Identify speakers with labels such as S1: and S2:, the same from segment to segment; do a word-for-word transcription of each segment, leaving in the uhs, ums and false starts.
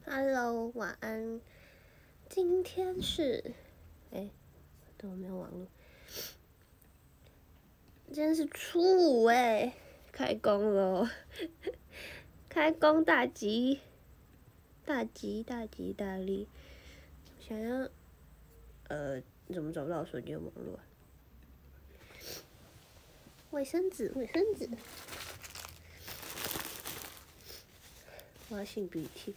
S1: Hello，晚安。今天是，哎，对，我没有网络。今天是初五哎，开工喽！开工大吉，大吉大吉大利。想要，呃，怎么找不到我手机的网络啊？卫生纸，卫生纸。我要擤鼻涕。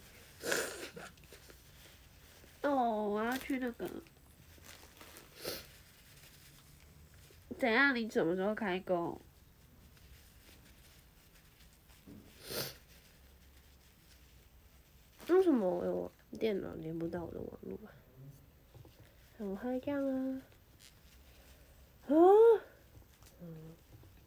S1: 哦，我要去那个。怎样？你什么时候开工？为什么我有电脑连不到我的网络啊？怎么会这样啊？啊？嗯。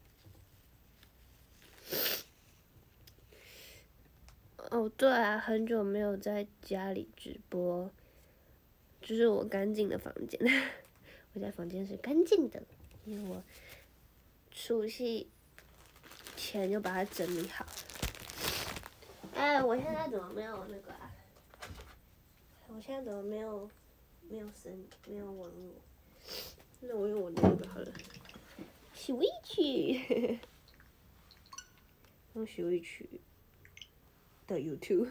S1: 哦，对啊，很久没有在家里直播，就是我干净的房间。我家房间是干净的，因为我除夕前就把它整理好。哎，我现在怎么没有那个啊？我现在怎么没有没有声没有网络？那我用我的那个好了 ，Switch， 用 Switch 的 YouTube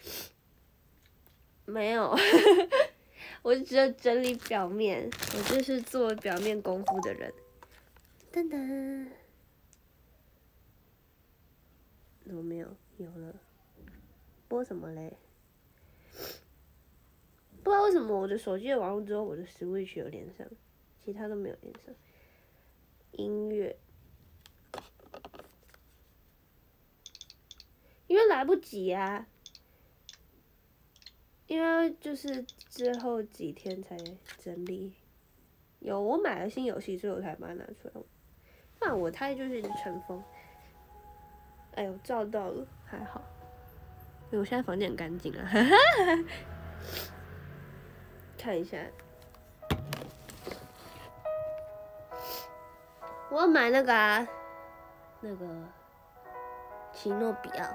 S1: 没有。我只有整理表面，我就是做表面功夫的人。噔噔，怎么没有？有了，播什么嘞？不知道为什么我的手机的网络只有我的 Switch 有连上，其他都没有连上。音乐，因为来不及啊，因为就是之后几天才整理。有我买了新游戏，所以我才把它拿出来。不然我猜就是尘封。哎呦，照到了，还好。因为我现在房间很干净啊，看一下。我要买那个啊，那个奇诺比奥。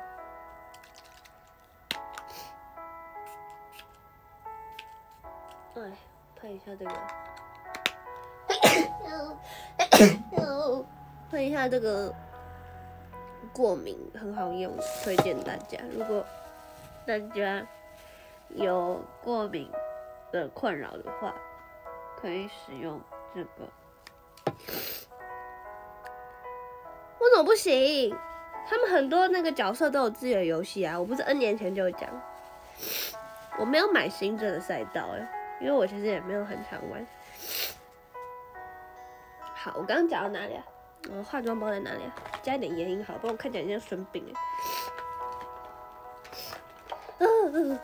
S1: 哎，喷一下这个。喷一下这个过敏很好用，推荐大家。如果大家有过敏的困扰的话，可以使用这个。为什么不行？他们很多那个角色都有自己的游戏啊！我不是 N 年前就有讲，我没有买新增的赛道哎、欸，因为我其实也没有很常玩。好，我刚刚讲到哪里啊？我化妆包在哪里啊？加一点眼影好，不然我看起来像生病哎、欸。嗯、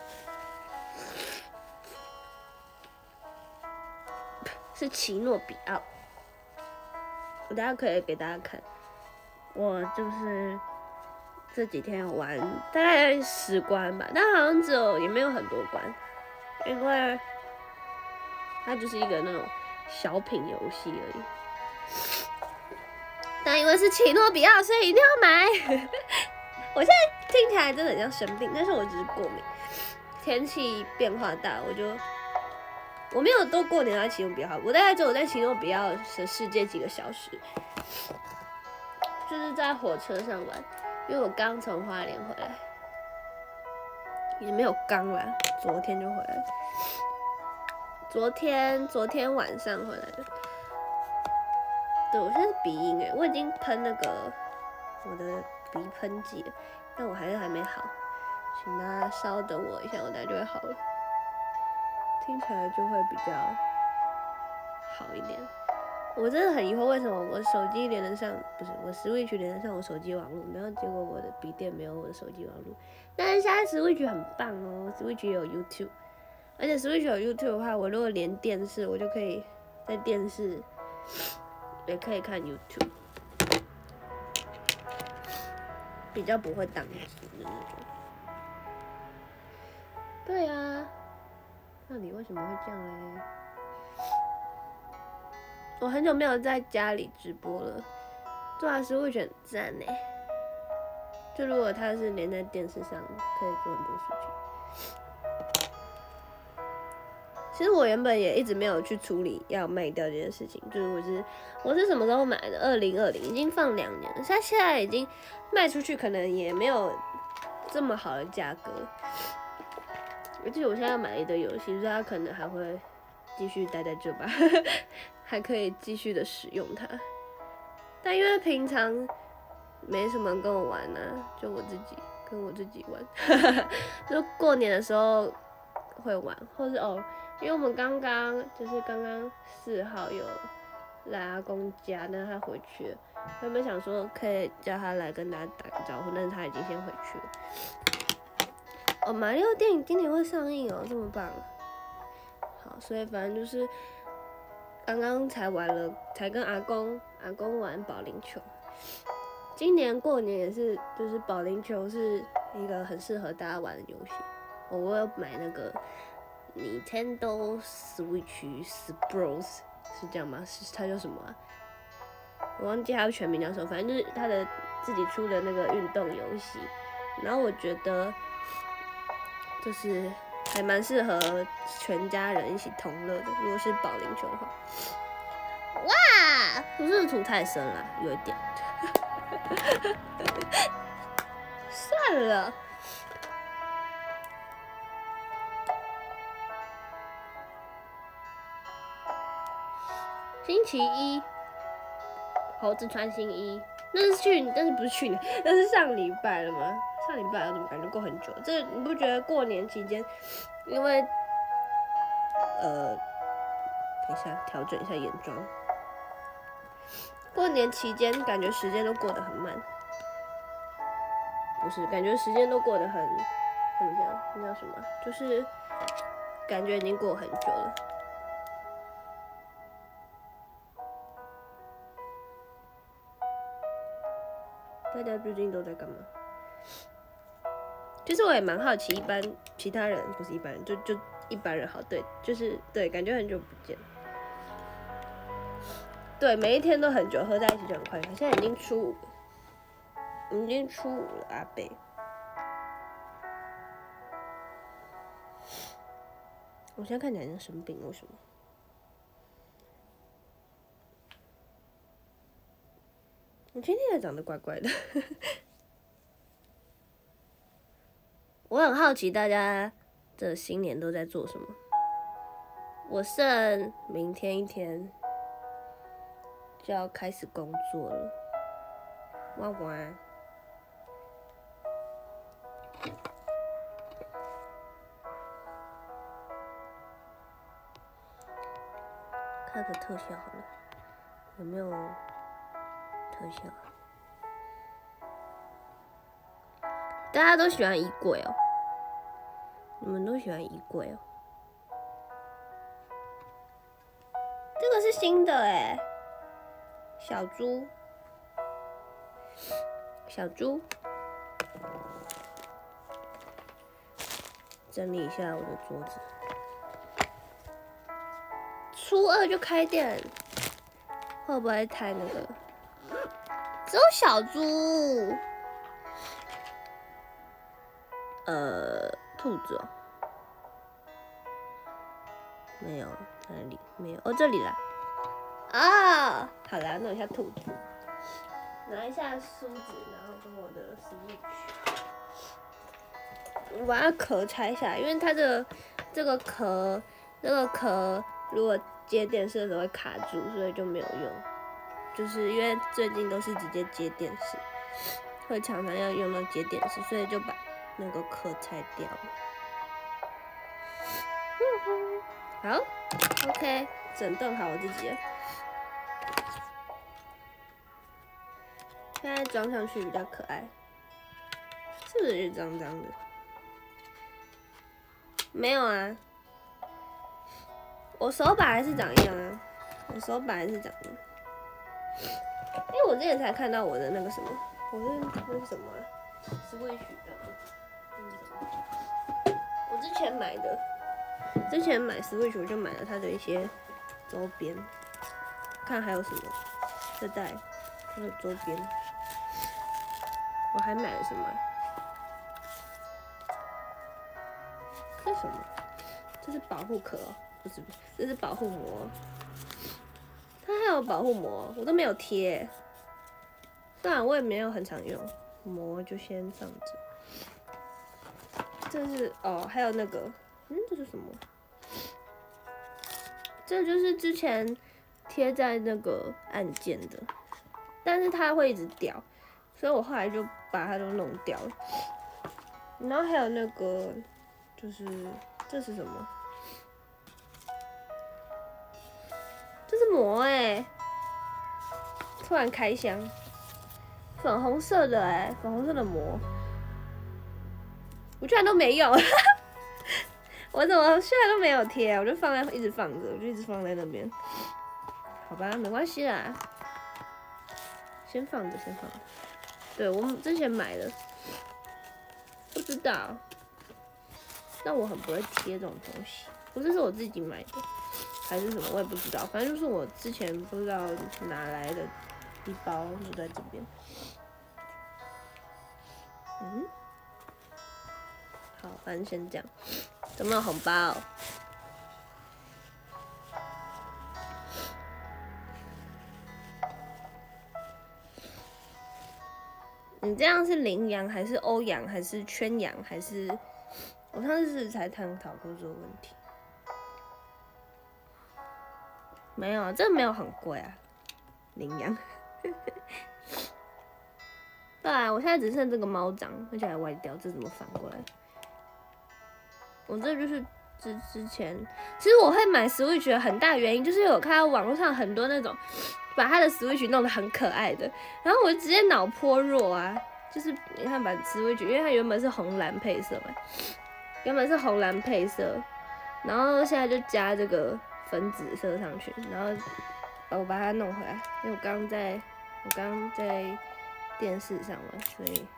S1: 是奇诺比奥，我等下可以给大家看。我就是这几天有玩大概十关吧，但好像只有也没有很多关，因为它就是一个那种小品游戏而已。但因为是奇诺比奥，所以一定要买。我现在听起来真的很像生病，但是我只是过敏。天气变化大，我就我没有都过年在奇诺比奥，我大概只有在奇诺比奥的世界几个小时，就是在火车上玩，因为我刚从花莲回来，也没有刚啦，昨天就回来，昨天昨天晚上回来的。对，我现在是鼻音哎，我已经喷那个我的鼻喷剂了，但我还是还没好，请大家稍等我一下，我等下就会好了，听起来就会比较好一点。我真的很疑惑，为什么我手机连得上，不是我 Switch 连得上我手机网络，然后结果我的笔电没有我的手机网络。但是现在 Switch 很棒哦 ，Switch 有 YouTube， 而且 Switch 有 YouTube 的话，我如果连电视，我就可以在电视也可以看 YouTube， 比较不会宕机的那种。对啊，那你为什么会这样嘞？我很久没有在家里直播了，对啊，Switch很赞呢。就如果它是连在电视上，可以做很多事情。 其实我原本也一直没有去处理要卖掉这件事情，就是我是我是什么时候买的？二零二零已经放两年了，它现在已经卖出去，可能也没有这么好的价格。而且我现在要买了一堆游戏，所以它可能还会继续待在这吧，还可以继续的使用它。但因为平常没什么人跟我玩呢、啊，就我自己跟我自己玩，就过年的时候会玩，或是哦，因为我们刚刚就是刚刚四号有来阿公家，但是他回去了，原本想说可以叫他来跟大家打个招呼，但是他已经先回去了。哦，马里奥电影今年会上映哦，这么棒！好，所以反正就是刚刚才玩了，才跟阿公阿公玩保龄球。今年过年也是，就是保龄球是一个很适合大家玩的游戏。哦，我有买那个 Nintendo Switch Sports， 是这样吗？是它叫什么啊？我忘记它的全名叫什么，反正就是它的自己出的那个运动游戏。然后我觉得就是还蛮适合全家人一起同乐的。如果是保龄球的话，哇，不是涂太深了，有一点。算了。星期一，猴子穿新衣，那是去，但是不是去年，那是上礼拜了吗？上礼拜我怎么感觉过很久？这你不觉得过年期间，因为呃，等一下调整一下眼妆。过年期间感觉时间都过得很慢，不是，感觉时间都过得很怎么讲？那叫什么？就是感觉已经过很久了。大家最近都在干嘛？其实我也蛮好奇，一般其他人不是一般人，就就一般人好，对，就是对，感觉很久不见。对，每一天都很久，合在一起就很快。现在已经初五了，已经初五了，阿贝。我现在看起来像生病，为什么？我今天也长得怪怪的。我很好奇大家的新年都在做什么。我剩明天一天就要开始工作了，哇哇！看个特效好了，有没有特效？大家都喜欢衣柜哦，你们都喜欢衣柜哦。这个是新的哎，小猪，小猪，整理一下我的桌子。初二就开店，会不会太那个？只有小猪，呃，兔子哦，没有，哪里没有？哦，这里啦。啊，好啦，弄一下兔子，拿一下梳子，然后跟我的 Switch， 我把它壳拆下来，因为它的这个壳，这个壳如果接电视的时候会卡住，所以就没有用。就是因为最近都是直接接电视，会常常要用到接电视，所以就把那个壳拆掉了。好 ，OK， 整顿好我自己了。现在装上去比较可爱，是不是有点脏脏的？没有啊，我手把还是长一样啊，我手把还是长一样。因为我之前才看到我的那个什么，我是那是什么啊 ？Switch 的，那是什么？我之前买的，之前买 Switch 我就买了它的一些周边，看还有什么，这袋它的周边，我还买了什么？这是什么？这是保护壳哦， 不是不是，这是保护膜。它还有保护膜，我都没有贴。当然我也没有很常用，膜就先放着。这是哦，还有那个，嗯，这是什么？这就是之前贴在那个按键的，但是它会一直掉，所以我后来就把它都弄掉了。然后还有那个，就是这是什么？这是膜哎、欸，突然开箱，粉红色的哎、欸，粉红色的膜，我居然都没有。我怎么居然都没有贴、啊？我就放在一直放着，我就一直放在那边。好吧，没关系啦，先放着，先放着。对，我们之前买的，不知道，但我很不会贴这种东西，不是是我自己买的，还是什么，我也不知道。反正就是我之前不知道哪来的一包，就在这边。嗯，好，反正先这样。有没有红包？你这样是羚羊还是欧阳还是圈羊还是？我上次才探讨过这个问题。没有啊，这个没有很贵啊，羚羊。对啊，我现在只剩这个猫掌，而且还歪掉，这怎么反过来？我这就是之之前，其实我会买 Switch 的很大原因，就是有看到网络上很多那种把他的 Switch 弄得很可爱的，然后我就直接脑波弱啊，就是你看把 Switch， 因为它原本是红蓝配色嘛，原本是红蓝配色，然后现在就加这个粉紫色上去，然后我把它弄回来，因为我刚在我刚在电视上玩，所以。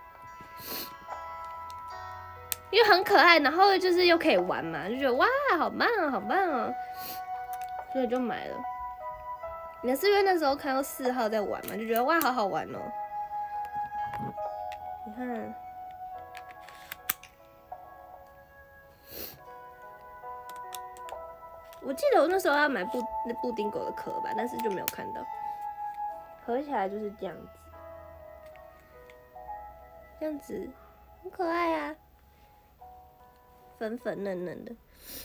S1: 因为很可爱，然后就是又可以玩嘛，就觉得哇，好棒啊，好棒啊，所以就买了。也是因为那时候看到四号在玩嘛，就觉得哇，好好玩哦。你看，我记得我那时候要买布那布丁狗的壳吧，但是就没有看到。合起来就是这样子，这样子很可爱啊。粉粉嫩嫩的，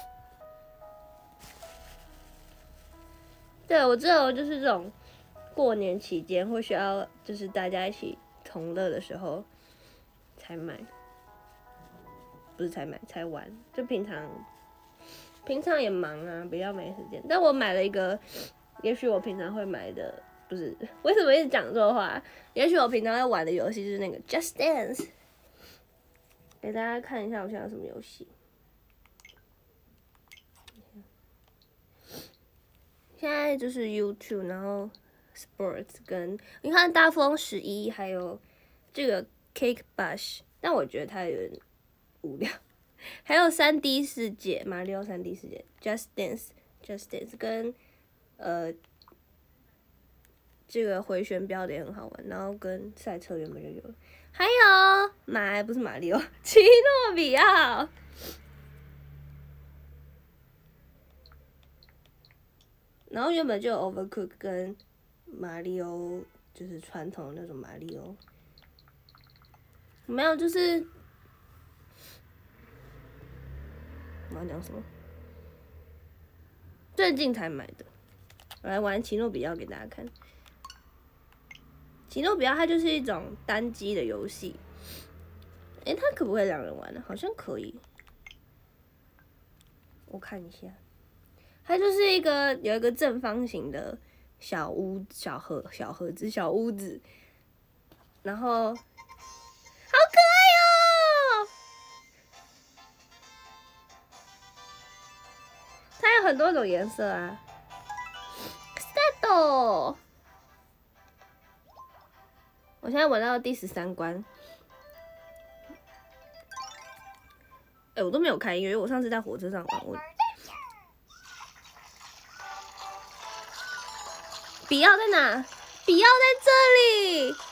S1: 对我只有就是这种过年期间会需要就是大家一起同乐的时候才买，不是才买才玩，就平常平常也忙啊，比较没时间。但我买了一个，也许我平常会买的，不是为什么一直讲错话？也许我平常在玩的游戏就是那个 Just Dance， 给大家看一下我现在有什么游戏。现在就是 YouTube， 然后 Sports 跟你看大富翁十一，还有这个 Cake Bash， 但我觉得它有点无聊。还有三 D 世界，马里奥三 D 世界 ，Just Dance，Just Dance 跟呃这个回旋镖的也很好玩，然后跟赛车原本就有了，还有马不是马里奥，奇诺比奥。然后原本就有 Overcook 跟马里奥，就是传统的那种马里奥，没有，就是我要讲什么？最近才买的，我来玩奇诺比奥给大家看。奇诺比奥它就是一种单机的游戏，诶，它可不可以两人玩呢？好像可以，我看一下。它就是一个有一个正方形的小屋、小盒、小盒子、小屋子，然后好可爱哦！它有很多种颜色啊。Start！ 我现在玩到第十三关，哎、欸，我都没有开音乐，因为我上次在火车上玩我。比奥在哪？比奥在这里。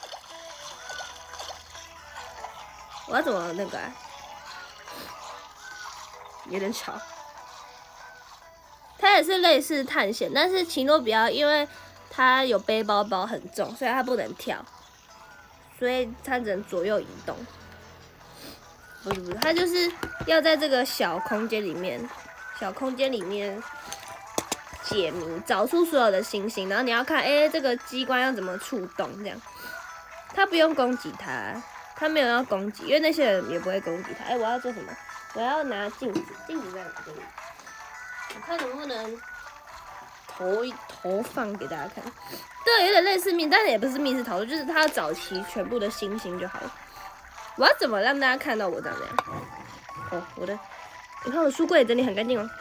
S1: 我要怎么那个啊？有点吵。 它也是类似探险，但是奇诺比奥因为它有背包包很重，所以它不能跳，所以它只能左右移动。不是不是，它就是要在这个小空间里面，小空间里面解谜，找出所有的星星，然后你要看，哎、欸，这个机关要怎么触动这样。它不用攻击它，它没有要攻击，因为那些人也不会攻击它。哎、欸，我要做什么？我要拿镜子，镜子在哪里？我看能不能投投放给大家看。对，有点类似密，但是也不是密室逃脱，就是它要找齐全部的星星就好了。我要怎么让大家看到我长这样？哦，我的，你看我的书柜整理很干净哦。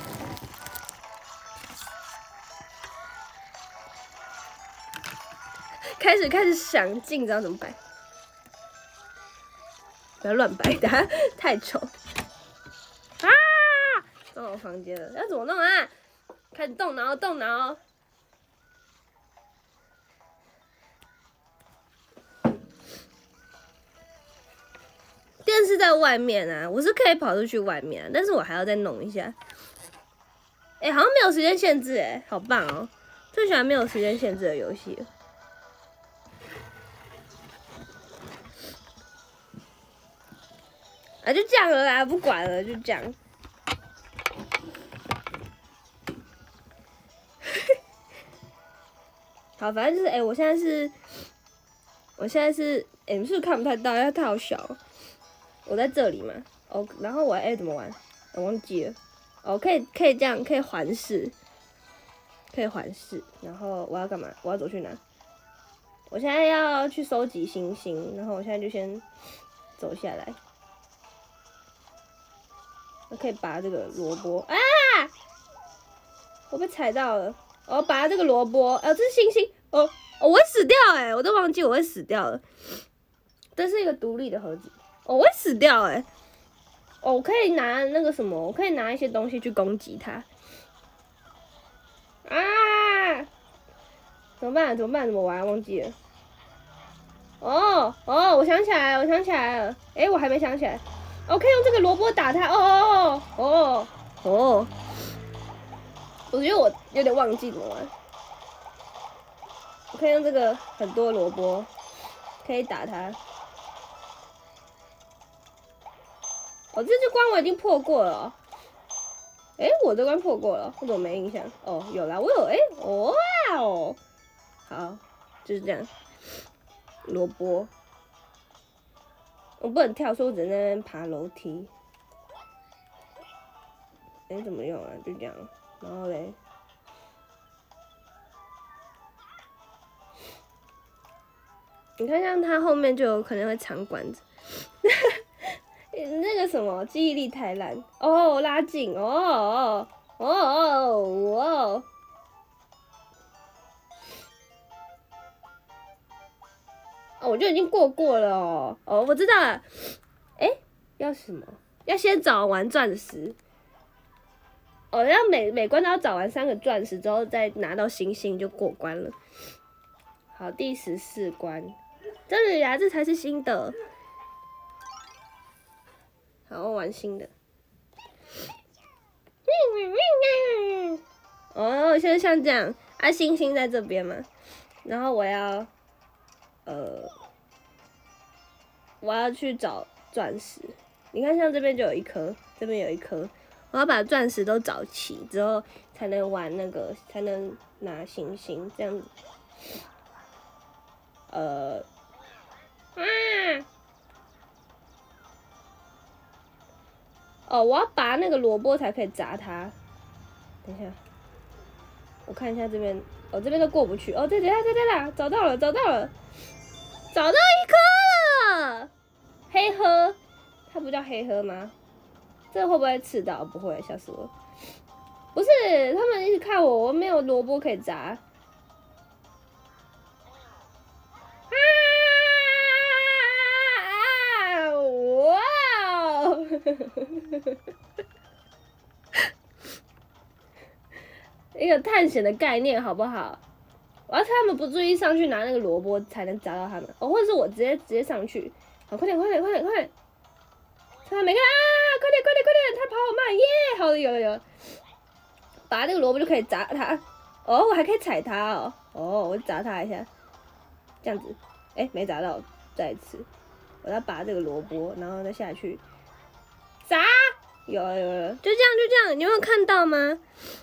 S1: 开始开始想镜子要怎么摆，不要乱摆，等下太丑。啊！到我房间了，要怎么弄啊？开始动脑，动脑。电视在外面啊，我是可以跑出去外面、啊，但是我还要再弄一下。哎、欸，好像没有时间限制、欸，哎，好棒哦！最喜欢没有时间限制的游戏了。啊，就这样了啦，不管了，就这样。好，反正就是，哎、欸，我现在是，我现在是，哎、欸，你们是不是看不太到？因为太好小了。我在这里嘛，哦，然后我哎、欸、怎么玩？我忘记了。哦，可以可以这样，可以环视，可以环视。然后我要干嘛？我要走去哪？我现在要去收集星星，然后我现在就先走下来。我可以拔这个萝卜啊！我被踩到了。我拔这个萝卜，哦，这是星星。哦哦，我会死掉哎、欸！我都忘记我会死掉了。这是一个独立的盒子。哦，我会死掉哎、欸！哦，我可以拿那个什么，我可以拿一些东西去攻击它。啊！怎么办？怎么办？怎么玩？忘记了。哦哦，我想起来了，我想起来了。哎、欸，我还没想起来。我可以用这个萝卜打它。哦哦哦哦哦！我觉得我有点忘记怎么玩。我可以用这个很多萝卜，可以打它。哦，这只关我已经破过了、哦。哎、欸，我这关破过了，我怎么没印象？哦，有啦，我有哎、欸，哇哦，好，就是这样。萝卜，我不能跳，所以我只能在那边爬楼梯。哎、欸，怎么用啊？就这样，然后嘞，你看，像它后面就有可能会藏管子。那个什么记忆力太烂哦，拉近哦哦哦哦哦，哦，我就已经过过了哦哦，我知道了，哎、欸，要什么？要先找完钻石，哦，要每每关都要找完三个钻石之后，再拿到星星就过关了。好，第十四关，真的呀，这才是新的。好，我玩新的。哦，现在像这样，啊，星星在这边嘛，然后我要，呃，我要去找钻石。你看，像这边就有一颗，这边有一颗，我要把钻石都找齐之后，才能玩那个，才能拿星星这样子。呃，啊。哦，我要拔那个萝卜才可以砸它。等一下，我看一下这边，哦，这边都过不去。哦，对对对对对，找到了，找到了，找到一颗了。黑鹤，它不叫黑鹤吗？这个会不会刺到？不会，吓死我！不是，他们一直看我，我没有萝卜可以砸。啊！哇哦！一个探险的概念，好不好？我要趁他们不注意上去拿那个萝卜，才能砸到他们。哦，或者是我直接直接上去。好，快点，快点，快点，快点！趁他没看啊！快点，快点，快点！他跑好慢，耶！好的，有了，有了。 拔那个萝卜就可以砸它。哦，我还可以踩它哦。哦，我砸它一下，这样子，哎、欸，没砸到，再一次，我要拔这个萝卜，然后再下去，砸，有了有了，就这样就这样，你有没有看到吗？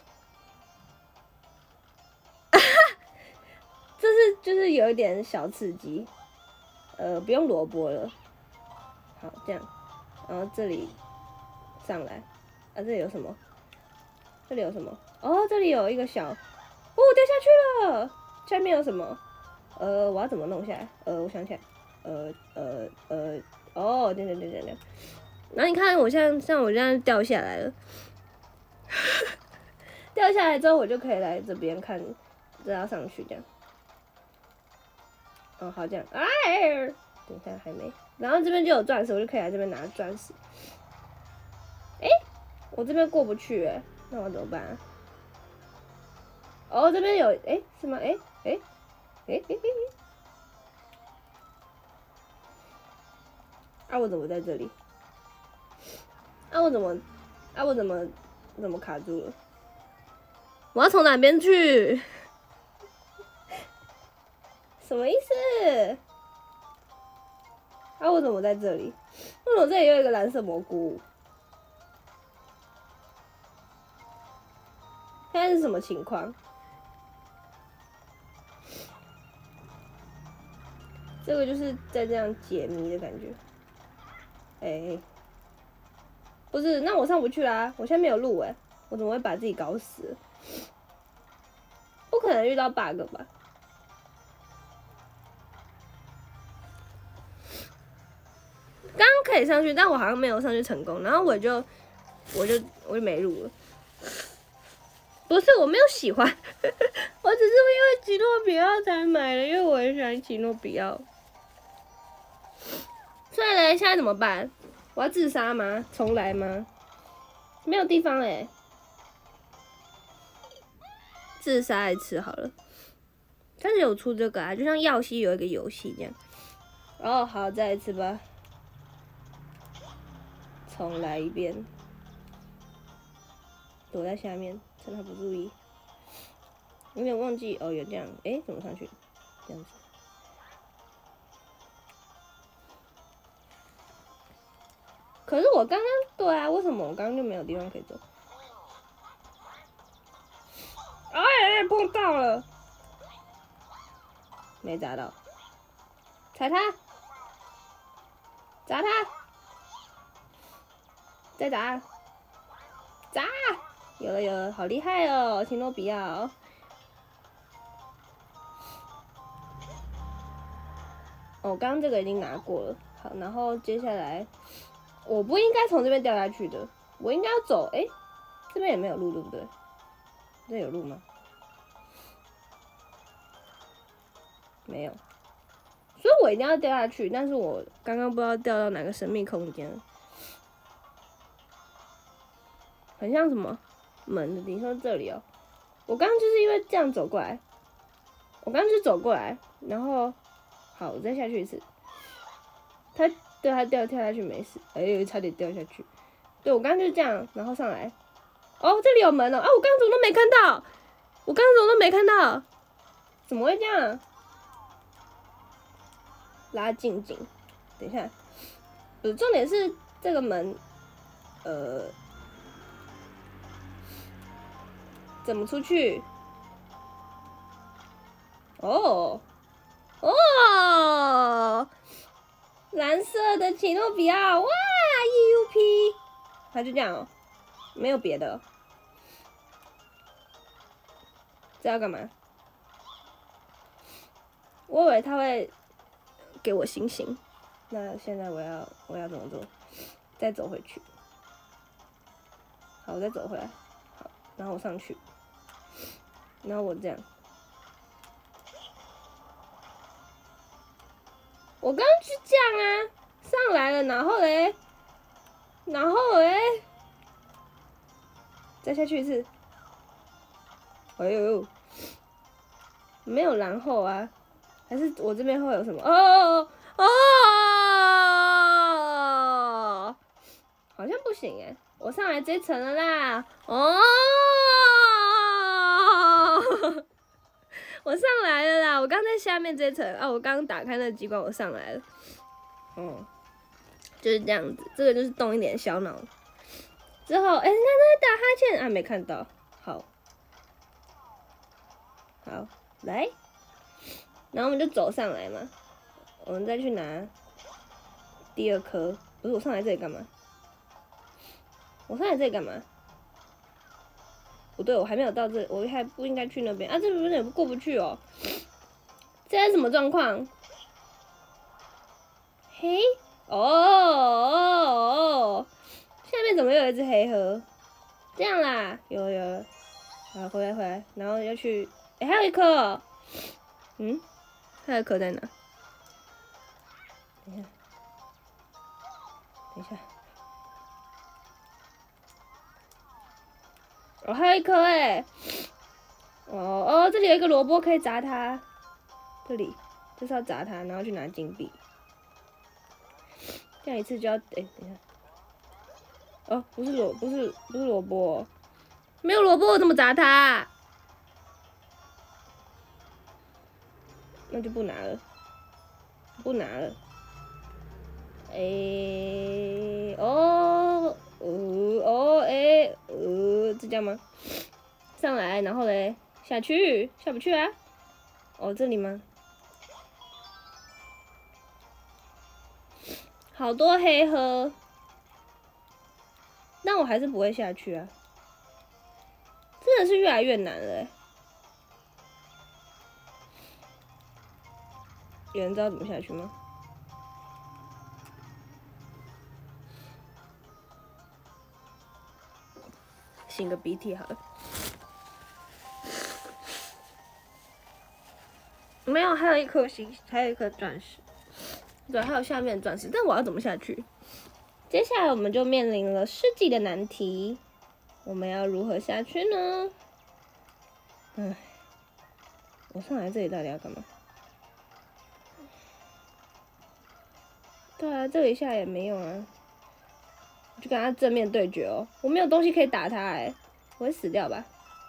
S1: 这是就是有一点小刺激，呃，不用萝卜了，好这样，然后这里上来，啊，这里有什么？这里有什么？哦，这里有一个小，哦，掉下去了，下面有什么？呃，我要怎么弄下来？呃，我想起来，呃呃呃，哦，对对对对对，然后你看我像像我这样掉下来了，掉下来之后我就可以来这边看，这要上去这样。哦，好这样，哎，等一下还没，然后这边就有钻石，我就可以来这边拿钻石。哎，我这边过不去哎，那我怎么办啊？哦，这边有哎是吗？哎哎哎哎哎，啊我怎么在这里？啊我怎么啊我怎么怎么卡住了？我要从哪边去？什么意思？啊我怎么在这里？为什么这里有一个蓝色蘑菇？现在是什么情况？这个就是在这样解谜的感觉。哎、欸，不是，那我上不去啦，我现在没有路哎、欸，我怎么会把自己搞死？不可能遇到 bug 吧？刚刚可以上去，但我好像没有上去成功，然后我就我就我就没路了。不是我没有喜欢，我只是因为奇诺比奥才买的，因为我很喜欢奇诺比奥。所以嘞，现在怎么办？我要自杀吗？重来吗？没有地方哎、欸，自杀一次好了。但是有出这个啊，就像耀西有一个游戏这样。哦，好，再一次吧，重来一遍。躲在下面，趁他不注意。有点忘记哦，有这样，哎、欸，怎么上去？这样子。可是我刚刚对啊，为什么我刚刚就没有地方可以走？哎哎，碰到了，没砸到，踩他，砸他，再砸，砸，有了有了，好厉害哦，奇诺比奥。哦，刚刚这个已经拿过了，好，然后接下来我不应该从这边掉下去的，我应该要走，哎、欸，这边也没有路，对不对？这有路吗？没有，所以我一定要掉下去，但是我刚刚不知道掉到哪个神秘空间，很像什么门的，你说这里哦，我刚刚就是因为这样走过来，我刚刚就走过来，然后好，我再下去一次，他对他掉跳下去没事，哎呦，差点掉下去，对我刚刚就是这样，然后上来，哦，这里有门哦，啊，我刚刚怎么都没看到，我刚刚怎么都没看到，怎么会这样？拉近景，等一下，不是重点是这个门，呃，怎么出去？哦，哦，蓝色的奇诺比奥，哇 ，E U P， 他就这样哦，没有别的，这要干嘛？我以为他会给我星星，那现在我要我要怎么做？再走回去，好，我再走回来，好，然后我上去，然后我这样，我刚刚是这样啊，上来了，然后嘞，然后嘞，再下去一次，哎呦，没有然后啊。还是我这边会有什么？哦哦哦，好像不行哎，我上来这层了啦。哦， 我上来了啦！我刚在下面这层啊，我刚刚打开那个机关，我上来了。哦，就是这样子，这个就是动一点小脑。之后，哎、欸，你看他打哈欠啊，没看到。好，好，来，然后我们就走上来嘛。我们再去拿第二颗。不是我上来这里干嘛？我上来这里干嘛？不对，我还没有到这里，我还不应该去那边啊！这边也过不去哦。现在什么状况？嘿，哦哦哦，下面怎么有一只黑盒？这样啦，有了有了，好，回来回来，然后要去，哎、欸，还有一颗、哦，嗯，还有一颗在哪？等一下，等一下，哦，还有一颗哎，哦哦，这里有一个萝卜可以砸它，这里就是要砸它，然后去拿金币。这样一次就要，哎、欸，等一下，哦，不是萝，不是不是萝卜，没有萝卜，我怎么砸它？那就不拿了，不拿了。哎、欸，哦，呃，哦，哎、欸，呃，是这样吗？上来，然后嘞，下去，下不去啊？哦，这里吗？好多黑盒，但我还是不会下去啊！真的是越来越难了、欸。有人知道怎么下去吗？擤个鼻涕好了。没有，还有一颗星，还有一颗钻石。对，还有下面的钻石，但我要怎么下去？接下来我们就面临了世纪的难题，我们要如何下去呢？唉，我上来这里到底要干嘛？对啊，这里下也没用啊，我就跟他正面对决哦。我没有东西可以打他哎、欸，我会死掉吧？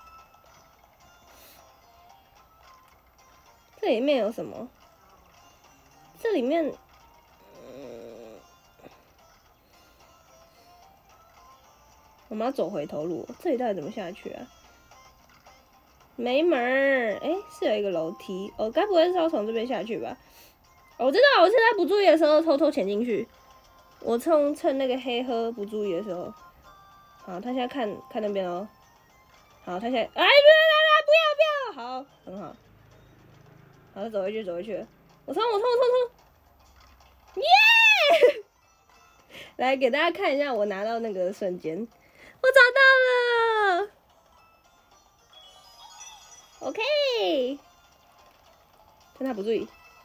S1: 这里面有什么？这里面。我们要走回头路，这里到底怎么下去啊？没门儿！哎、欸，是有一个楼梯，哦，该不会是要从这边下去吧？哦、我知道，我趁他不注意的时候偷偷潜进去。我趁趁那个黑盒不注意的时候，好，他现在看看那边哦。好，他现在，哎，不要不要不要，好，很好。好，走回去，走回去。我冲，我冲，我冲，冲！耶！来给大家看一下我拿到那个瞬间。我找到了 ，OK， 趁他不注意，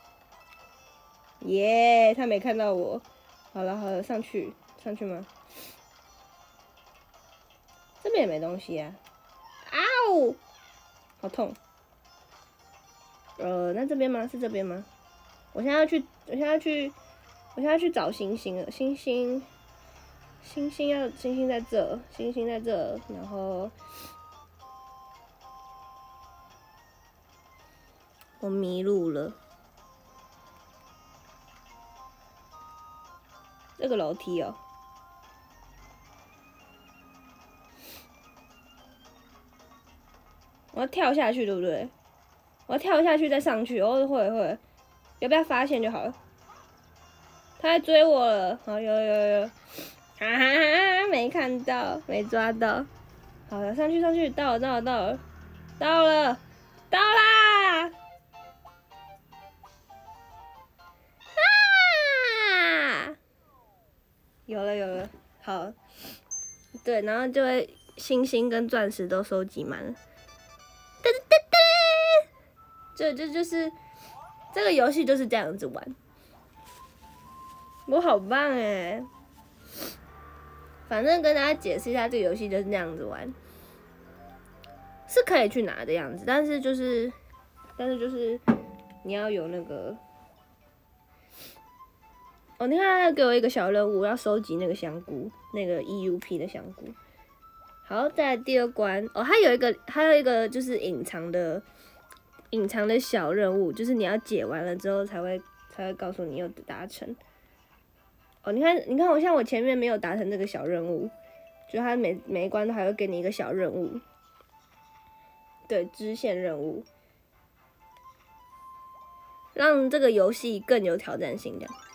S1: 耶、yeah, ，他没看到我。好了好了，上去上去吗？这边也没东西啊。啊呜，好痛。呃，那这边吗？是这边吗？我现在要去，我现在要去，我现在要去找星星了。星星，星星要星星在这，星星在这，然后我迷路了。这个楼梯哦，我要跳下去，对不对？我要跳下去再上去，哦，会会，要不要发现就好了。他在追我了，好有有有，哈哈哈，没看到，没抓到。好了，上去上去，到了到了到了，到了，到啦！啊！有了有了，好，对，然后就会星星跟钻石都收集满了。噔噔噔！这这就是这个游戏就是这样子玩，我好棒哎！反正跟大家解释一下，这个游戏就是那样子玩，是可以去拿的样子，但是就是但是就是你要有那个。哦，你看，他给我一个小任务，要收集那个香菇，那个 E U P 的香菇。好，再来第二关。哦，还有一个，还有一个就是隐藏的隐藏的小任务，就是你要解完了之后才会才会告诉你有达成。哦，你看，你看，我像我前面没有达成这个小任务，就它每每一关都还会给你一个小任务，对，支线任务，让这个游戏更有挑战性，这样。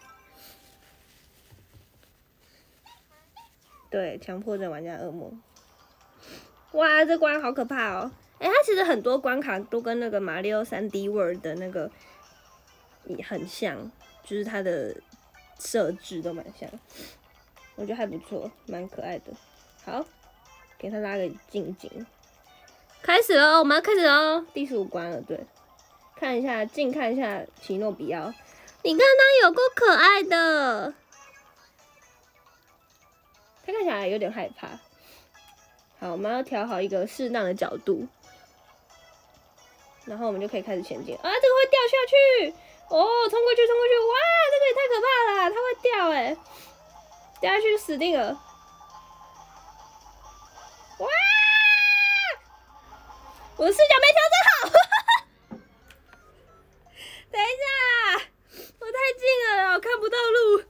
S1: 对，强迫症玩家噩梦。哇，这关好可怕哦！哎、欸，它其实很多关卡都跟那个马里奥三 D World 的那个很像，就是它的设置都蛮像，我觉得还不错，蛮可爱的。好，给他拉个近景，开始了，我们要开始了，第十五关了。对，看一下，近看一下奇诺比奥，你看他有够可爱的，他看起来有点害怕。好，我们要调好一个适当的角度，然后我们就可以开始前进。啊，这个会掉下去！哦，冲过去，冲过去！哇，这个也太可怕了，它会掉哎、欸，掉下去就死定了！哇，我的视角没调整好，等一下，我太近了，我看不到路，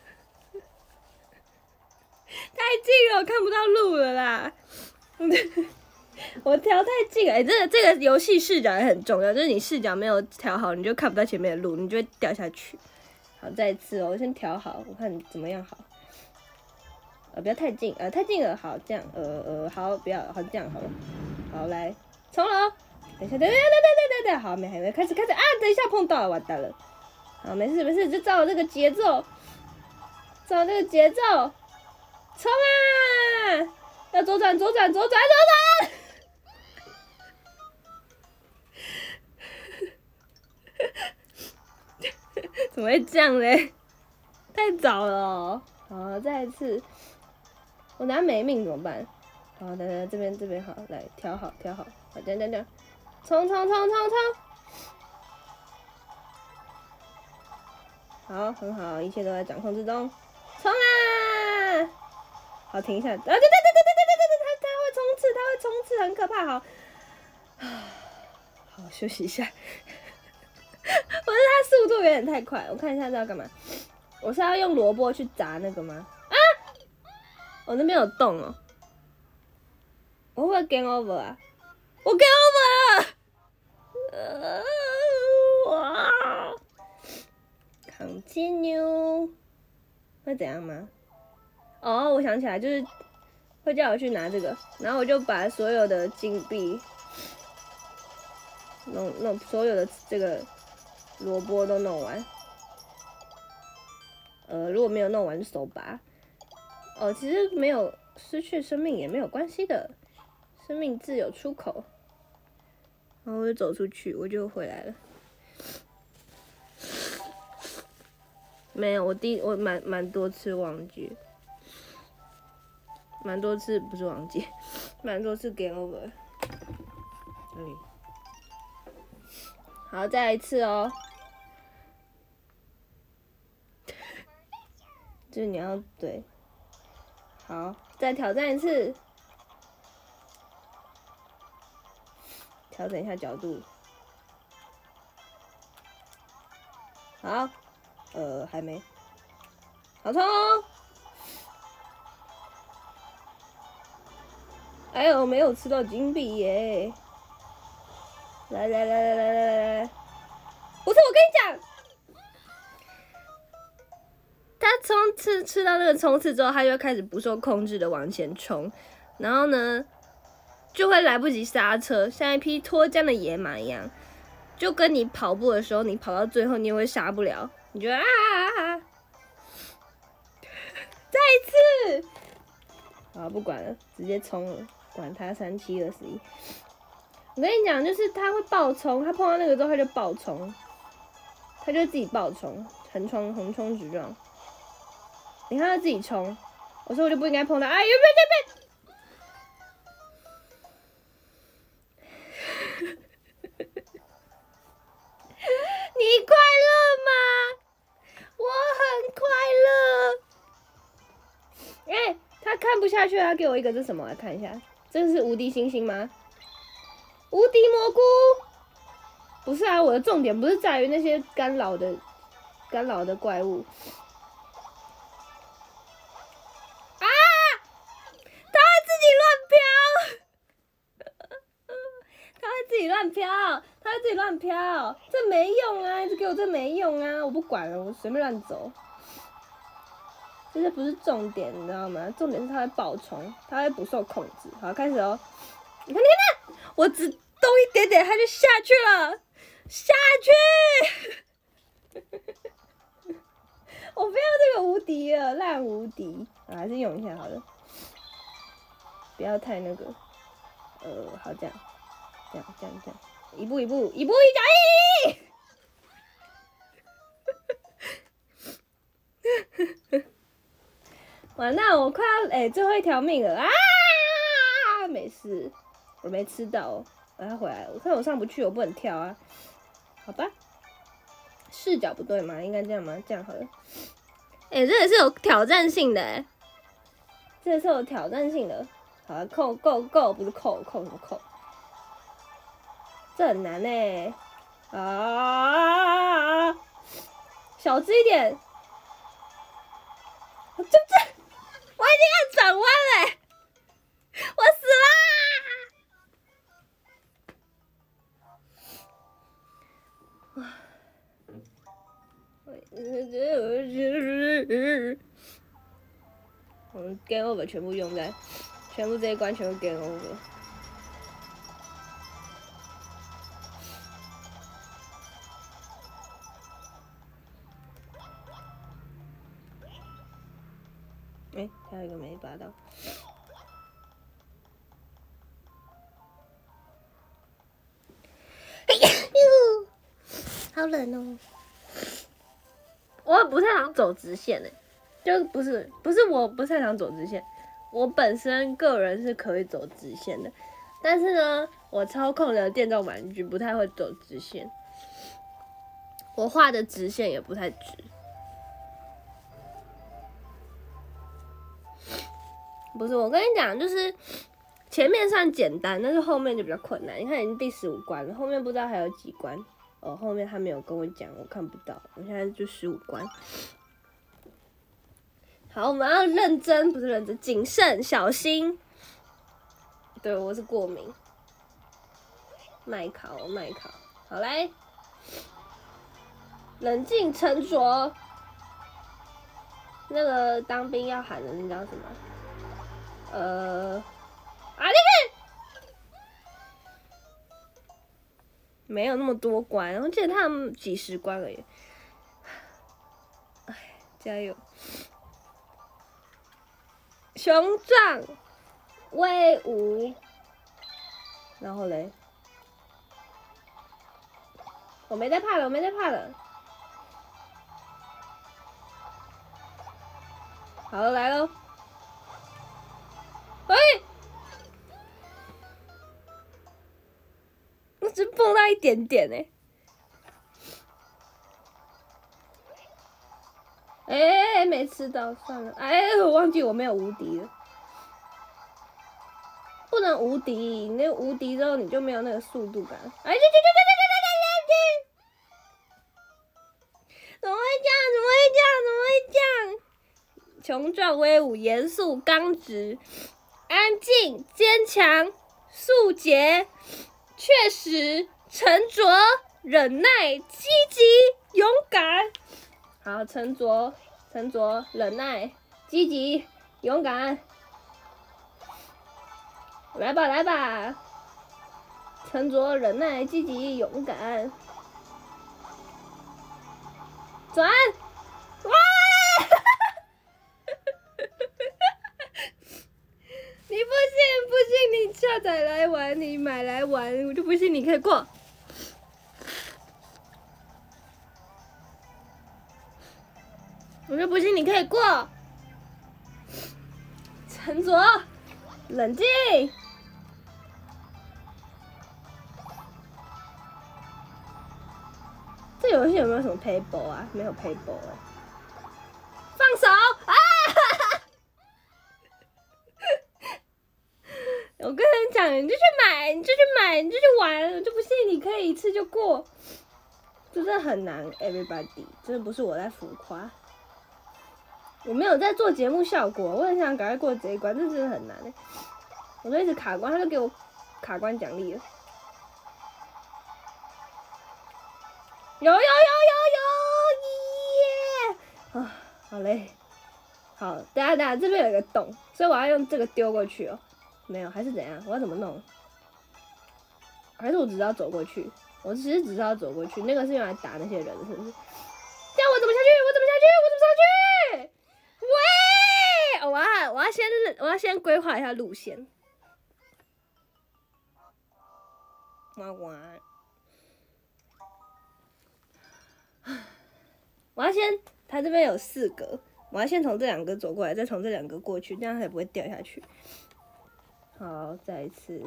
S1: 太近了，我看不到路了啦。我调太近了，哎、欸，这个这个游戏视角也很重要，就是你视角没有调好，你就看不到前面的路，你就会掉下去。好，再一次哦，我先调好，我看怎么样好。呃，不要太近，呃，太近了，好，这样，呃呃，好，不要，好，这样好了。好，来，冲了哦。等一下，等等等等等等，好，没还没开始开始啊！等一下碰到了，完蛋了。好，没事没事，就照我这个节奏，照我这个节奏，冲啊！要左转，左转，左转，左转！怎么会这样嘞？太早了哦。好，再一次。我拿没命怎么办？好，等等，这边这边好，来调好调好，好，这样这样这样，冲冲冲冲冲！好，很好，一切都在掌控之中，冲啊！好，停一下，啊，对对对对对对对对，他他会冲刺，他会冲刺，很可怕，好，好休息一下。我觉得他速度有点太快，我看一下这要干嘛？我是要用萝卜去砸那个吗？啊！我那边有洞哦，我会不会 game over 啊？我 game over 了！呃，哇 ，continue 会怎样吗？哦，我想起来，就是会叫我去拿这个，然后我就把所有的金币弄弄，所有的这个萝卜都弄完。呃，如果没有弄完就手拔。哦，其实没有失去生命也没有关系的，生命自有出口。然后我就走出去，我就回来了。没有，我第我蛮蛮多次忘记，蛮多次不是忘记，蛮多次 game over。嗯，好，再来一次哦。就是你要对。好，再挑战一次，调整一下角度。好，呃，还没，好冲哦！哎呦，没有吃到金币耶！来来来来来来来，不是我跟你讲。他冲刺吃到那个冲刺之后，他就开始不受控制的往前冲，然后呢，就会来不及刹车，像一匹脱缰的野马一样，就跟你跑步的时候，你跑到最后你也会刹不了，你就啊啊啊！再一次，好，不管了，直接冲了，管他三七二十一。我跟你讲，就是他会爆冲，他碰到那个之后他就爆冲，他就自己爆冲，横冲横冲直撞。你看他自己冲，我说我就不应该碰他，哎，别别别！你快乐吗？我很快乐。哎、欸，他看不下去，他给我一个这什么？来看一下，这是无敌星星吗？无敌蘑菇。 不是啊，我的重点不是在于那些干扰的干扰的怪物。啊！它会自己乱飘，它会自己乱飘，它会自己乱飘，这没用啊！一直给我这没用啊！我不管了，我随便乱走。这些不是重点，你知道吗？重点是它会爆冲，它会不受控制。好，开始哦！你看，你看，我只动一点点，它就下去了。下去！我不要这个无敌了，烂无敌，我还是用一下好了，不要太那个，呃，好这样，这样这样这样，一步一步，一步一脚印。完蛋，我快要哎、欸、最后一条命了啊！没事，我没吃到，我要回来了。我看我上不去，我不能跳啊。好吧，视角不对吗？应该这样吗？这样好了。哎、欸，这也是有挑战性的哎、欸，这也是有挑战性的。好了，扣够够，不是扣扣什么扣？这很难哎、欸、啊！小只一点，这这，我已经按转弯了、欸，我死啦！我们 game over 全部用在，全部这一关全部 game over。哎、欸，还有一个没拔到。好冷哦！我不太想走直线诶、欸，就不是不是我不太想走直线，我本身个人是可以走直线的，但是呢，我操控的电动玩具不太会走直线，我画的直线也不太直。不是，我跟你讲，就是前面算简单，但是后面就比较困难。你看，已经第十五关了，后面不知道还有几关。哦，后面他没有跟我讲，我看不到。我现在就十五关。好，我们要认真，不是认真，谨慎，小心。对，我是过敏。麦考，麦考，好来，冷静沉着。那个当兵要喊的那叫什么？呃，啊，你看，没有那么多关，我记得他们几十关而已。哎，加油！雄壮威武，然后嘞，我没在怕了，我没在怕了。好了，来喽！哎，我只碰到一点点哎、欸，哎、欸，没吃到，算了。哎、欸，我忘记我没有无敌了，不能无敌，你那无敌之后你就没有那个速度感。哎，去去去去去去去去！怎么会这样？怎么会这样？怎么会这样？雄壮威武，严肃刚直，安静坚强，肃洁确实，沉着忍耐，积极勇敢。好，沉着沉着忍耐，积极勇敢。来吧来吧，沉着忍耐，积极勇敢。转，哇！你不信不信，你下载来玩，你买来玩，我就不信你可以过。我就不信你可以过。沉着，冷静。这游戏有没有什么 payball 啊？没有 payball 哎、欸。放手啊！我跟你讲， 想，你就去买，你就去买，你就去玩，我就不信你可以一次就过，真的很难。Everybody， 真的不是我在浮夸，我没有在做节目效果，我很想赶快过这一关，这真的很难哎。我就一直卡关，他就给我卡关奖励了。有有有有有耶！啊，好累。好，等下等下，这边有一个洞，所以我要用这个丢过去哦。没有，还是怎样？我要怎么弄？还是我只知道走过去？我其实只知道走过去，那个是用来打那些人，是不是？这样我怎么下去？我怎么下去？我怎么上去？喂！我要我要先我要先规划一下路线。哇哇！我要先，它这边有四格，我要先从这两个走过来，再从这两个过去，这样才不会掉下去。好，再一次。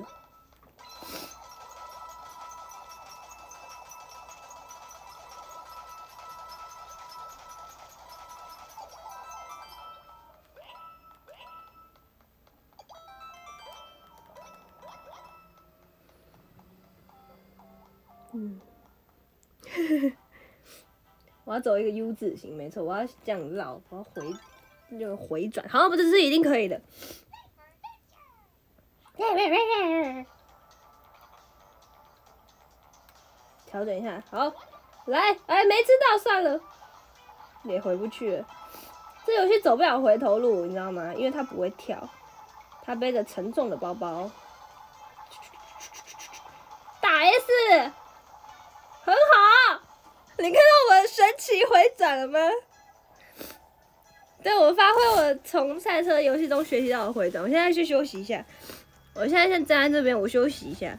S1: 嗯，我要走一个 U 字形，没错，我要这样绕，我要回，就回转，好，不，这是一定可以的。调整一下，好，来，哎，没吃到，算了，也回不去了。这游戏走不了回头路，你知道吗？因为它不会跳，它背着沉重的包包，打 S。很好，你看到我的神奇回转了吗？对，我发挥我从赛车游戏中学习到的回转。我现在去休息一下，我现在先站在这边，我休息一下。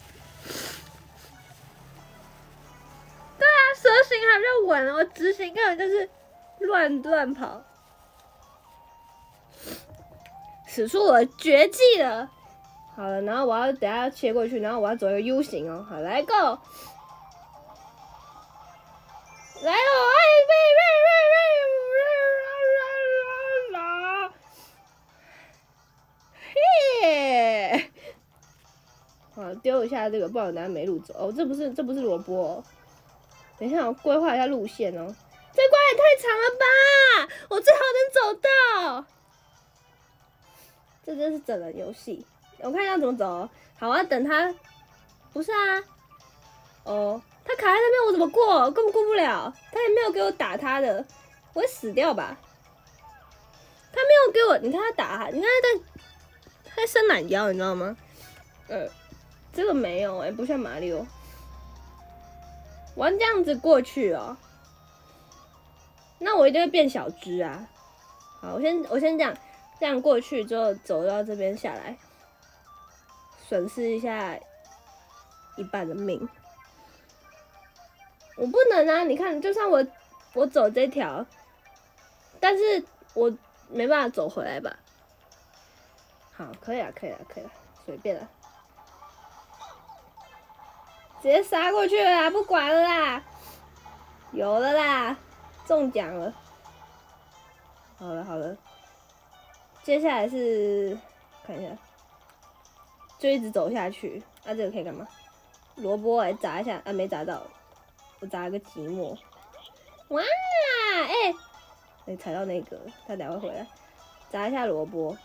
S1: 对啊，蛇形还比较稳，我直行根本就是乱乱跑。使出我的绝技了。好了，然后我要等下切过去，然后我要走一个 U 型哦。好，来 Go。来哦！哎喂喂喂喂喂！嘿！好，丢一下这个，不然我等下没路走。哦，这不是这不是萝卜、哦。等一下，我规划一下路线哦。这关也太长了吧！我最好能走到。这真是整人游戏。我看一下怎么走、哦。好，我要等他。不是啊。哦。他卡在那边，我怎么过？根本过不了。他也没有给我打他的，我会死掉吧？他没有给我，你看他打他，你看他在他在伸懒腰，你知道吗？呃，这个没有哎、欸，不像马里奥。我要这样子过去哦，那我一定会变小只啊。好，我先我先这样这样过去之后，走到这边下来，损失一下一半的命。我不能啊！你看，就算我我走这条，但是我没办法走回来吧？好，可以啊，可以啊，可以啊，随便了，直接杀过去了啦，不管了啦，有了啦，中奖了。好了好了，接下来是看一下，就一直走下去。啊，这个可以干嘛？萝卜来砸一下，啊，没砸到。我砸个寂寞，哇！哎、欸，你踩到那个，他等下会回来，砸一下萝卜。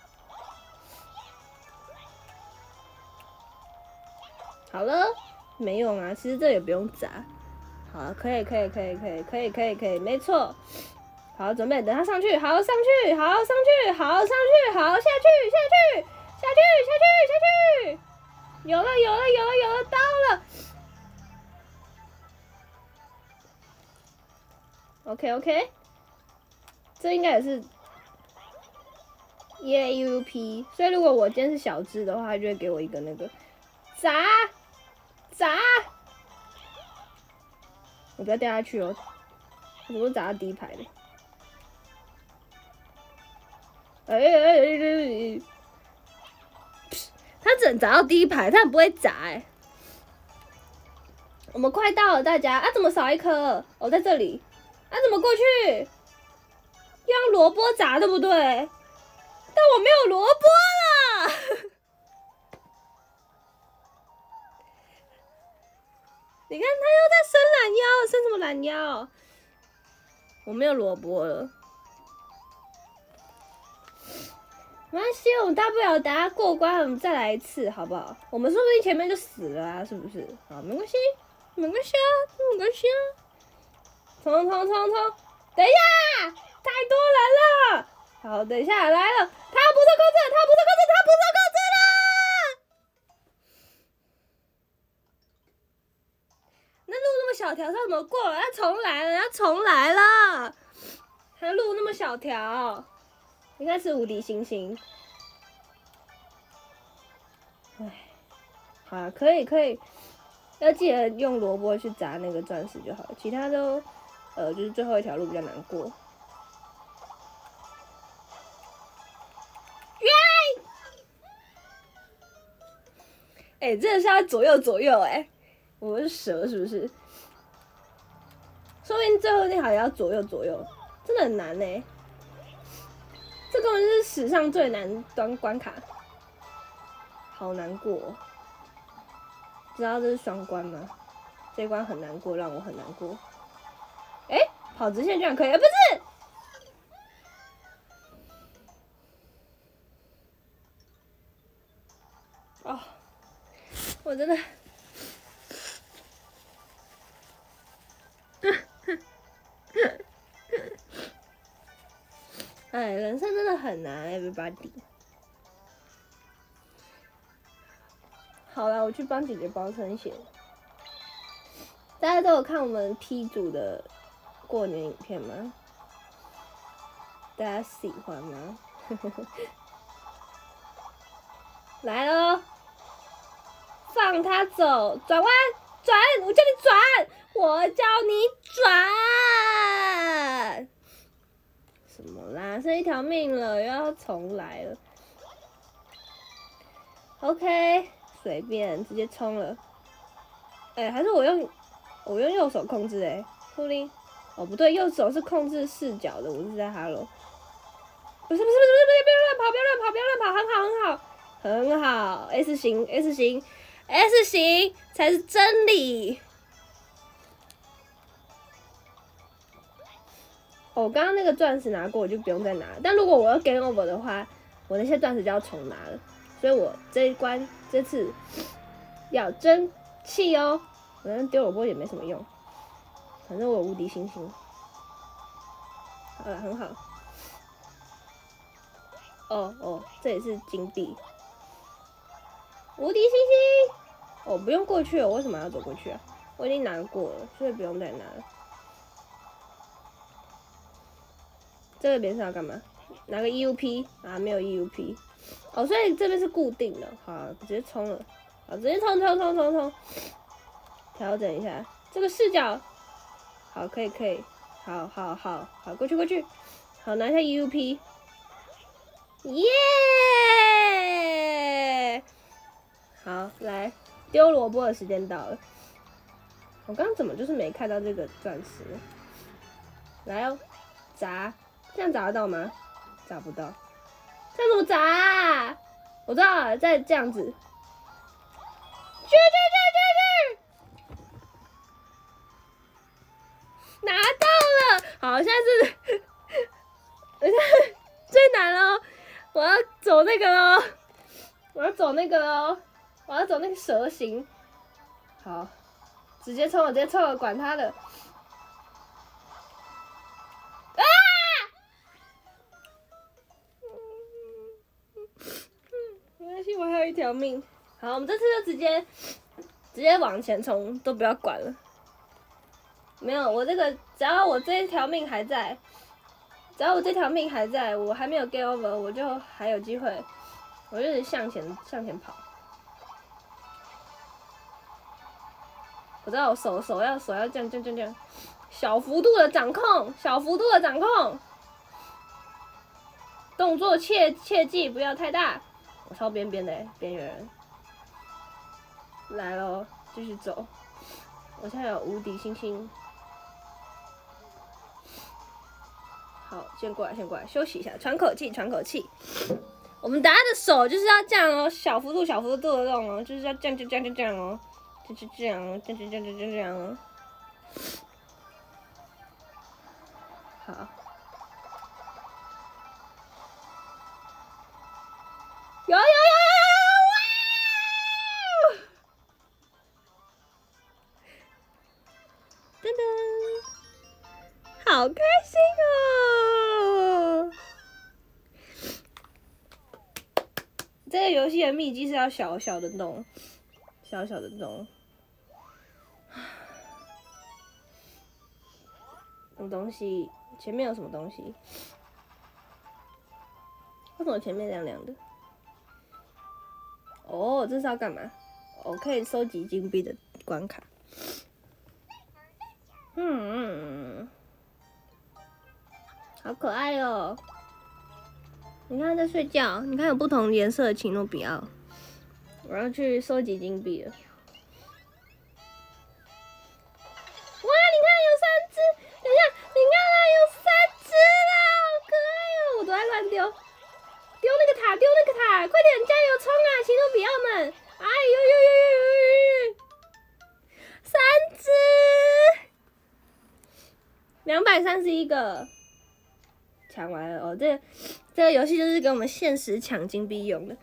S1: 好了，没用啊，其实这也不用砸。好，可以，可以，可以，可以，可以，可以，可以，没错。好，准备等他上去，好上去，好上去，好上去，好下去，下去，下去，下去，下去。有了，有了，有了，有了，到了。OK OK， 这应该也是 E A U P， 所以如果我今天是小只的话，就会给我一个那个砸砸，我不要掉下去哦，我怎么砸到第一排的？哎哎哎哎！他只能砸到第一排，他不会砸哎、欸。我们快到了，大家啊！怎么少一颗？哦，在这里。啊，怎么过去？要用萝卜砸，对不对？但我没有萝卜了。 你看他又在伸懒腰，伸什么懒腰？我没有萝卜了。没关系，我们大不了等下过关，我们再来一次，好不好？我们说不定前面就死了啊，是不是？好，没关系，没关系啊，没关系啊。冲冲冲冲！等一下，太多人了。好，等一下来了，他不受控制，他不受控制，他不受控制了。那路那么小条，他怎么过？要重来了，要重来了。他路那么小条。应该是无敌星星，唉，好啊，可以可以，要记得用萝卜去砸那个钻石就好了，其他都，呃，就是最后一条路比较难过。耶！哎、欸，真的是要左右左右哎、欸，我们是蛇是不是？说不定最后那条也要左右左右，真的很难哎、欸。这根本是史上最难关关卡，好难过、哦。知道这是双关吗？这一关很难过，让我很难过。哎、欸，跑直线居然可以，啊、不是！哦，我真的。哎，人生真的很难 ，everybody。好了，我去帮姐姐包成鞋。大家都有看我们 P 组的过年影片吗？大家喜欢吗？来咯，放他走，转弯，转，我叫你转，我叫你转。什么啦？剩一条命了，又要重来了。OK， 随便，直接冲了。哎、欸，还是我用我用右手控制哎、欸，说不定哦不对，右手是控制视角的，我是在 Hello。不是不是不是不是，不要乱跑，不要乱跑，不要乱跑，很好很好很好 ，S 型 S 型 S 型才是真理。哦，刚刚那个钻石拿过，我就不用再拿了。但如果我要 game over 的话，我那些钻石就要重拿了。所以我这一关这次要争气哦。反正丢萝卜也没什么用，反正我有无敌星星。好了，很好。哦哦，这也是金币。无敌星星。哦，不用过去了，我为什么要走过去啊？我已经拿过了，所以不用再拿了。这个边是要干嘛？拿个 E U P 啊，没有 E U P。哦，所以这边是固定的。好，直接冲了。好，直接冲冲冲冲冲。调整一下这个视角。好，可以可以。好好好好，过去过去。好，拿一下 E U P。耶！好，来丢萝卜的时间到了。我刚刚怎么就是没看到这个钻石？来哦，砸。这样砸得到吗？砸不到。这样怎么砸啊？我知道了，再这样子。去去去去去！拿到了！好，现在是，等一下最难了，我要走那个咯，我要走那个咯，我要走那个蛇形。好，直接冲了，直接冲了，管他的。我还有一条命，好，我们这次就直接直接往前冲，都不要管了。没有，我这个只要我这一条命还在，只要我这条命还在，我还没有 get over， 我就还有机会，我就是向前向前跑。我知道我手手要手要这样这样这样这样，小幅度的掌控，小幅度的掌控，动作切切记不要太大。我超边边的边缘人，来咯，继续走。我现在有无敌星星。好，先过来，先过来，休息一下，喘口气，喘口气。我们大家的手就是要这样哦，小幅度、小幅度的动哦，就是要这样、这样、这样、这样哦， 就是这样，这这这这这样。好。有有有有有！哇！噔噔，好开心哦！这个游戏的秘籍是要小小的弄，小小的弄。什么东西？前面有什么东西？为什么前面亮亮的？哦，这是要干嘛？我、哦、可以收集金币的关卡。嗯，好可爱哦！你看在睡觉，你看有不同颜色的奇诺比奥。我要去收集金币了。哇，你看有三只！等一下，你看啦，有三只啦，好可爱哦！我都在乱丢，丢那个塔，丢那个塔，快点加油冲啊，奇诺比奥们！哎呦呦呦呦呦呦！三只，两百三十一个，抢完了哦。这个、这个游戏就是给我们限时抢金币用的。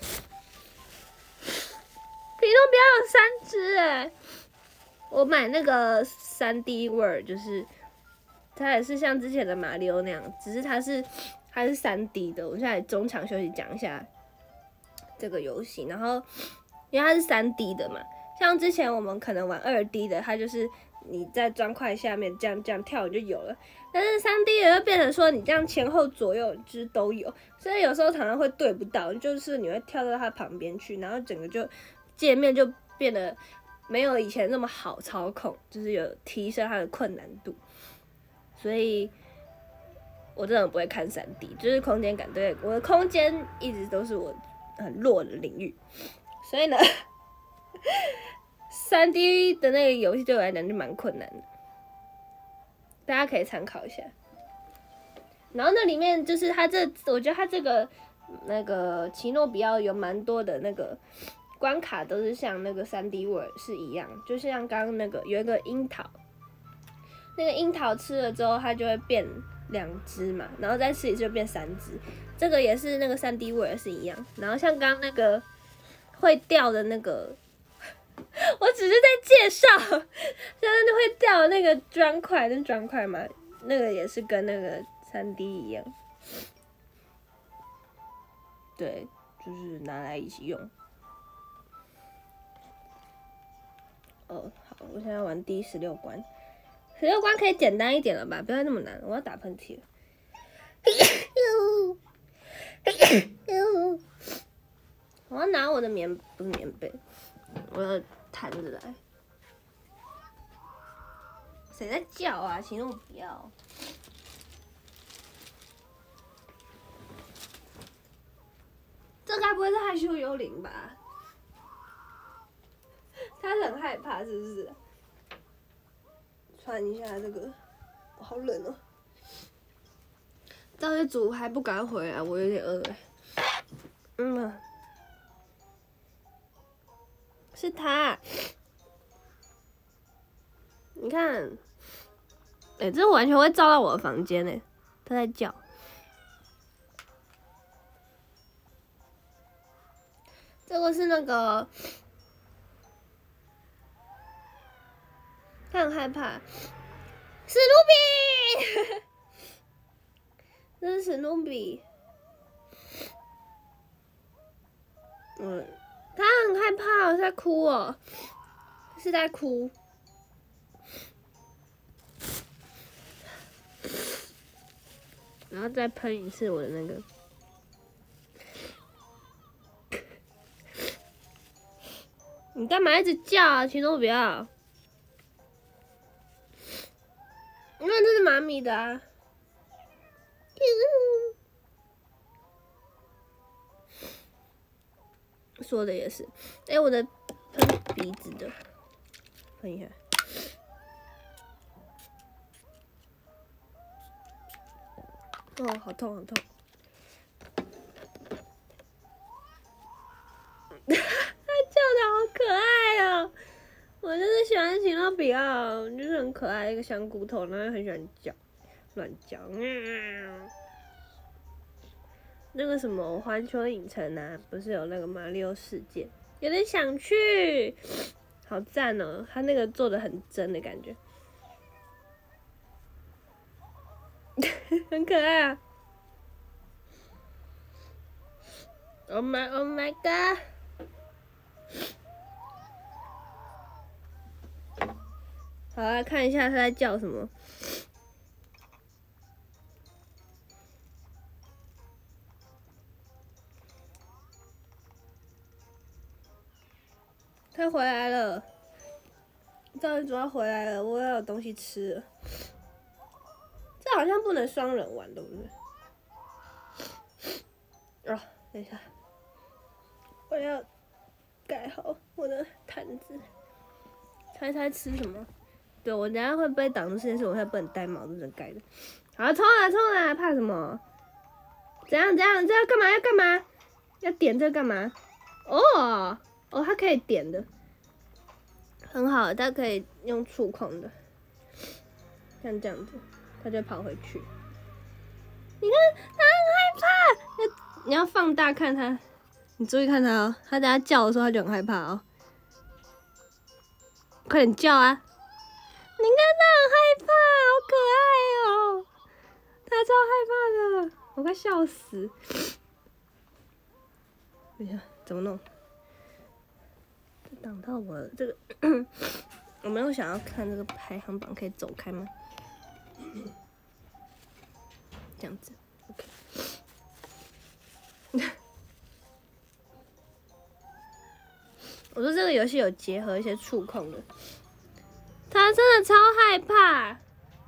S1: 奇诺比奥有三只哎！我买那个三 D World， 就是它也是像之前的马里奥那样，只是它是它是三 D 的。我现在中场休息讲一下这个游戏，然后因为它是三 D 的嘛，像之前我们可能玩二 D 的，它就是你在砖块下面这样这样跳就有了，但是三 D 的就变成说你这样前后左右就是都有，所以有时候常常会对不到，就是你会跳到它旁边去，然后整个就界面就变得没有以前那么好操控，就是有提升它的困难度，所以我真的不会看三 D， 就是空间感，对，我的空间一直都是我很弱的领域，所以呢，三 D 的那个游戏对我来讲就蛮困难的，大家可以参考一下。然后那里面就是它这，我觉得它这个那个奇诺比奥有蛮多的那个关卡都是像那个三 D World 是一样，就像刚刚那个有一个樱桃，那个樱桃吃了之后它就会变两只嘛，然后再吃一次就变三只，这个也是那个三 D World 是一样。然后像刚刚那个会掉的那个，我只是在介绍，就是会掉的那个砖块，那砖块嘛，那个也是跟那个三 D 一样，对，就是拿来一起用。哦，好，我现在玩第十六关，十六关可以简单一点了吧？不要那么难，我要打喷嚏了。我要拿我的棉，不是棉被，我要弹着来。谁在叫啊？请我不要。这该不会是害羞幽灵吧？他很害怕，是不是？穿一下这个，我好冷哦。赵月祖还不赶回来，我有点饿哎。嗯，是他。你看，哎、欸，这完全会照到我的房间哎，他在叫。这个是那个。他很害怕，史努比，这是史努比，嗯，他很害怕，在哭哦，是在哭，然后再喷一次我的那个，你干嘛一直叫啊？其实我不要。因为这是妈咪的啊，说的也是。哎、欸，我的喷鼻子的，喷一下。哦，好痛，好痛！他叫的好可爱哦，我就爱情到比奥，就是很可爱一个香菇头，然后很喜欢叫，乱叫。嗯那个什么环球影城啊，不是有那个马里奥世界，有点想去，好赞哦！他那个做的很真的感觉，很可爱啊。Oh my oh my god！ 好，来看一下他在叫什么。他回来了，赵一主要回来了，我要有东西吃了。这好像不能双人玩，对不对？啊，等一下，我要盖好我的毯子。猜猜吃什么？对，我等下会被挡住这件事，我才不能戴帽子盖的。好，冲啊冲啊！怕什么？怎样怎样？这要干嘛？要干嘛？要点这干嘛？哦哦，它可以点的，很好，它可以用触控的，像这样子，它就跑回去。你看，它很害怕。要你要放大看它，你注意看它哦，它等下叫的时候，它就很害怕哦。快点叫啊！你看它很害怕，好可爱哦！它超害怕的，我快笑死。哎呀，怎么弄？挡到我了这个，我没有想要看这个排行榜，可以走开吗？这样子 ，OK。我说这个游戏有结合一些触控的，他真的超害怕。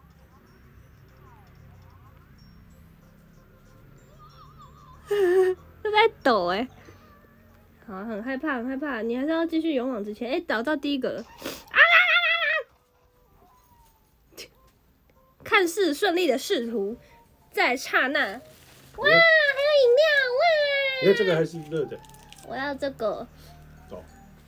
S1: 他在抖哎、欸，好，很害怕，很害怕。你还是要继续勇往直前。哎、欸，找到第一个了，啊啦啦啦啦！看似顺利的仕途，在刹那，哇，还有饮料哇！
S2: 因为这个还是热的。
S1: 我要这个。
S2: 走。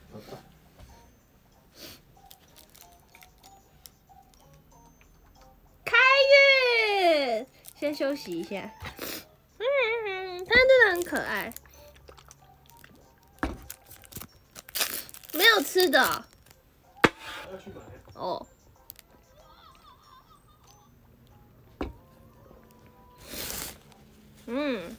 S1: 开运，先休息一下。嗯，它真的很可爱。没有吃的。
S2: 要去买。
S1: 哦。嗯。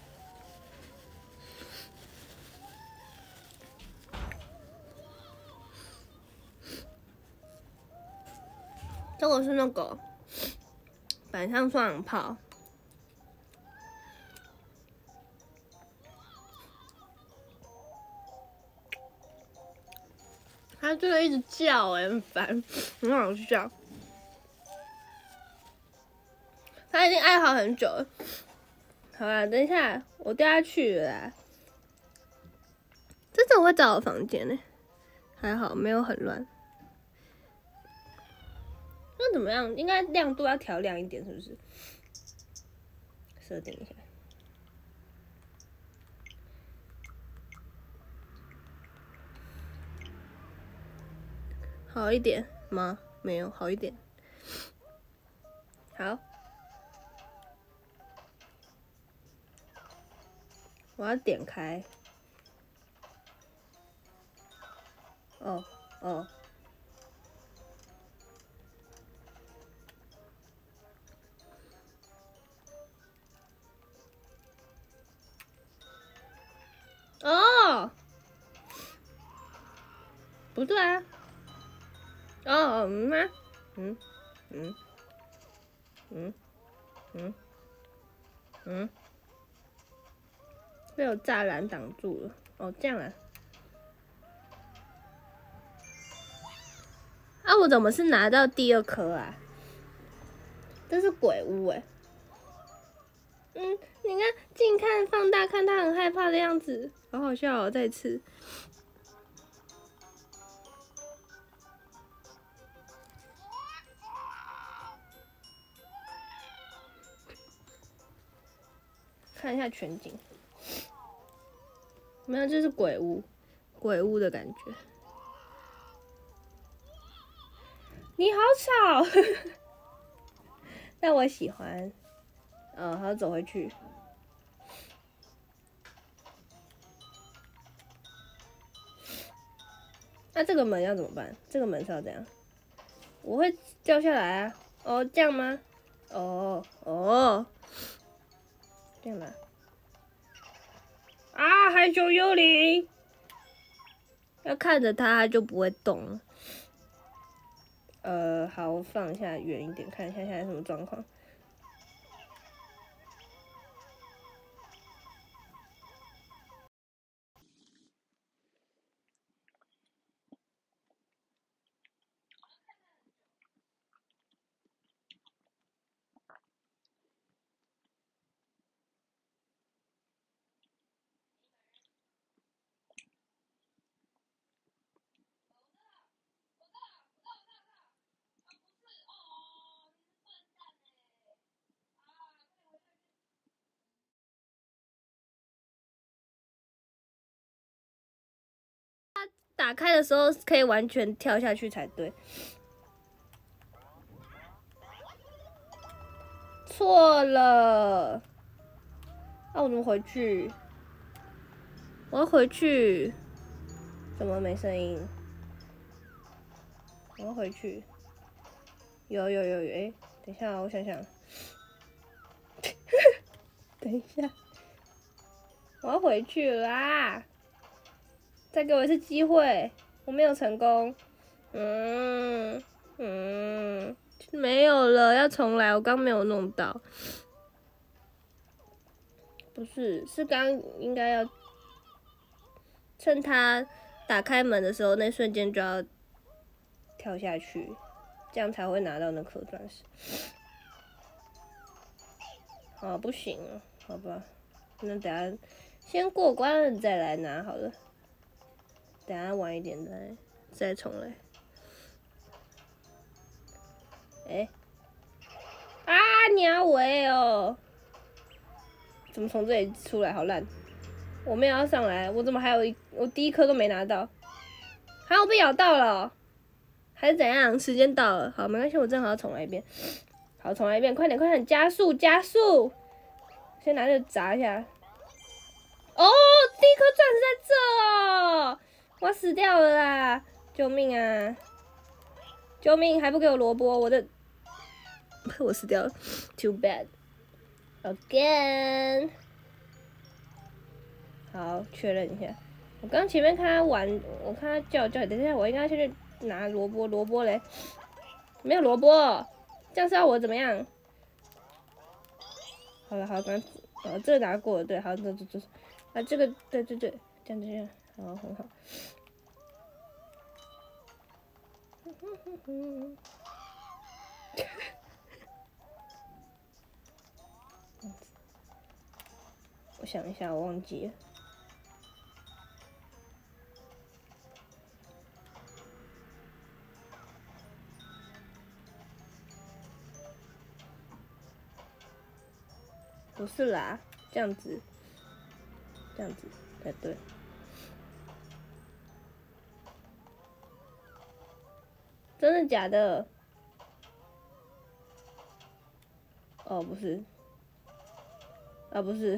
S1: 这个是那个板上双响炮。它这个一直叫哎、欸，很烦，很好笑。它已经爱好很久了。好啦，等一下，我掉下去了啦。这怎么会找我房间呢？还好没有很乱。那怎么样？应该亮度要调亮一点，是不是？设定一下。好一点吗？没有，好一点。好，我要点开。哦哦。哦，不对啊。哦，嗯吗？嗯嗯嗯嗯嗯，被我栅栏挡住了。哦，这样啊。啊，我怎么是拿到第二颗啊？这是鬼屋哎、欸。嗯，你看，近看、放大看，他很害怕的样子，好好笑哦！再次。看一下全景，没有，这是鬼屋，鬼屋的感觉。 你好吵，但我喜欢。哦，好，走回去。那这个门要怎么办？这个门是要怎样？我会掉下来啊！哦，这样吗？哦哦，这样吧。啊，害羞幽灵，要看着它，它就不会动了。呃，好，我放一下远一点，看一下现在什么状况。打开的时候可以完全跳下去才对。错了，那、啊、我怎么回去？我要回去，怎么没声音？我要回去。有有有有，哎、欸，等一下，我想想。等一下，我要回去啦！再给我一次机会，我没有成功。嗯嗯，没有了，要重来。我刚没有弄到。不是，是刚应该要趁他打开门的时候，那瞬间就要跳下去，这样才会拿到那颗钻石。好，不行了，好吧，那等下先过关了再来拿好了。等下晚一点再再重来。哎、欸，啊，鸟尾哦！怎么从这里出来？好烂！我没有要上来，我怎么还有一我第一颗都没拿到？好，我被咬到了，还是怎样？时间到了，好，没关系，我正好要重来一遍。好，重来一遍，快点，快点，加速，加速！先拿这个砸一下。哦，第一颗钻石在这哦，我死掉了啦！救命啊！救命！还不给我萝卜，我的，我死掉了 ，too bad。Again。好，确认一下。我刚前面看他玩，我看他叫叫，等一下我应该先去拿萝卜，萝卜嘞，没有萝卜，这样是要我怎么样？好了好，刚哦这个拿过了，对，好，这这这，啊这个对对对，这样这样，好很好。我想一下，我忘记了。不是啦，这样子，这样子才对。真的假的？哦，不是，啊不是，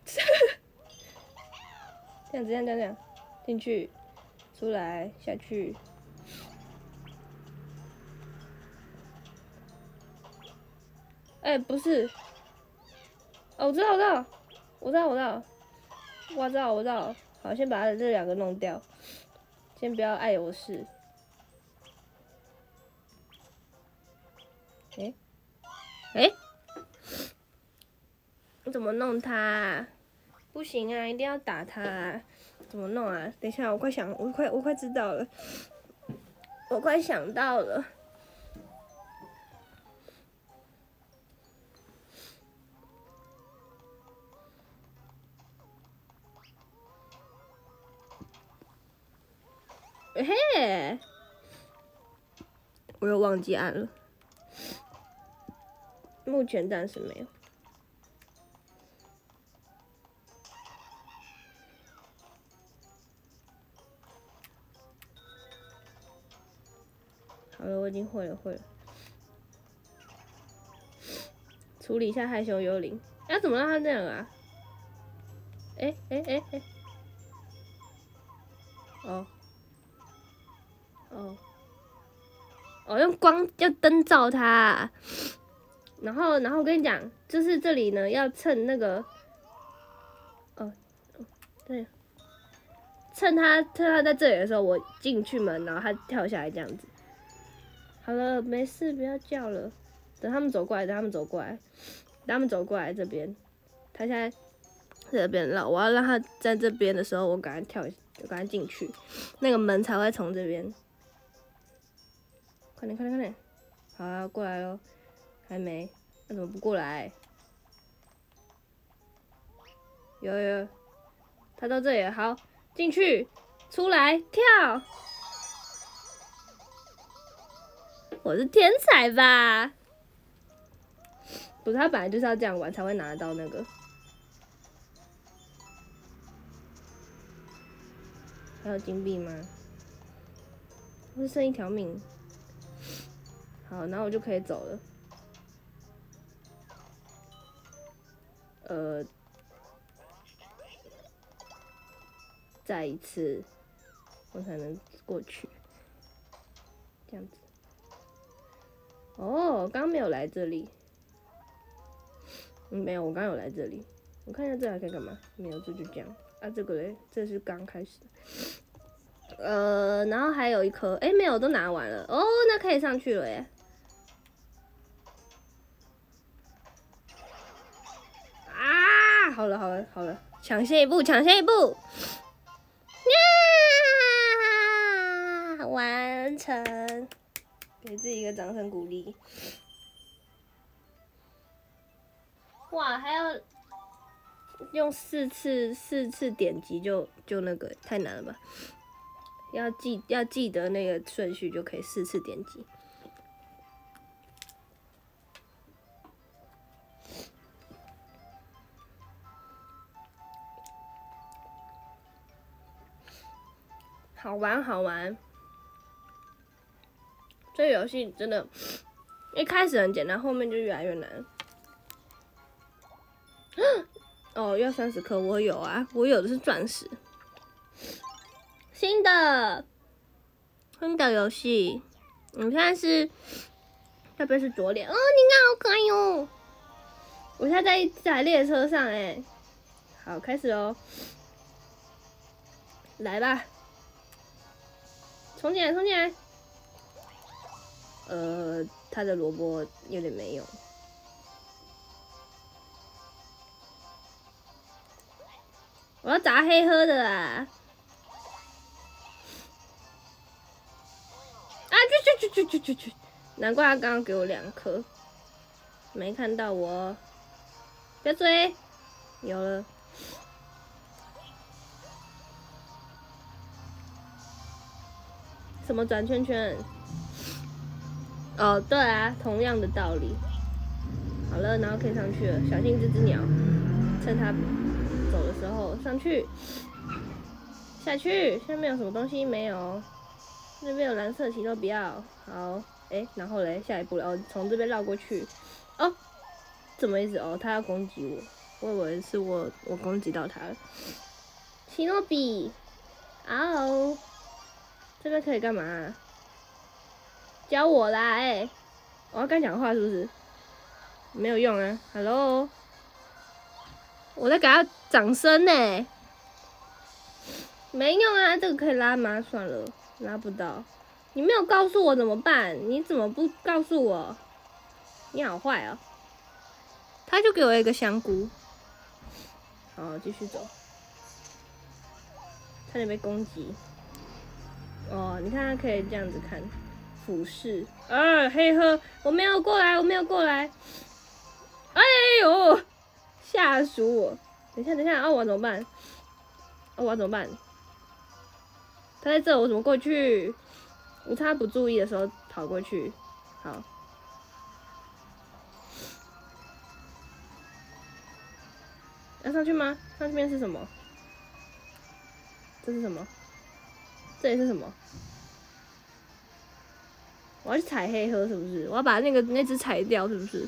S1: 这样这样这样这样，进去，出来，下去。哎、欸，不是，哦，我知道，我知道，我知道，我知道，我知道，我知道。好，先把这两个弄掉，先不要碍我事。哎、欸，哎、欸，你怎么弄它、啊？不行啊，一定要打它、啊。怎么弄啊？等一下，我快想，我快，我快知道了，我快想到了。嘿，我又忘记按了，目前暂时没有。 好了，我已经会了，会了。处理一下害羞幽灵，要怎么让他这样啊？哎哎哎哎，哦，哦，哦，用光用灯照他、啊，然后然后我跟你讲，就是这里呢要趁那个，哦，对，趁他趁他在这里的时候，我进去门，然后他跳下来这样子。好了，没事，不要叫了。等他们走过来，等他们走过来，等他们走过来这边。他现在在这边绕，我要让他在这边的时候，我赶快跳，我赶快进去，那个门才会从这边。快点，快点，快点！好啊，过来咯。还没？那怎么不过来？有有有，他到这里了，好，进去，出来，跳。我是天才吧？不是，他本来就是要这样玩才会拿得到那个。还有金币吗？我是剩一条命。好，然后我就可以走了。呃，再一次，我才能过去。这样子。哦，刚没有来这里。嗯，没有，我刚有来这里。我看一下这还可以干嘛？没有，这就这样。啊，这个嘞，这是刚开始。呃，然后还有一颗，哎、欸，没有，都拿完了。哦，那可以上去了耶。啊，好了好了好了，抢先一步，抢先一步。呀，完成，给自己一个掌声鼓励。哇，还要用四次四次点击就就那个太难了吧？要记要记得那个顺序就可以四次点击。好玩好玩，这个游戏真的，一开始很简单，后面就越来越难。哦，要三十颗，我有啊，我有的是钻石。新的新的游戏，你现在是这边是左脸哦，你看好可爱哟！我现在在一台列车上哎，好，开始哦，来吧，冲进来，冲进来。呃，他的萝卜有点没用。我要砸黑喝的啦！啊，去去去去去去去！难怪他刚刚给我两颗，没看到我。不要追，有了。什么转圈圈？哦，对啊，同样的道理。好了，然后可以上去了，小心这只鸟，趁它走的时候上去，下去，下面有什么东西没有？那边有蓝色旗都不要。好，哎、欸，然后嘞，下一步了，哦，从这边绕过去。哦，怎么意思？哦，他要攻击我，我以为是我我攻击到他了。奇诺比，哦，这边可以干嘛、啊？教我啦，哎、欸，我要跟他讲话是不是？没有用啊 ，Hello， 我在给他掌声呢、欸，没用啊，这个可以拉吗？算了，拉不到。你没有告诉我怎么办？你怎么不告诉我？你好坏哦！他就给我一个香菇。好，继续走。差点被攻击。哦，你看他可以这样子看，俯视。啊，黑喝，我没有过来，我没有过来。哎呦，吓死我！等一下，等一下，哦，我怎么办？哦，我怎么办？他在这，我怎么过去？我趁他不注意的时候跑过去。好。要上去吗？上面是什么？这是什么？这里是什么？ 我要去踩黑盒是不是？我要把那个那只踩掉是不是？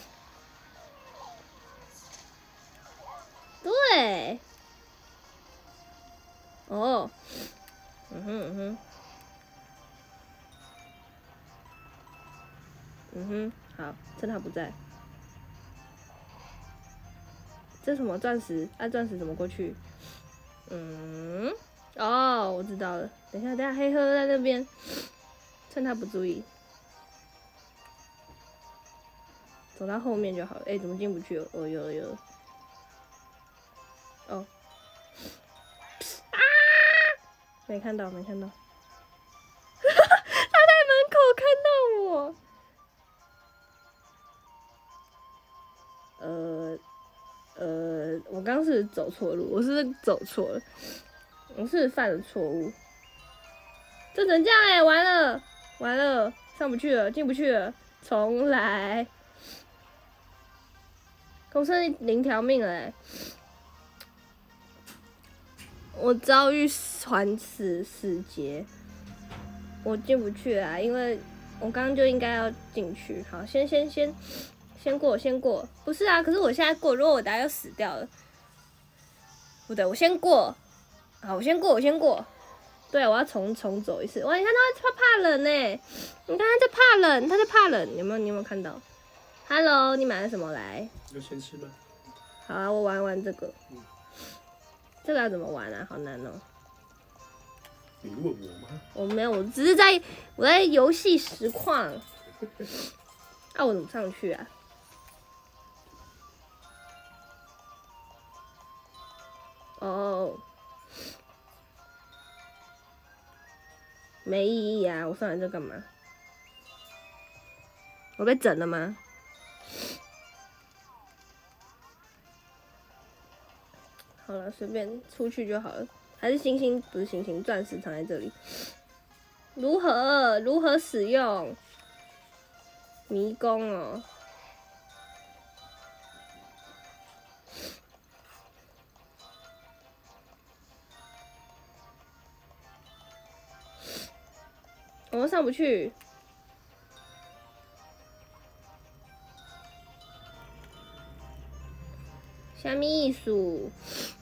S1: 对。哦。嗯哼嗯哼。嗯哼，好，趁他不在。这是什么钻石？按、啊、钻石怎么过去？嗯，哦，我知道了。等一下，等一下，黑盒在那边，趁他不注意，走到后面就好了。哎、欸，怎么进不去了？哦，有了有了。哦。啊！没看到，没看到。他在门口看到我。呃。呃，我刚刚是走错路，我是不是走错了？我是不是犯了错误？就成这样哎、欸，完了完了，上不去了，进不去了，重来。我剩零条命了哎、欸，我遭遇环死死劫，我进不去啊，因为我刚刚就应该要进去。好，先先先。先过，先过，不是啊，可是我现在过，如果我等下又死掉了，不对，我先过，好，我先过，我先过，对，我要重重走一次。哇，你看他他怕冷呢、欸，你看他在怕冷，他在怕冷，有没有？你有没有看到 ？Hello， 你买了什么来？
S2: 就先吃吧。
S1: 好啊，我玩玩这个，嗯、这个要怎么玩啊？好难哦、喔。
S2: 你问我吗？
S1: 我没有，我只是在我在游戏实况。啊，我怎么上去啊？哦，没意义啊！我上来这干嘛？我被整了吗？好了，随便出去就好了。还是星星不是星星，钻石藏在这里。如何如何使用？迷宫哦。我又上不去。虾米艺术？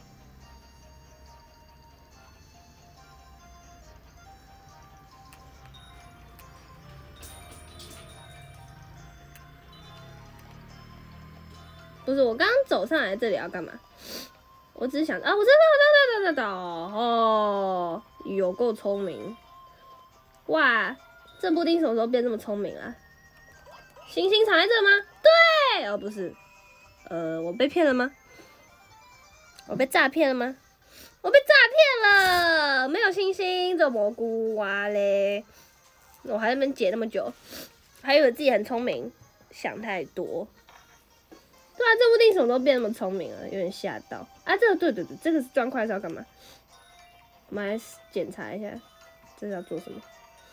S1: 不是，我刚刚走上来这里要干嘛？我只是想啊，我知道，我知道，知道，知道，哦，有够聪明！哇，这布丁什么时候变这么聪明啊？星星藏在这吗？对，哦不是，呃，我被骗了吗？我被诈骗了吗？我被诈骗了，没有星星，只有蘑菇哇嘞！我还在那边解那么久，还以为自己很聪明，想太多。对啊，这布丁什么时候变那么聪明了？有点吓到啊！这个对对对，这个是砖块是要干嘛？我们来检查一下，这是要做什么？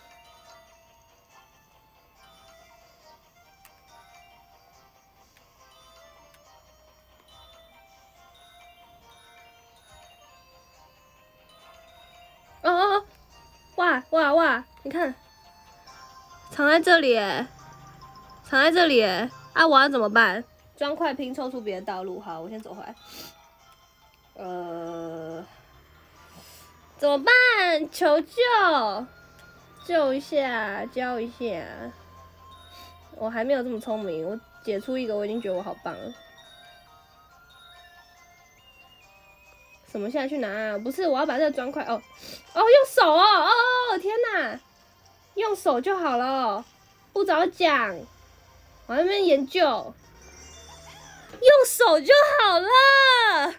S1: 哦哦哦！哇哇哇！你看，藏在这里哎，藏在这里哎！啊，我要怎么办？砖块拼凑出别的道路。好，我先走回来。呃，怎么办？求救！救一下，教一下。我还没有这么聪明，我解出一个，我已经觉得我好棒了。什么？现在去拿、啊？不是，我要把这个砖块哦哦，用手哦哦！天哪，用手就好了，不早讲，我在那边研究，用手就好了。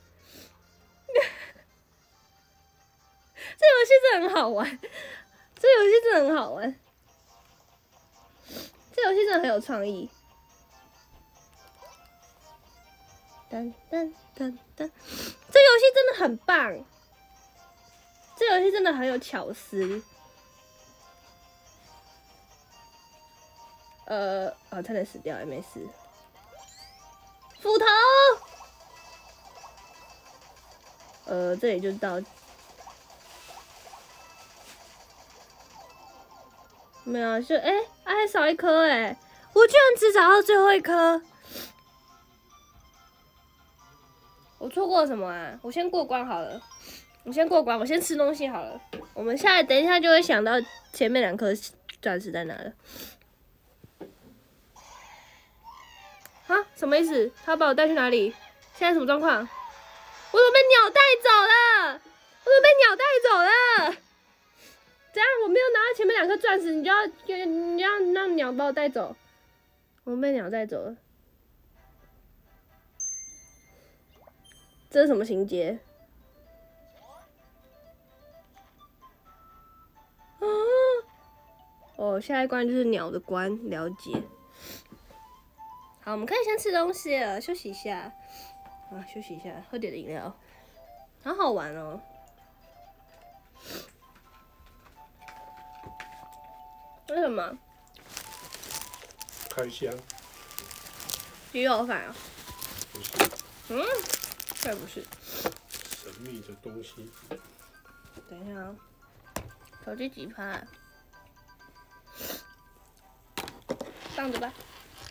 S1: 这游戏真的很好玩，这游戏真的很好玩，这游戏真的很有创意。噔噔噔噔，这游戏真的很棒，这游戏真的很有巧思。呃，哦，差点死掉，也没事。斧头，呃，这里就到。 没有，就哎、欸，还少一颗哎，我居然只找到最后一颗，我错过了什么啊？我先过关好了，我先过关，我先吃东西好了。我们下来等一下就会想到前面两颗钻石在哪了。啊，什么意思？他把我带去哪里？现在什么状况？我怎么被鸟带走了？我怎么被鸟带走了？这样我没有拿到前面两颗钻石，你就要就你要让鸟把我带走。我被鸟带走了，这是什么情节？啊！哦，下一关就是鸟的关，了解。好，我们可以先吃东西了，休息一下。啊，休息一下，喝点饮料，好好玩哦。为什么？
S2: 开箱。
S1: 鸡肉饭啊？
S2: 不是。
S1: 嗯，这不是。
S2: 神秘的东西。
S1: 等一下啊、喔，手机几趴、啊？放着吧。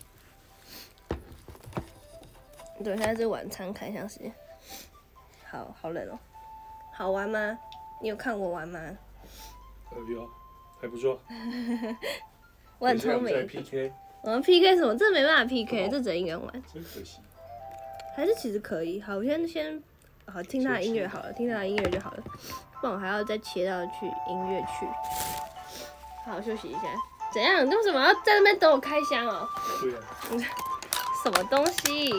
S1: 对，现在是晚餐开箱时间。好好冷哦、喔，好玩吗？你有看我玩吗？
S2: 哎呦，还不错。
S1: 我很聪明。
S2: 在 P K。
S1: 我们 P K 什么？这没办法 P K，、哦、这只能一个人玩。
S2: 真可惜。
S1: 还是其实可以。好，我先先好听他的音乐好了，听他的音乐就好了。不然我还要再切到去音乐去。好，休息一下。怎样？为什么要在那边等我开箱哦、喔？
S2: 对啊。
S1: 什么东西？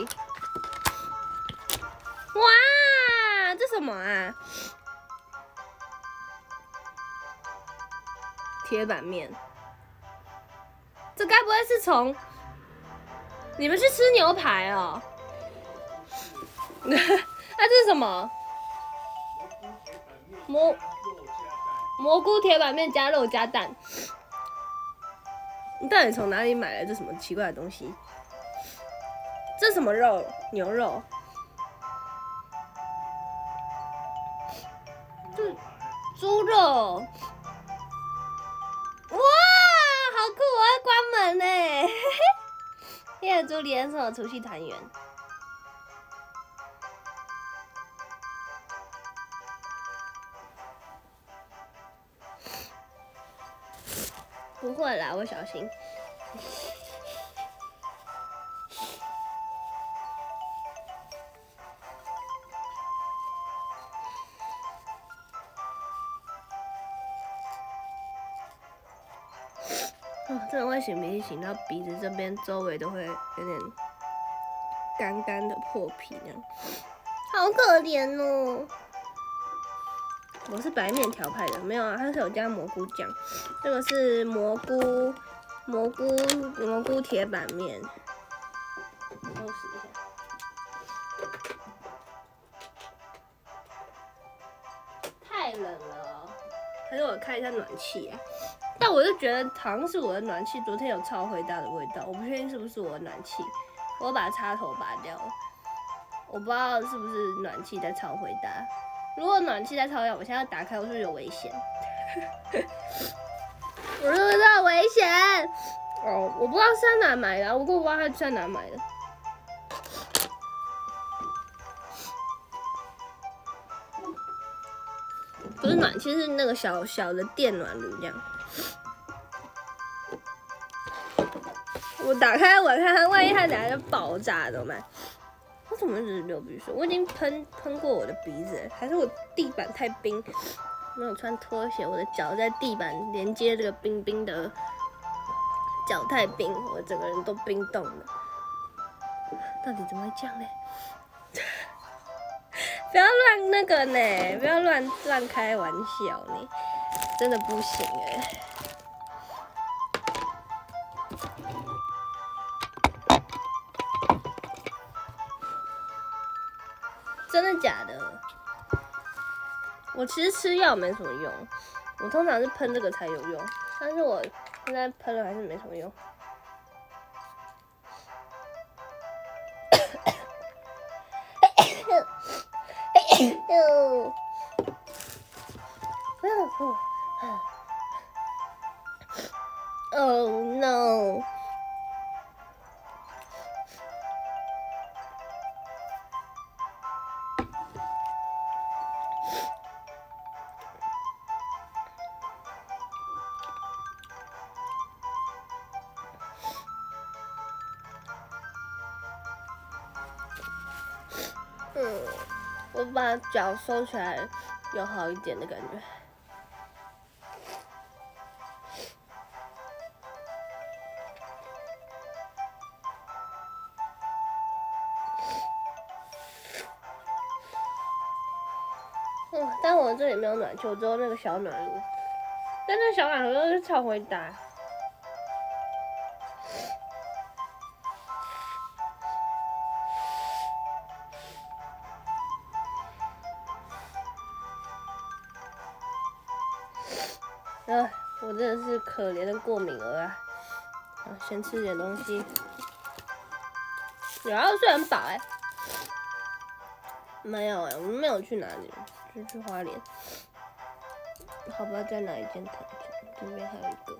S1: 哇，这什么啊？铁板面。这该不会是从你们去吃牛排哦、喔？那、啊、这是什么？蘑蘑菇铁板面加肉加蛋。你到底从哪里买来这什么奇怪的东西？这什么肉？牛肉？这猪肉？哇，好酷！我要关门呢。夜猪连锁除夕团圆。不会啦，我小心。哦，真的会擤鼻涕擤到鼻子这边周围都会有点干干的破皮那样，好可怜哦。我是白面条派的，没有啊，它是有加蘑菇酱。这个是蘑菇蘑菇蘑菇铁板面，收拾一下。太冷了，还是我开一下暖气啊？但我就觉得好像是我的暖气昨天有超灰大的味道，我不确定是不是我的暖气，我把插头拔掉了，我不知道是不是暖气在超灰大。如果暖气在超大，我现在打开，我是不是有危险？我是不是有危险？哦，我不知道是在哪买的、啊，不过我不知道他在哪买的。不是暖气，是那个小小的电暖炉这样。我打开我看看，万一它等下就爆炸怎么办？我怎么一直流鼻水？我已经喷喷过我的鼻子了，还是我地板太冰，没有穿拖鞋，我的脚在地板连接这个冰冰的脚太冰，我整个人都冰冻了。到底怎么会这样呢？不要乱那个呢，不要乱乱开玩笑呢，真的不行哎。真的假的？我其实吃药没什么用，我通常是喷这个才有用，但是我现在喷了还是没什么用。 Oh no！ 嗯，我把脚收起来，有好一点的感觉。嗯，但我这里没有暖气，我只有那个小暖炉。但那小暖炉又是超会打。呃，我真的是可怜的过敏儿啊！啊，先吃点东西。有啊，睡很饱哎。没有哎，我们没有去哪里，就去花莲。好吧，再拿一件糖浆，这边还有一个。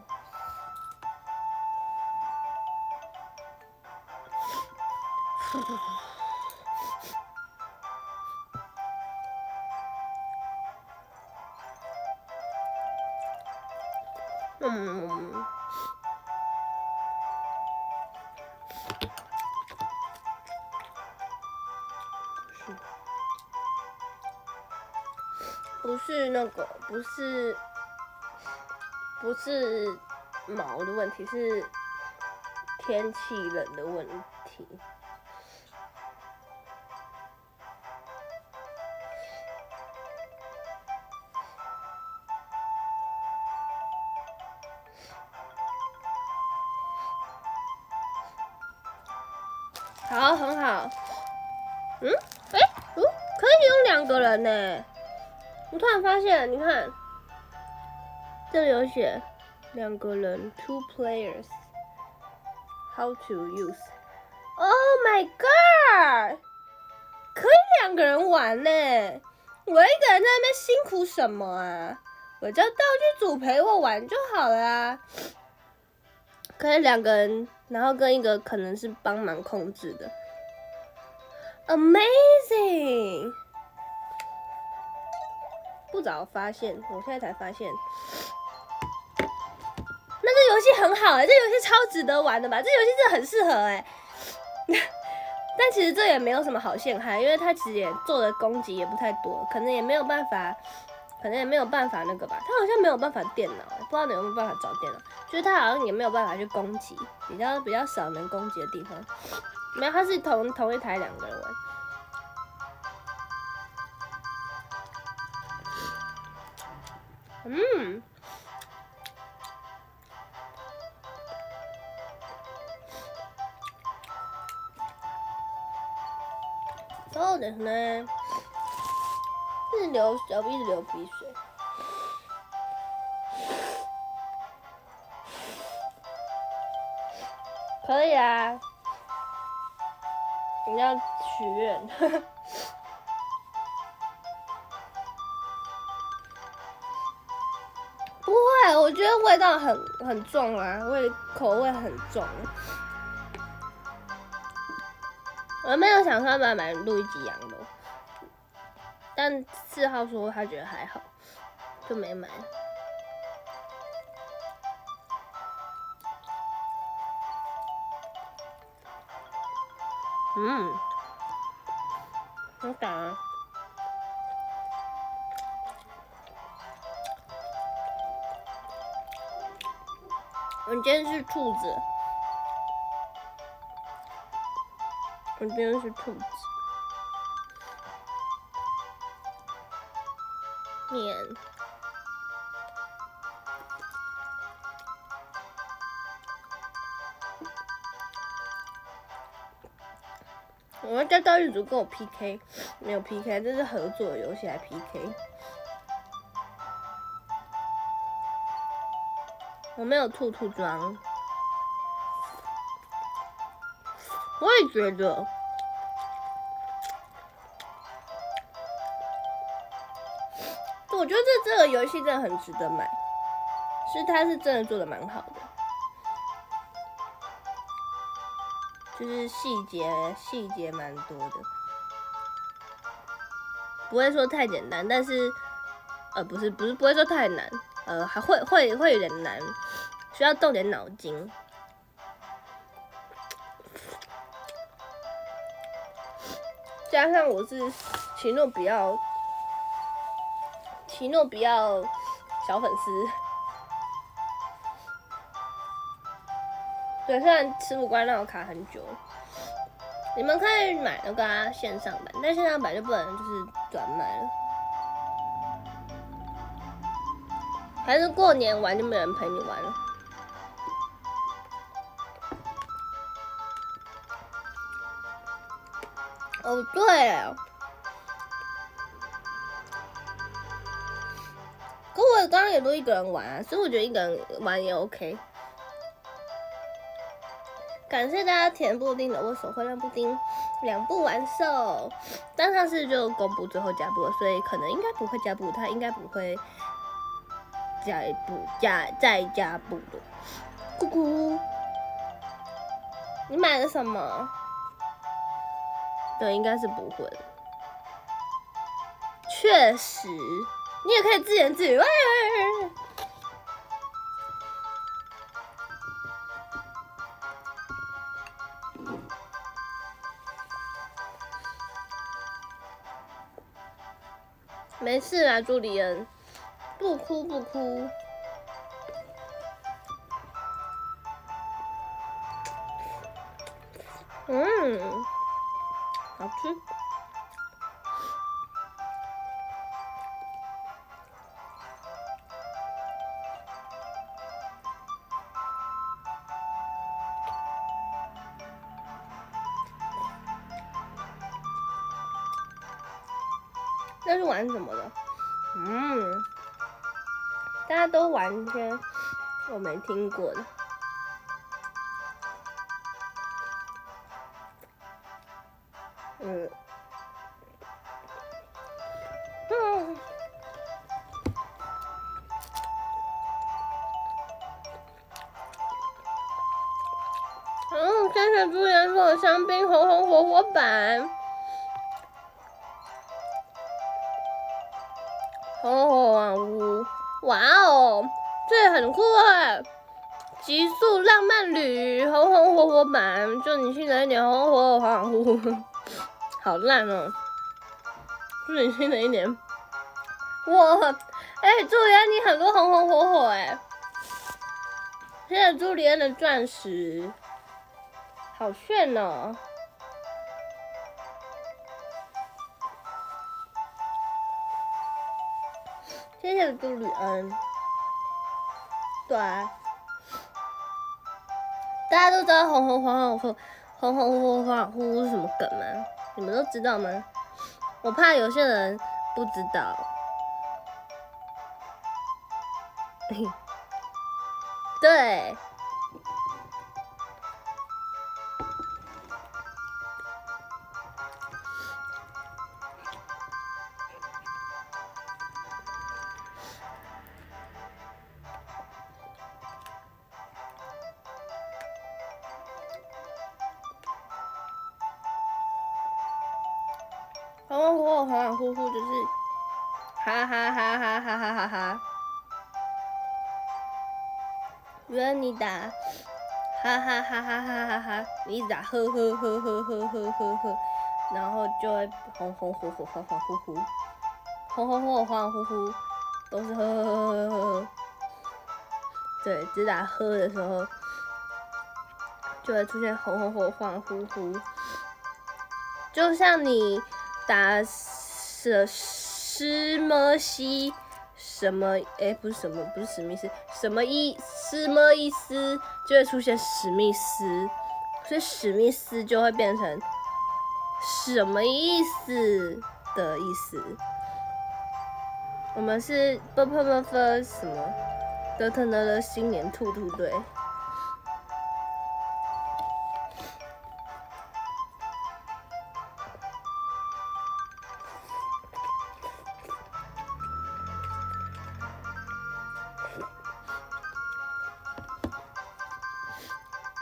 S1: 嗯。不是那个，不是，不是毛的问题，是天气冷的问题。好，很好。嗯，哎、欸，哦，可以用两个人呢。我突然发现，你看，这里有写两个人 ，two players，how to use。Oh my god， 可以两个人玩呢。我一个人在那边辛苦什么啊？我叫道具组陪我玩就好了啊。可以两个人，然后跟一个可能是帮忙控制的。Amazing！ 不早发现，我现在才发现。那这游戏很好哎、欸，这游戏超值得玩的吧？这游戏真的很适合哎、欸。但其实这也没有什么好陷害，因为它其实也做的攻击也不太多，可能也没有办法，可能也没有办法那个吧。它好像没有办法电脑、欸，不知道你有没有办法找电脑。就是它好像也没有办法去攻击，比较比较少能攻击的地方。没有，它是同同一台两个人玩。嗯。そうですね。一直流小鼻子流鼻水。可以啊。你要许愿。不会，我觉得味道很很重啊，味口味很重。我没有想说要不要买录一集羊肉，但四号说他觉得还好，就没买。嗯，好打啊。我今天是兔子，我今天是兔子。面。我要叫道具组跟我 P K， 没有 P K， 这是合作的游戏，还 P K。我没有兔兔装，我也觉得。我觉得这这个游戏真的很值得买，是它是真的做的蛮好的。 就是细节细节蛮多的，不会说太简单，但是呃不是不是不会说太难，呃还会会会有点难，需要动点脑筋。加上我是奇诺比奥，奇诺比奥小粉丝。对，虽然吃不惯让我卡很久，你们可以买那个啊线上版，但线上版就不能就是转卖了。还是过年玩就没人陪你玩了。哦，对，可我刚刚也都一个人玩啊，所以我觉得一个人玩也 OK。感谢大家填布丁的握手会，让布丁两部完售，但上次就公布最后加布了，所以可能应该不会加布，他应该不会加一部加再加布了。姑姑，你买了什么？对，应该是不会的。确实，你也可以自言自语。喂没事啦，朱莉恩，不哭不哭。嗯，好吃。那是玩什么的？嗯，大家都玩一些我没听过的。嗯，嗯，嗯，谢谢朱颜送的香槟红红火火版。哦啊呜！哇哦，这很酷哎！极速浪漫旅红红火火版，祝你新的一年红红火火恍恍惚惚。好烂哦！祝你新的一年，哇！哎、欸，朱莉安你很多红红火火哎！谢谢朱莉安的钻石，好炫哦！谢谢朱莉安。对啊，大家都知道红红黄黄火红红火火恍惚是什么梗吗？你们都知道吗？我怕有些人不知道。对。红红火火恍恍惚惚就是哈哈哈哈哈哈哈哈，约你打哈哈哈哈哈哈哈，你一直打呵呵呵呵呵呵呵呵，然后就会红红火火恍恍惚惚，红红火火恍恍惚惚都是呵呵呵呵呵呵，对，只打呵的时候就会出现红红火恍惚惚，就像你打什什么西什么哎，不是什么，不是史密斯，什么伊什么意思就会出现史密斯，所以史密斯就会变成什么意思的意思。我们是啵啵啵啵什么德特呢的新年兔兔队。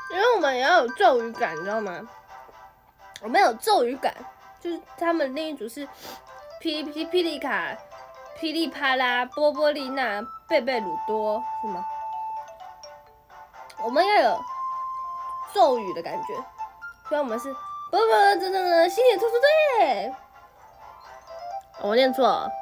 S1: 因为我们也要有咒语感，你知道吗？我们有咒语感，就是他们另一组是霹霹霹雳卡、噼里啪啦、波波丽娜、贝贝鲁多，是吗？我们要有咒语的感觉，所以我们是不不真真的心理突出队。我念错了。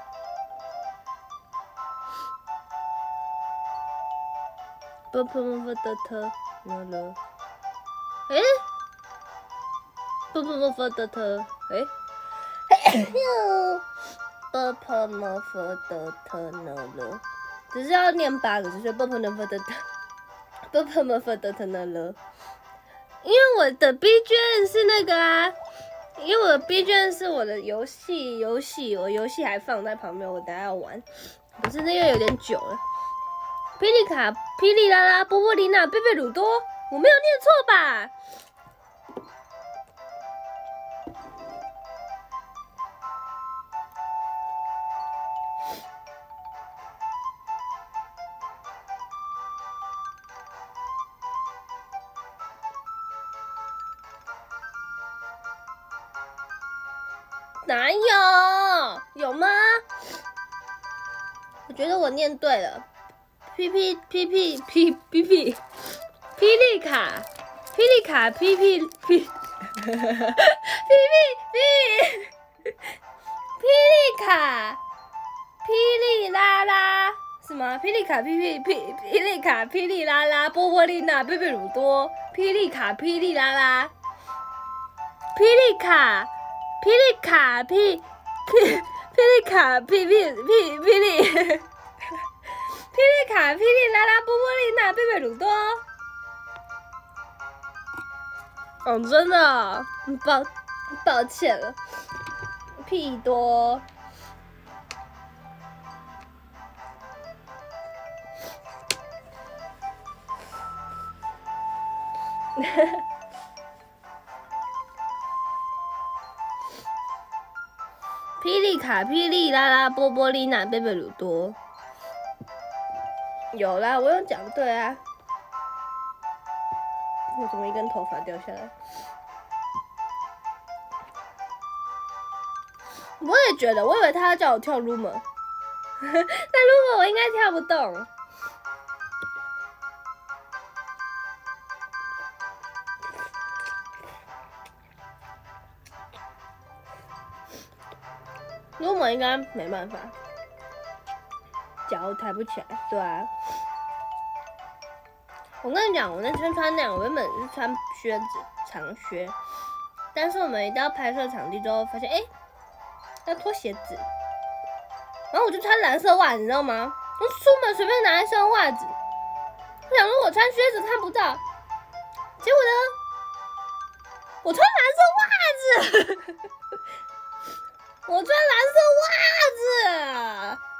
S1: 不不不不的特了了，哎，不不不不的特，哎，不不么不的特了了，只是要念八个字，所以不不不的特，不不不不的特了了。因为我的 B 卷是那个啊，因为我的 B 卷是我的游戏游戏，我游戏还放在旁边，我等下要玩，可是那个有点久了。霹雳卡、霹雳拉拉、波波丽娜、贝贝鲁多，我没有念错吧？哪有？有吗？我觉得我念对了。P P P P P P P 霹雳卡，霹雳卡 P P P P P P 霹雳卡，霹雳拉拉是吗？霹雳卡 P P P 霹雳卡霹雳拉拉，波波丽娜、贝贝鲁多，霹雳卡霹雳拉拉，霹雳卡，霹雳卡霹霹霹雳卡霹霹霹霹雳。霹雳卡、霹雳拉拉、波波丽娜、贝贝鲁多。哦，真的、哦，抱抱歉了，屁多。霹雳卡、霹雳拉拉、波波丽娜、贝贝鲁多。有啦，我有讲对啊。我怎么一根头发掉下来？我也觉得，我以为他要叫我跳 Rumor， 但 Rumor 我应该跳不动。Rumor 应该没办法，脚抬不起来，对啊。我跟你讲，我那天穿那样，我原本是穿靴子长靴，但是我们一到拍摄场地之后，发现哎、欸，要脱鞋子，然后我就穿蓝色袜子，你知道吗？我出门随便拿一双袜子，我想说我穿靴子看不到，结果呢，我穿蓝色袜子，我穿蓝色袜子。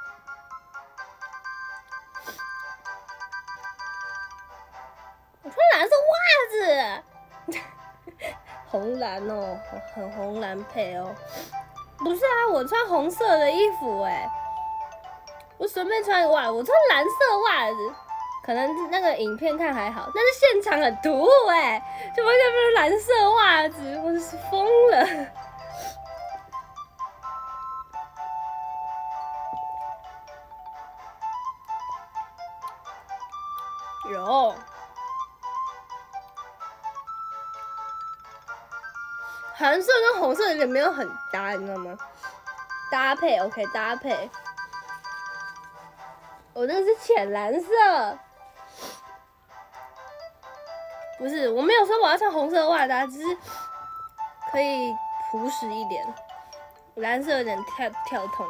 S1: 我穿蓝色袜子，红蓝哦，很红蓝配哦。不是啊，我穿红色的衣服哎、欸，我随便穿个袜，我穿蓝色袜子，可能那个影片看还好，但是现场很突兀哎、欸，就完全不是蓝色袜子，我是疯了。有。蓝色跟红色有点没有很搭，你知道吗？搭配 OK， 搭配。我那个是浅蓝色，不是，我没有说我要穿红色的袜子啊，只是可以朴实一点。蓝色有点跳跳痛，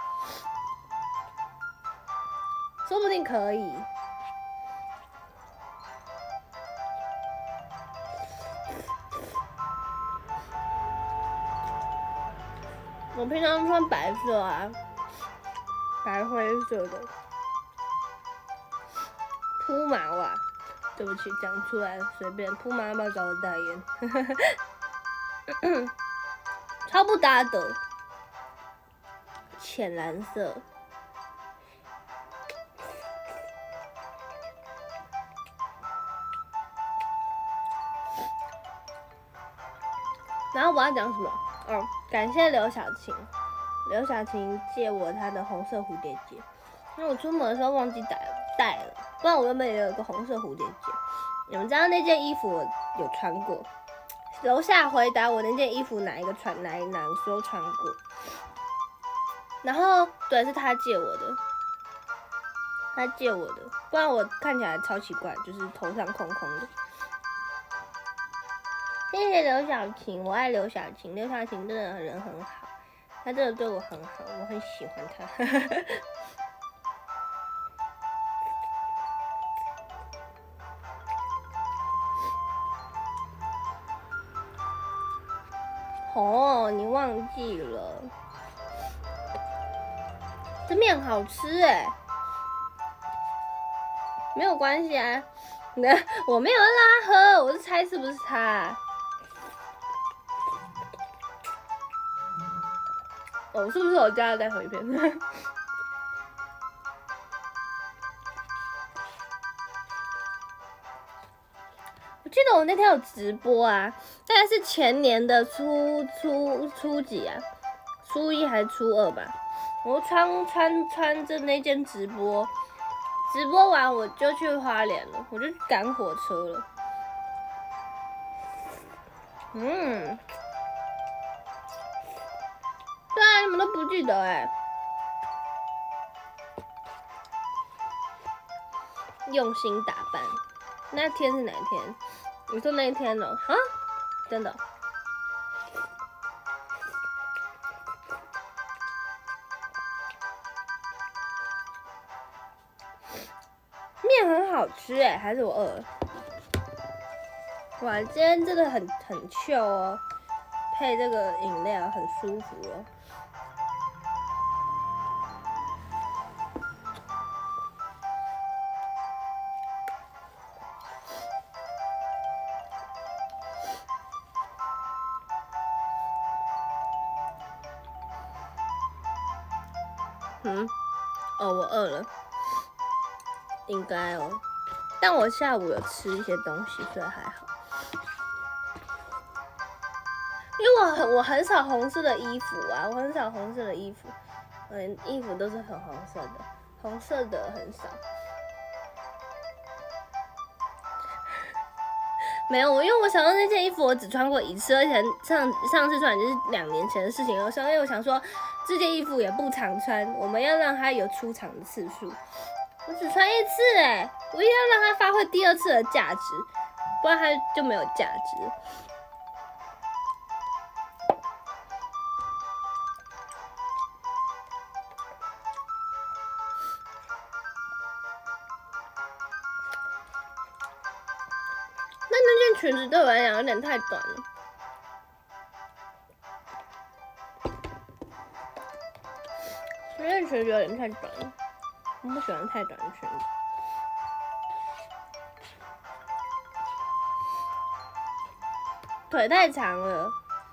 S1: 说不定可以。我平常穿白色啊，白灰色的铺马袜。对不起，讲出来随便。铺马要不要找我代言？超不搭的，浅蓝色。 然后我要讲什么？哦，感谢刘晓晴，刘晓晴借我她的红色蝴蝶结，因为我出门的时候忘记带带了，不然我原本也有一个红色蝴蝶结。你们知道那件衣服我有穿过？楼下回答我那件衣服哪一个穿哪哪个时候穿过？然后对，是他借我的，他借我的，不然我看起来超奇怪，就是头上空空的。谢谢刘晓晴，我爱刘晓晴，刘晓晴真的人很好，她真的对我很好，我很喜欢她。哦，你忘记了，这面好吃哎，没有关系啊，我没有拉喝，我是猜是不是他。哦，是不是我加了再回一遍？我记得我那天有直播啊，大概是前年的初初初几啊，初一还是初二吧。我穿穿穿着那件直播，直播完我就去花莲了，我就赶火车了。嗯，对啊，你们都不记得哎、欸。用心打扮，那天是哪天？你说那一天哦？哈，真的。面很好吃哎，还是我饿了？哇，今天真的很很 chill 哦，配这个饮料很舒服哦。嗯，哦，我饿了，应该哦，但我下午有吃一些东西，所以还好。因为我很我很少红色的衣服啊，我很少红色的衣服，嗯，衣服都是很红色的，红色的很少。没有，我因为我想到那件衣服我只穿过一次，而且上上次穿就是两年前的事情了，所以我想说这件衣服也不常穿，我们要让它有出场的次数。我只穿一次哎、欸，我一定要让它发挥第二次的价值，不然它就没有价值。裙子对我来讲有点太短了，那件裙子有点太短了，我不喜欢太短的裙子。腿太长了，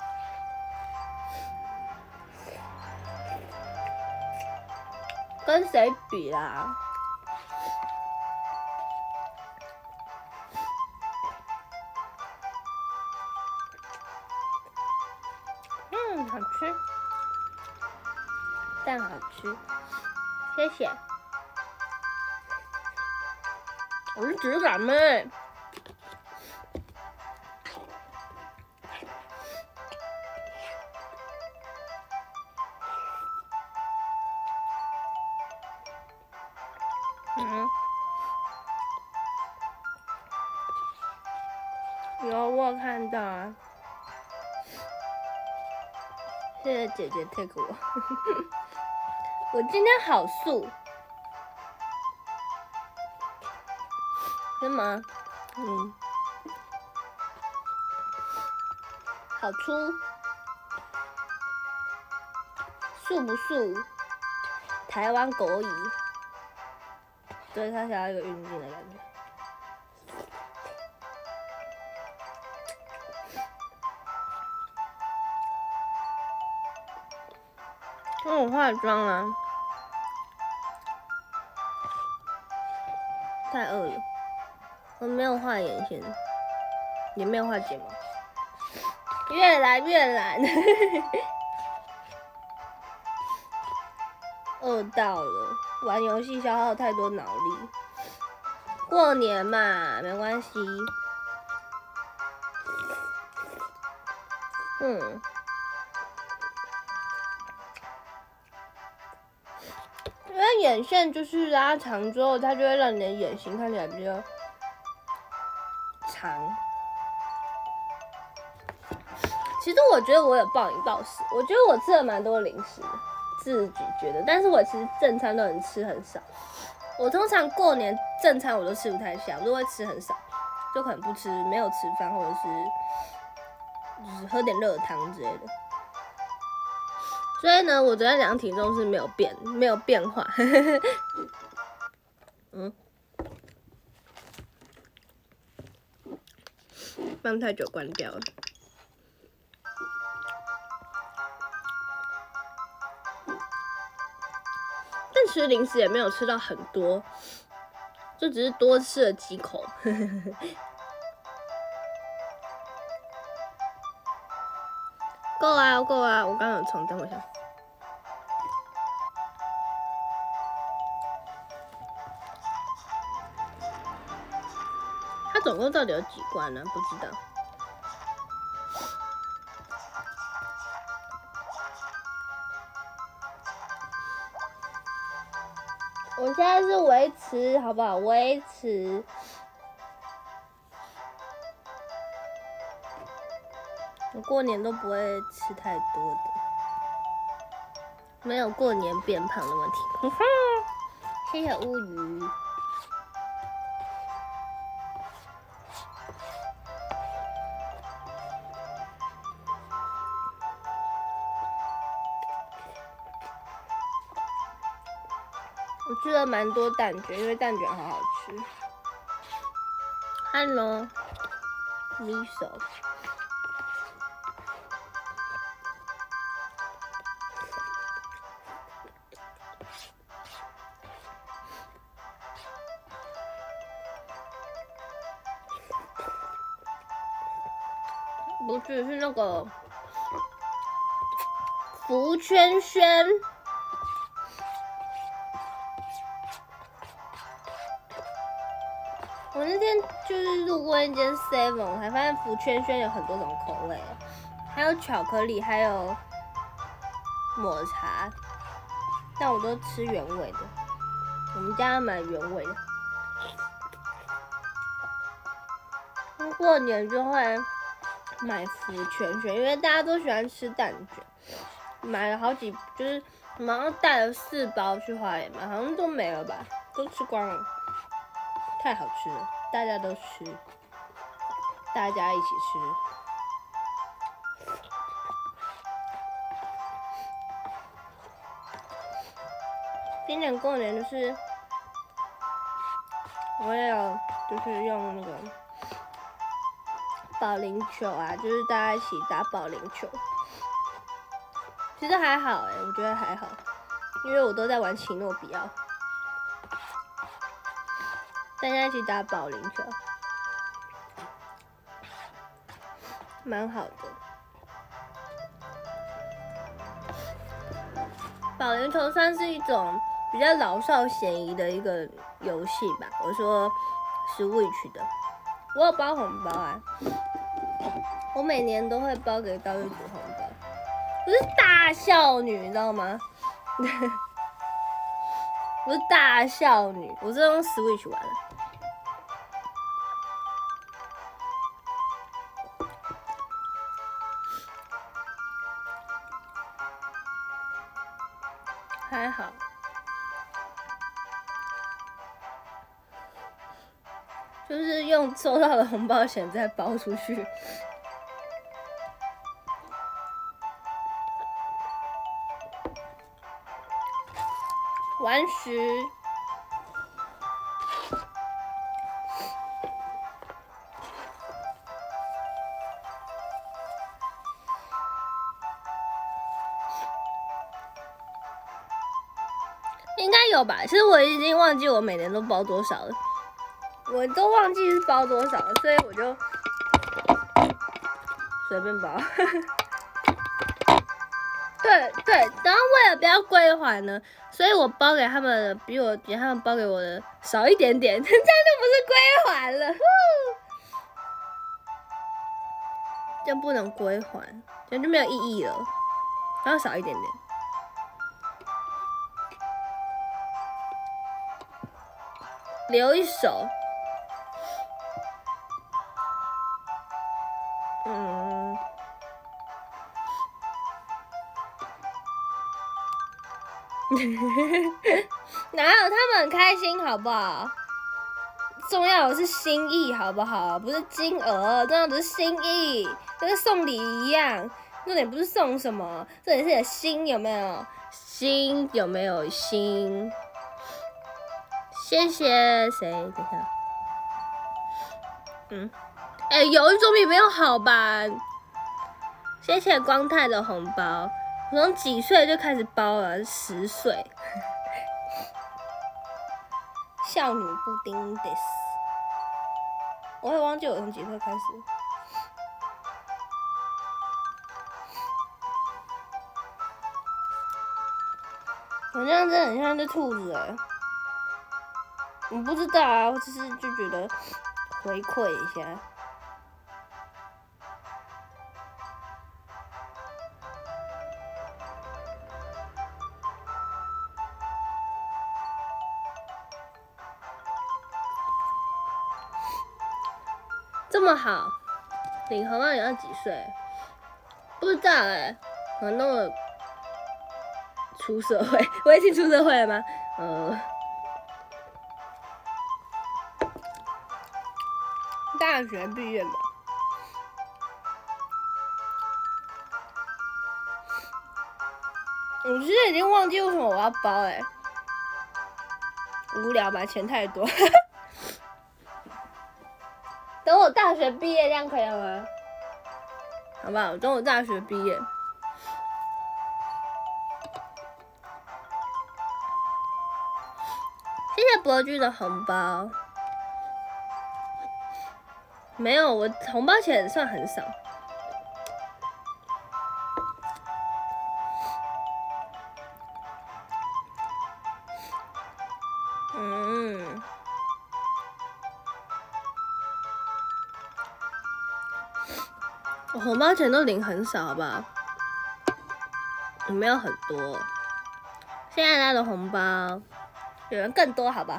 S1: 跟谁比啦？嗯，好吃，蛋好吃，谢谢。我是质感妹。嗯，有我有看到啊。谢谢姐姐 take 我，我今天好素，是吗？嗯，好粗，素不素？台湾狗椅，对，它想要一个运动的感觉。帮我化妆啊！太饿了，我没有画眼线，也没有画睫毛。 越来越懒。饿到了，玩游戏消耗太多脑力。过年嘛，没关系。嗯。因为眼线就是拉长之后，它就会让你的眼型看起来比较长。其实我觉得我有暴饮暴食，我觉得我吃了蛮多零食的，自己觉得，但是我其实正餐都很吃很少。我通常过年正餐我都吃不太下，我都会吃很少，就可能不吃，没有吃饭，或者是就是喝点热汤之类的。所以呢，我昨天量体重是没有变，没有变化。嗯，放太久关掉了。但其实零食也没有吃到很多，就只是多吃了几口。够啊，够啊！我刚刚有冲，等我一下。它总共到底有几罐呢？不知道。我现在是维持，好不好？维持。我过年都不会吃太多的，没有过年变胖的问题。谢谢乌鱼。我吃了蛮多蛋卷，因为蛋卷好好吃。Hello， miso。不是，是那个福圈轩。我那天就是路过一间 Seven， 我才发现福圈轩有很多种口味，还有巧克力，还有抹茶，但我都吃原味的。我们家买原味的。过年就会买福圈轩，因为大家都喜欢吃蛋卷，买了好几，就是马上带了四包去花莲买，好像都没了吧，都吃光了。太好吃了，大家都吃，大家一起吃。今年过年就是我也有，就是用那个保龄球啊，就是大家一起打保龄球。其实还好哎、欸，我觉得还好，因为我都在玩奇诺比奥。大家一起打保龄球，蛮好的。保龄球算是一种比较老少咸宜的一个游戏吧。我说 Switch 的，我有包红包啊，我每年都会包给道玉组红包。我是大少女，你知道吗？我是大少女，我是用 Switch 玩的。还好，就是用收到的红包钱再包出去。完食。应该有吧，其实我已经忘记我每年都包多少了，我都忘记是包多少了，所以我就随便包。对对，然后为了不要归还呢，所以我包给他们比我比他们包给我的少一点点，这样就不是归还了，这样不能归还，这样就没有意义了，然后少一点点。留一手，嗯。哪有他们很开心好不好？重要的是心意好不好？不是金额，重要的是心意，就跟送礼一样。重点不是送什么，重点是你的心有没有？心有没有心？谢谢谁？等一下，嗯，哎、欸，有一种比没有好吧？谢谢光太的红包。我从几岁就开始包了，十岁。少女布丁 this， 我会忘记我从几岁开始。我这样真的很像只兔子哎，我不知道啊，我只是就觉得回馈一下。这么好，领红包领到几岁？不知道哎、欸，可能我出社会，我已经出社会了吗？呃，大学毕业吧。我其实已经忘记为什么我要包哎、欸，无聊吧，钱太多。等我大学毕业，这样可以了吗？好不好？等我大学毕业。谢谢伯居的红包。没有，我红包钱算很少。嗯。我红包钱都领很少，好不好？我没有很多。谢谢大家的红包，有人更多，好不好？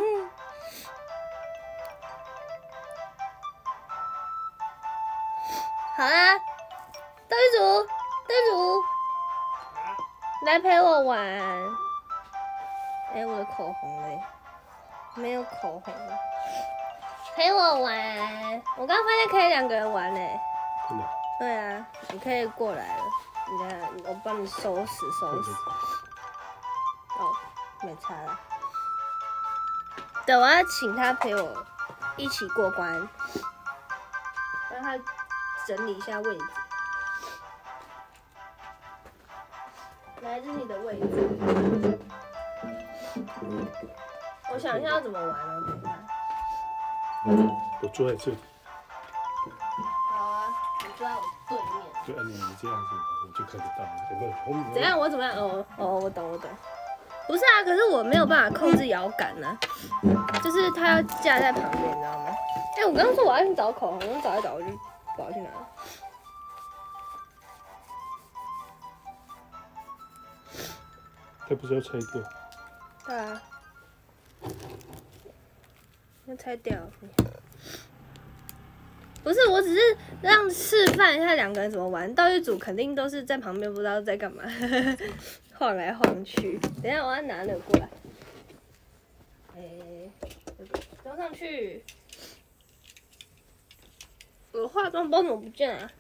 S1: 好啦，斗地主，斗地主，来陪我玩。哎、欸，我的口红嘞，没有口红了。陪我玩，我刚发现可以两个人玩嘞。
S2: 真的？
S1: 对啊，你可以过来了。你看，我帮你收拾收拾。哦，没差了。对，我要请他陪我一起过关，让他整理一下位置。来，这是你的位置。我想一下要怎么玩哦，等一下。
S2: 嗯，我坐在这里。
S1: 好啊，你坐在我对面。
S2: 就按你这样子，我就看得到了，有没有红？
S1: 怎样？我怎么样？哦哦，我懂我懂。不是啊，可是我没有办法控制摇杆呢、啊，就是它要架在旁边，你知道吗？哎、欸，我刚刚说我要去找口红，我找一找我就不知道去哪了。
S2: 它不是要拆掉？
S1: 对啊，要拆掉。不是，我只是让示范一下两个人怎么玩。道具组肯定都是在旁边不知道在干嘛，晃来晃去。等一下我要拿那个过来。哎、欸，装上去。我的化妆包怎么不见啊？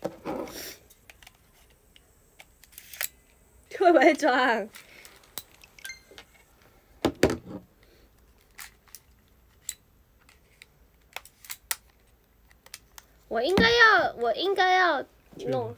S1: 会不会装？我应该要，我应该要弄，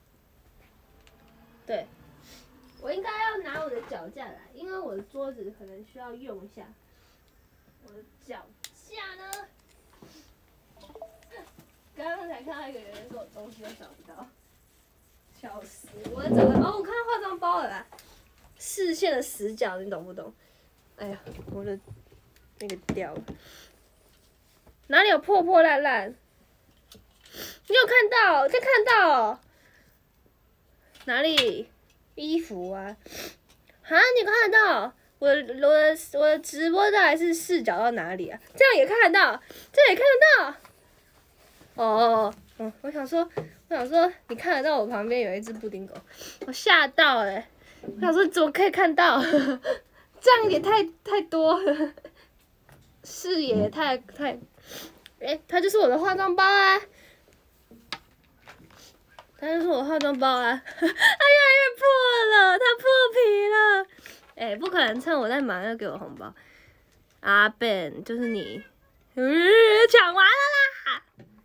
S1: 对，我应该要拿我的脚架来，因为我的桌子可能需要用一下。我的脚架呢？刚刚才看看到一个人说我东西都找不到，笑死！我整个哦，我看到化妆包了啦，视线的死角，你懂不懂？哎呀，我的那个掉了，哪里有破破烂烂？你有看到？再看到？哪里？衣服啊？啊，你看得到？我的我的我的直播到底是视角到哪里啊？这样也看得到，这样也看得到。哦哦哦，我想说，我想说，你看得到我旁边有一只布丁狗，我吓到了、欸。我想说，怎么可以看到？这样也太太多了，视野也太太……哎、欸，它就是我的化妆包啊！它就是我化妆包啊！它越来越破了，它破皮了。哎、欸，不可能趁我在忙要给我红包。阿 Ben， 就是你，嗯，抢完了啦！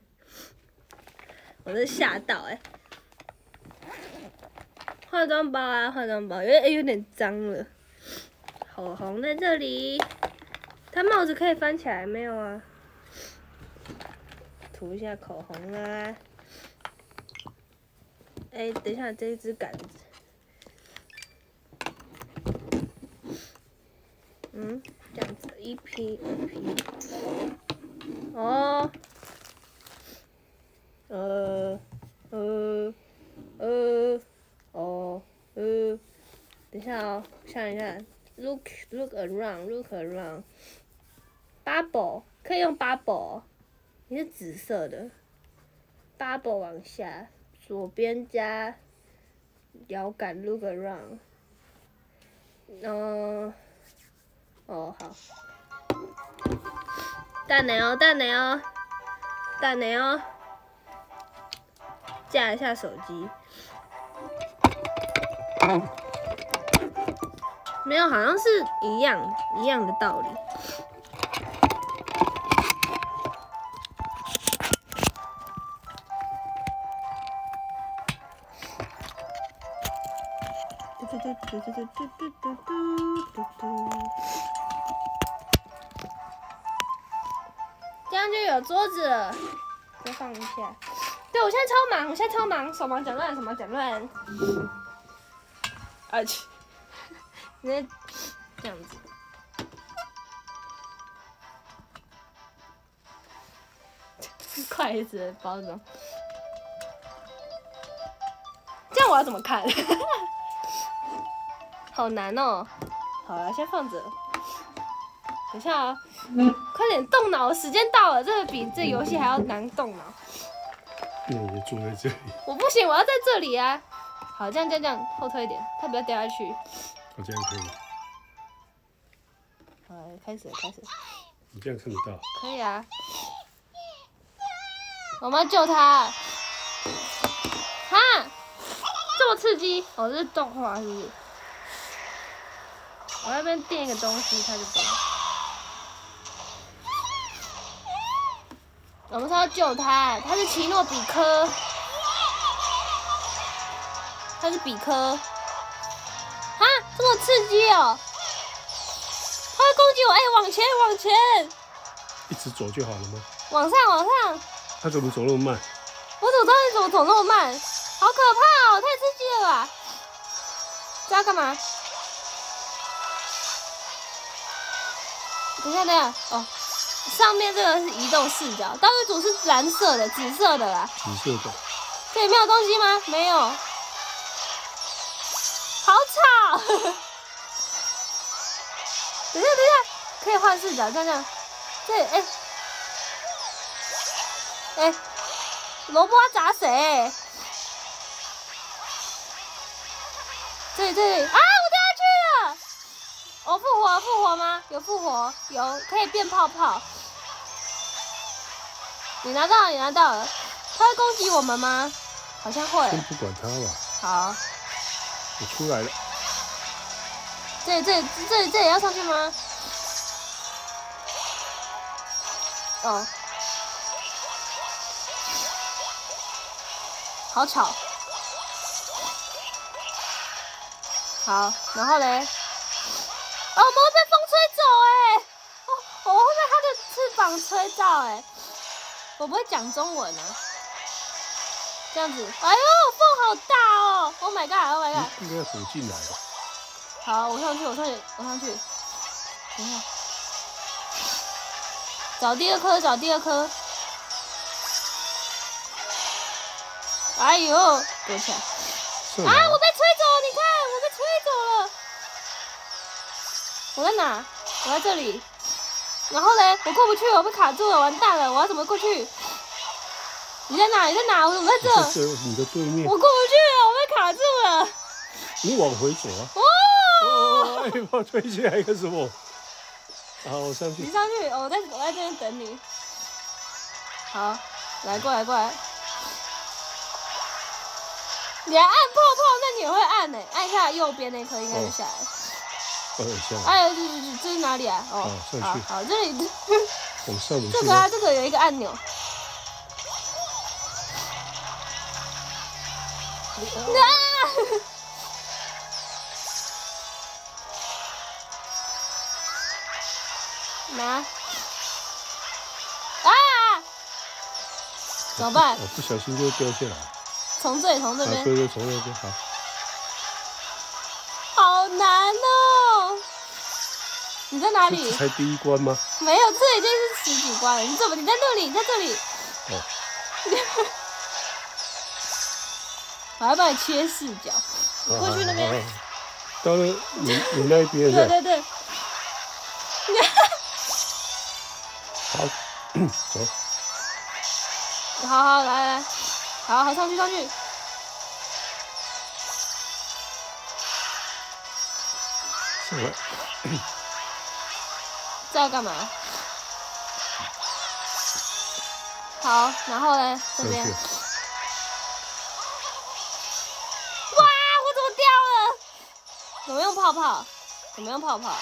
S1: 我是吓到哎、欸。化妆包啊，化妆包，有点、欸、有点脏了。口红在这里，它帽子可以翻起来没有啊？涂一下口红啊。哎、欸，等一下，这一支杆子。嗯，这样子一批一批。哦。呃，呃，呃，哦，呃，等一下哦，想一下 ，look look around look around， bubble 可以用 bubble， 你是紫色的 ，bubble 往下，左边加摇杆 look around， 嗯，哦好，蛋奶哦蛋奶哦蛋奶哦。架一下手机，没有，好像是一样一样的道理。这样就有桌子了，再放一下。对，我现在超忙，我现在超忙，手忙脚乱，手忙脚乱。啊去，你在这样子。筷子的包装，这样我要怎么看？好难哦。好了，先放着。等一下啊、哦，嗯、快点动脑，时间到了，这个比这游戏还要难动脑。
S2: 那你坐在这里。
S1: 我不行，我要在这里啊！好，这样这样这样，后退一点，它不要掉下去。
S2: 我这样可以。
S1: 好，开始开始。
S2: 你这样看得到？
S1: 可以啊。我们要救他。哈！这么刺激！哦，这是动画是不是？我那边垫一个东西，它就动。我们是要救他，他是奇诺比科，他是比科，哈，这么刺激哦！他会攻击我，哎、欸，往前，往前，
S2: 一直走就好了吗？
S1: 往上，往上。
S2: 他怎么走那么慢？
S1: 我怎么知道你怎么走那么慢？好可怕哦，太刺激了吧！这要干嘛？等一下，等一下，哦。上面这个是移动视角，道具组是蓝色的、紫色的啦。
S2: 紫色的。
S1: 这里没有东西吗？没有。好吵！等一下，等一下，可以换视角，这样这样。这里，哎、欸，哎、欸，萝卜要砸谁？这里，这里，啊！我掉下去了。哦，复活，复活吗？有复活，有，可以变泡泡。你拿到了，你拿到了。他会攻击我们吗？好像会。
S2: 先不管他吧。
S1: 好。
S2: 我出来了。
S1: 这里，这里，这里，这里要上去吗？哦。好吵。好，然后嘞？哦，我们会被风吹走哎、欸！哦，我会被它的翅膀吹到哎、欸！我不会讲中文啊。 这样子。哎呦，缝好大哦 ！Oh my god！Oh my god！
S2: 应该要走进来的。
S1: 好，我上去，我上去，我上去。等一下，找第二颗，找第二颗。哎呦，躲起来！啊，我被吹走！你看，我被吹走了。我在哪？我在这里。然后嘞，我过不去，我被卡住了，完蛋了！我要怎么过去？你在哪？你在哪？我怎么在这？
S2: 这你的对面。
S1: 我过不去了，我被卡住了。
S2: 你往回走啊！
S1: 哦！
S2: 哦，哎，把我推起来干什么？好，我上去。
S1: 你上去，我在我在这边等你。好，来过来过来。你还按泡泡，那你也会按呢、欸？按一下右边那颗应该就下来了。
S2: 哦，下来。
S1: 哎，这这这是哪里啊？哦，
S2: 上去。
S1: 好，好，这里。
S2: 往上面。
S1: 这个啊，这个有一个按钮。啊！拿！啊！怎么办？
S2: 我不小心就掉下来。
S1: 从这里，从这边。
S2: 啊，对对，从那边好。
S1: 好难哦！你在哪里？
S2: 这才第一关吗？
S1: 没有，这已经是十几关了。你怎么？你在那里？你在这里。
S2: 哦。
S1: 我要帮你切视角，你过去那边。
S2: 到了你你那边。
S1: 对对对。
S2: 好，走。
S1: 好好来来，好好上去上去。
S2: 上来。
S1: 这要干嘛？好，然后呢？这边。哇！我怎么掉了？怎么用泡泡？怎么用泡泡？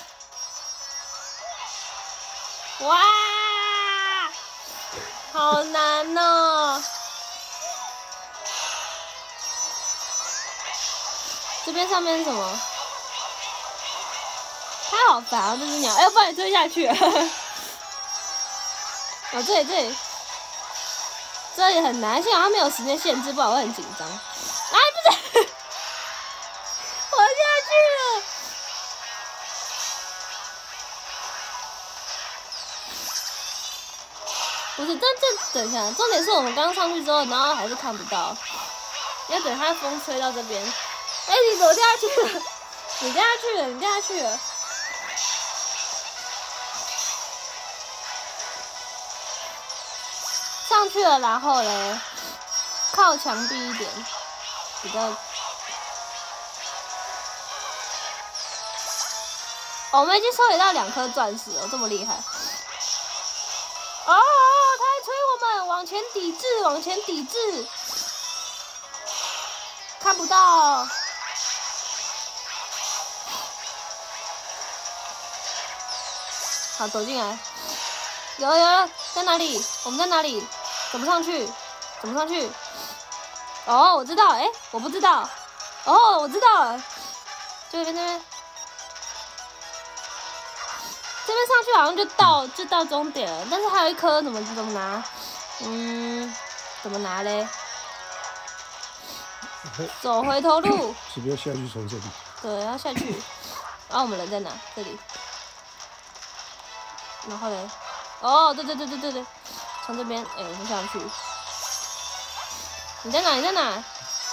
S1: 哇！好难哦！这边上面是什么？它好烦啊！这只鸟，哎，不然你追下去了。哦，这里这里，这里很难，幸好它没有时间限制，不然我会很紧张。哎，不是，我下去了。不是，这这等一下，重点是我们刚上去之后，然后还是看不到，要等它风吹到这边。哎，你怎么掉下去了？你掉下去了，你掉下去了。上去了，然后嘞，靠墙壁一点，比较。哦，我们已经收集到两颗钻石了，这么厉害。哦，他还催我们往前抵制，往前抵制，看不到。好，走进来。有了有了，在哪里？我们在哪里？怎么上去？怎么上去？哦，我知道，哎、欸，我不知道。哦，我知道了，这边这边。这边上去好像就到就到终点了，但是还有一颗怎么怎么拿？嗯，怎么拿嘞？走回头路。
S2: 是不是要下去从这里？
S1: 对，要下去。然后我们人在哪？这里。然后嘞？哦，对对对对对对，从这边，哎、欸，我们上去。你在哪？你在哪？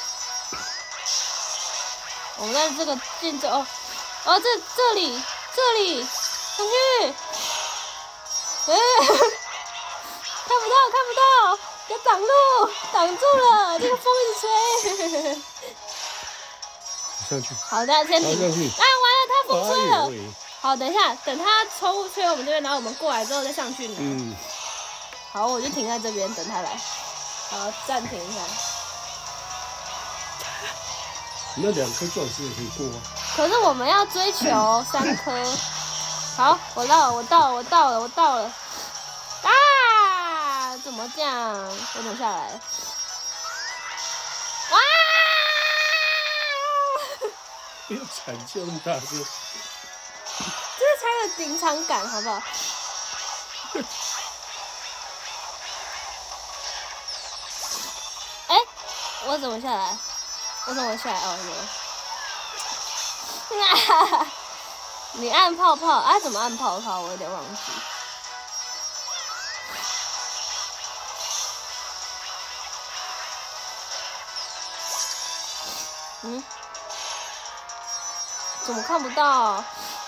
S1: 我们在这个进这哦，哦这这里这里。上去，哎、欸，看不到，看不到，要挡路，挡住了，这个风一直吹。
S2: 上去。
S1: 好的，先停。
S2: 上去。
S1: 哎，完了，它风吹了。
S2: 哎、
S1: 好，等一下，等它抽吹我们这边，然后我们过来之后再上去拿。
S2: 嗯。
S1: 好，我就停在这边等它来。好，暂停一下。
S2: 那两颗钻石也可以过啊。
S1: 可是我们要追求三颗。好，我到了，我到了，我到了，我到了！啊！怎么这样？我等下来。啊！
S2: 不要惨叫那么大声。
S1: 这才有临场感，好不好？哎、欸， 我怎么下来？我怎么下来？哦，有了。你按泡泡啊？怎么按泡泡？我有点忘记。嗯？怎么看不到？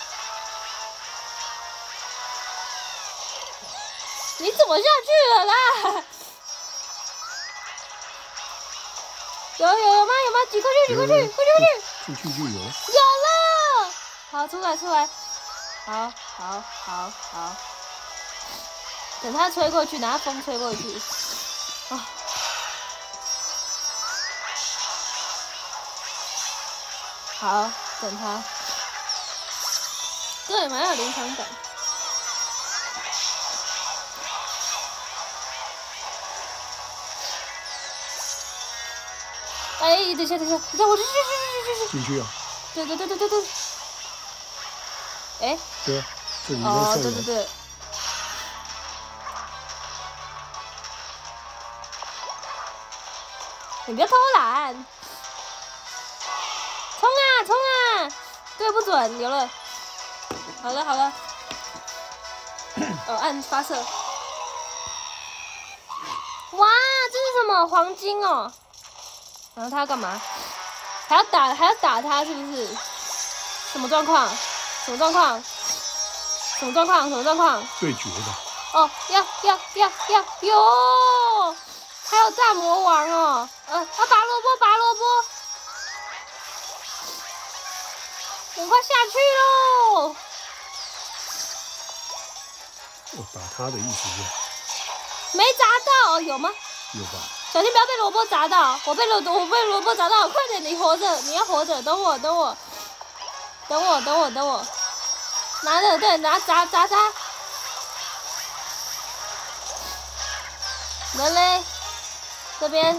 S1: 你怎么下去了啦？有有有吗？有吗？挤过去，挤过去，过去，过去。
S2: 出去就有。有
S1: 了。好，出来，出来。好，好，好，好。等它吹过去，拿风吹过去。啊。好，等它。对，蛮有临场感。哎，等一下，等一下，等一下，我去去去去去去
S2: 进去啊！
S1: 对对对对对对。哎。
S2: 对啊，这里
S1: 哦，对对对。你不要偷懒！冲啊冲啊！对不准，有了。好了好了。哦，按发射。哇，这是什么黄金哦？然后他要干嘛？还要打还要打他是不是？什么状况？什么状况？什么状况？什么状况？
S2: 对决的。
S1: 哦，要要要要哟！还有大魔王哦，呃，啊，拔萝卜，拔萝卜，我快下去喽！
S2: 我打他的意思是？
S1: 没砸到，有吗？
S2: 有吧。
S1: 小心不要被萝卜砸到！我被萝我被萝卜砸到，快点，你活着，你要活着，等我，等我，等我，等我，等我，拿着，对，拿砸砸他。人嘞？这边。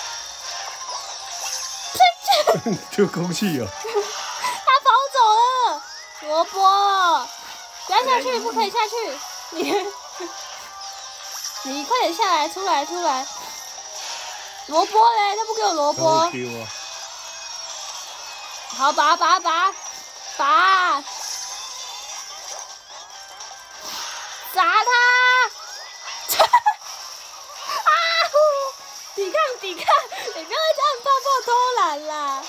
S2: 丢空气啊！
S1: 他跑走了，萝卜，不要下去，不可以下去，你，你快点下来，出来，出来。萝卜嘞，他不给我萝卜。
S2: 丢啊！
S1: 好，拔拔拔拔，砸他！啊！抵抗抵抗，你不要再按泡泡偷懒啦！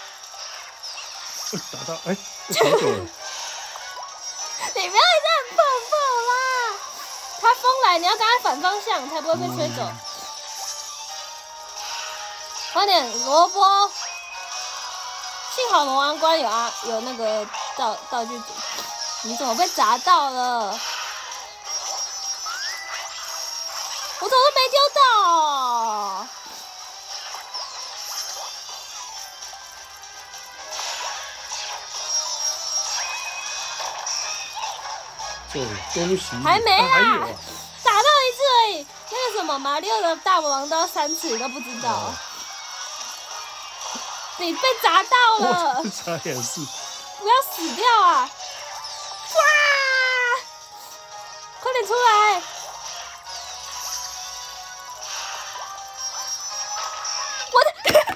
S2: 打到，哎，跑走了。
S1: 你不要再按泡泡啦！他风来，你要跟他反方向，才不会被吹走。嗯、快点，萝卜！幸好龙王关有啊，有那个道道具组。你怎么被砸到了？我怎么都没丢到？
S2: 哦，恭喜！
S1: 还没啦，
S2: 啊、还有啊、
S1: 打到一次而已。那个什么马里奥的大魔王都要三次，你都不知道。哦、你被砸到了！
S2: 差点是。
S1: 不要死掉啊！哇！快点出来！我的。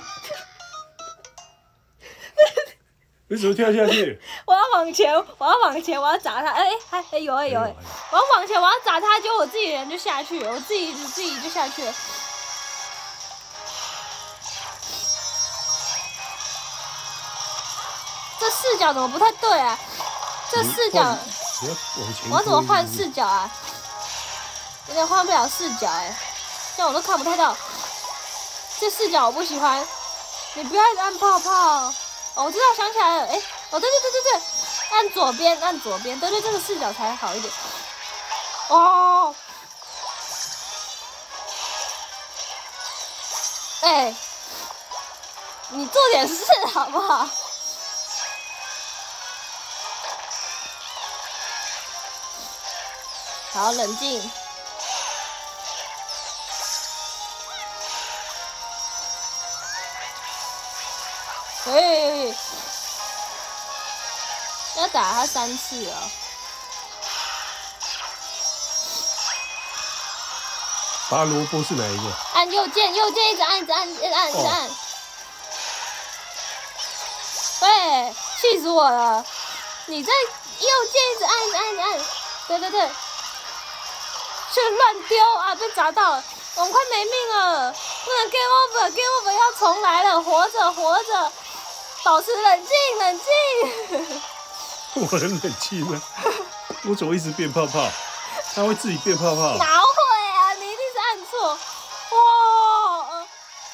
S2: 你怎么跳下去？
S1: 我要往前，我要往前，我要砸他。哎、欸，还、欸、有哎、欸、有哎、欸！我要往前，我要砸他，结果我自己人就下去了，我自己自己就下去了。这视角怎么不太对啊？这视角，我要怎么换视角啊？有点换不了视角哎、欸，这样我都看不太到。这视角我不喜欢，你不要按泡泡。哦，我知道，想起来了，哎、欸，哦，对对对对对，按左边，按左边，对对，这个视角才好一点。哦，哎、欸，你做点事好不好？好，冷静。哎，要打他三次啊！
S2: 拔萝卜是哪一个？
S1: 按右键，右键一直按，一直按，一直按，一直按。喂，气死我了！你在右键一直按，一直按，一直按。对对对。去乱丢啊！被砸到了，我们快没命了，不能 game over，game over 要重来了，活着活着，保持冷静冷静。
S2: 我很冷静啊，我怎么一直变泡泡？它会自己变泡泡？
S1: 哪会啊！你一定是按错。哇！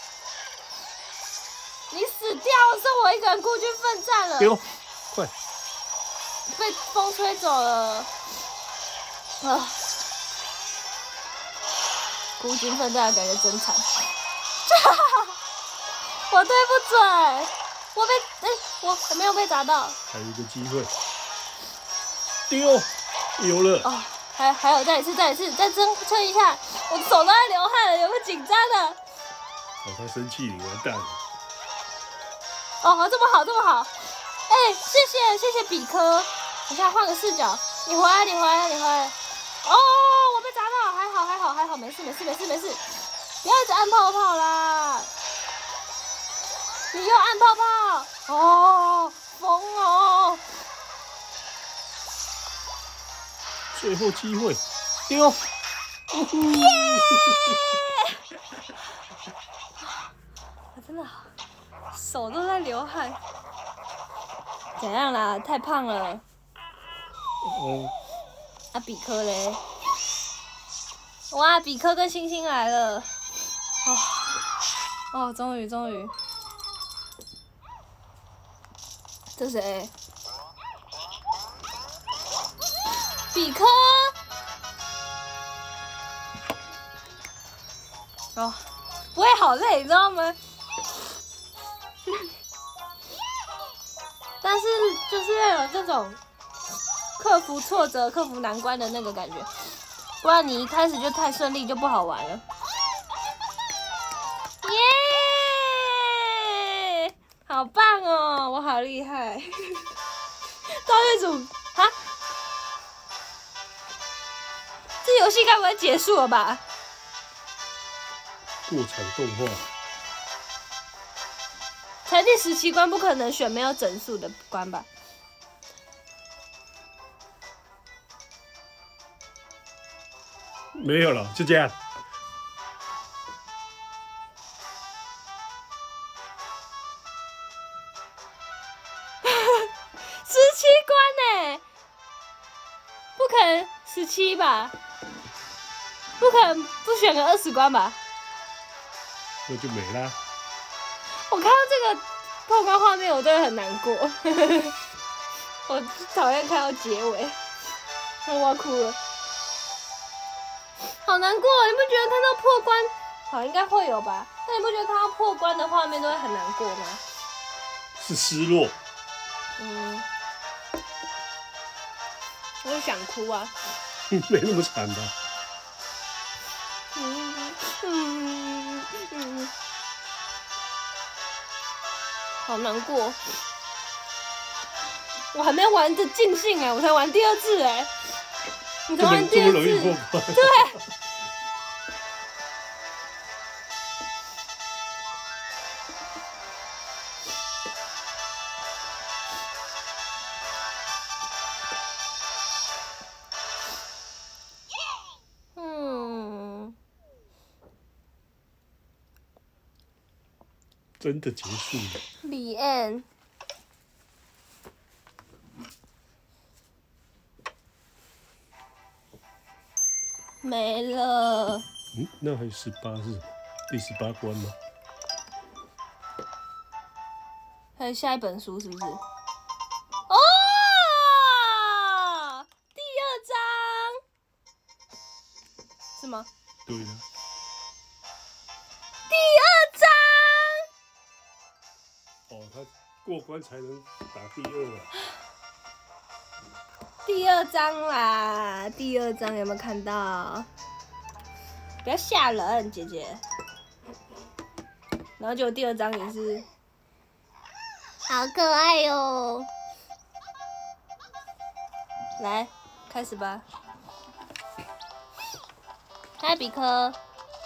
S1: 你死掉了，剩我一个人孤军奋战了。
S2: 丢，快！
S1: 被风吹走了。啊！孤军奋战的感觉真惨。我对不准，我被哎、欸，我我没有被砸到。
S2: 还有一个机会。丢，有了。
S1: 哦，还还有再一次，再一次，再撑撑一下，我手都在流汗了，有没有紧张的？
S2: 哦，他生气，你完蛋了。
S1: 哦，这么好，这么好。哎、欸，谢谢谢谢比科。等一下换个视角，你回来，你回来，你回来。哦，我被砸到，还好，还好，还好，没事，没事，没事，没事。不要一直按泡泡啦！你又按泡泡，哦，疯哦！
S2: 最后机会，丢！
S1: 耶！我真的手都在流汗。怎样啦？太胖了。
S2: 哦。
S1: 啊，比科嘞！哇，比科跟星星来了。哦，哦，终于终于。这谁？比科。哦，不会好累，你知道吗？但是就是要有这种克服挫折、克服难关的那个感觉，不然你一开始就太顺利就不好玩了。耶！好棒哦，我好厉害！赵月组啊，这游戏该不会结束了吧？
S2: 过场动画。
S1: 才第十七关不可能选没有整数的关吧？
S2: 没有了，就这样。
S1: 十七关呢？不可能十七吧？不可能不选个二十关吧？
S2: 那就没啦。
S1: 我看到这个破关画面，我真的很难过。我讨厌看到结尾，我要哭了，好难过。你不觉得看到破关，好应该会有吧？但你不觉得看到破关的画面都会很难过吗？
S2: 是失落。
S1: 嗯，我就想哭啊。
S2: 没那么惨吧？
S1: 嗯嗯嗯。好难过，我还没玩的尽兴哎，我才玩第二次哎，你才玩第二次，对。嗯，
S2: 真的结束了。
S1: The end。没了。
S2: 嗯，那还有十八是第十八关吗？
S1: 还有下一本书是不是？哦，第二章是吗？
S2: 对的。
S1: 第二章。
S2: 哦，他过关才能打第二啊。
S1: 第二章啦，第二章有没有看到？不要吓人，姐姐。然后就第二章也是，好可爱哟！来，开始吧。嗨，比科。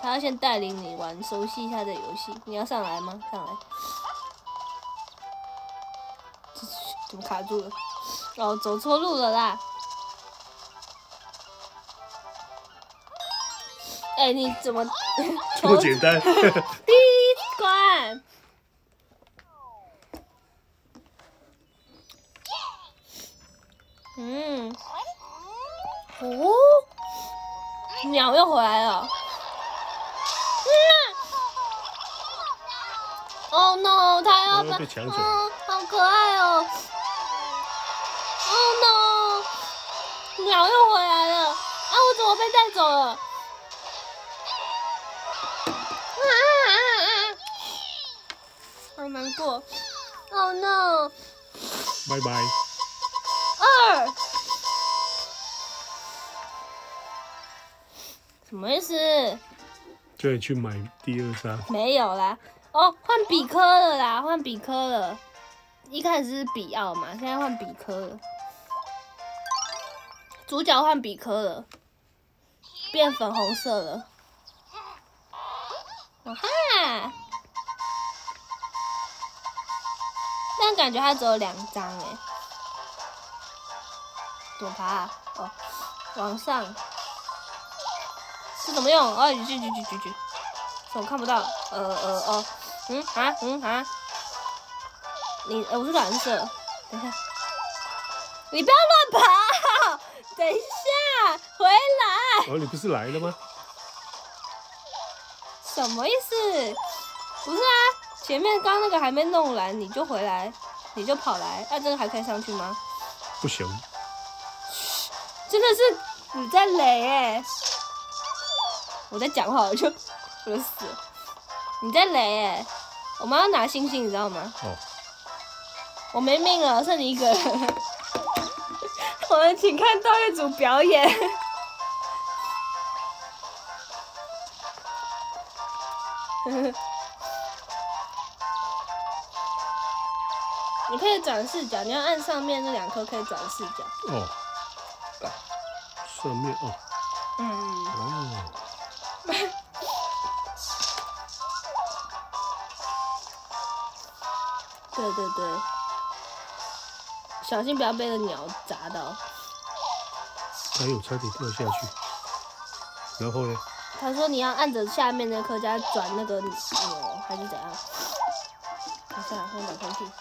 S1: 他要先带领你玩，熟悉一下这游戏。你要上来吗？上来。怎么卡住了？哦，走错路了啦！哎、欸，你怎么
S2: 这么简单？
S1: 第一关。嗯。哦。鸟又回来了。嗯。Oh no！ 它要
S2: 被抢走。
S1: 嗯，好可爱哦。Oh no！ 鸟又回来了。啊，我怎么被带走了？啊啊啊！好难过。Oh no！
S2: 拜拜。
S1: 二。什么意思？
S2: 叫你去买第二张。
S1: 没有啦。哦，换比科了啦，换比科了。一开始是比奥嘛，现在换比科了。主角换比科了，变粉红色了。啊哈！但感觉它只有两张哎。怎么爬啊？哦，往上。这怎么用？哦，举举举举举举。我看不到。呃呃哦。嗯啊嗯啊。你，呃、我是蓝色。等一下。你不要乱跑！等一下，回来。
S2: 哦，你不是来了吗？
S1: 什么意思？不是啊，前面刚那个还没弄完，你就回来，你就跑来，那、啊、这个还可以上去吗？
S2: 不行。
S1: 真的是你在雷哎、欸！我在讲话，我就我就死了。你在雷哎、欸！我们要拿星星，你知道吗？
S2: 哦。
S1: 我没命了，剩你一个人。我们请看道乐组表演。你可以转视角，你要按上面那两颗可以转视角。
S2: 哦。上面哦。
S1: 嗯。
S2: 哦。
S1: 对对对。小心不要被那鸟砸到。
S2: 哎呦，差点掉下去。然后呢？
S1: 他说你要按着下面那颗加转那个钮，还是怎样？等一下，我打喷嚏。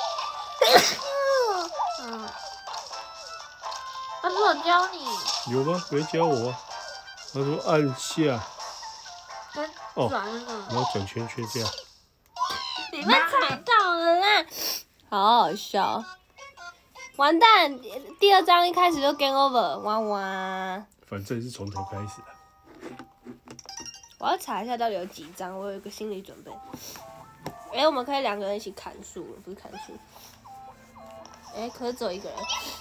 S1: 嗯。他说我教你。有
S2: 吗？没教我啊。他说按下。
S1: 哦。转那个。
S2: 然后转圈圈这样。
S1: 你被踩到了啦！好好笑。完蛋，第二章一开始就 game over， 哇哇！
S2: 反正是从头开始的。
S1: 我要查一下到底有几张，我有一个心理准备。哎、欸，我们可以两个人一起砍树了，不是砍树。哎、欸，可是只有一个人。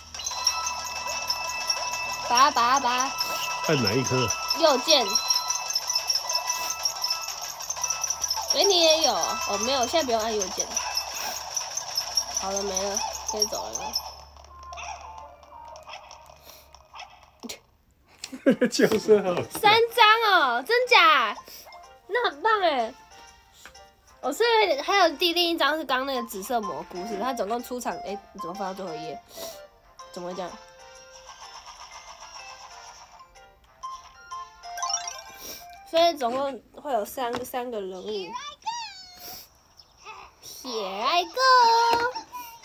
S1: 拔拔拔！
S2: 按哪一颗？
S1: 右键。哎、欸，你也有哦？没有，现在不用按右键。好了，没了，可以走了。
S2: 叫声好。
S1: 三张哦，真假？那很棒哎。哦，所以还有第另一张是刚刚那个紫色蘑菇，是不是？它总共出场，哎、欸，你怎么翻到最后一页？怎么会这样？所以总共会有三个三个人物。Here I go。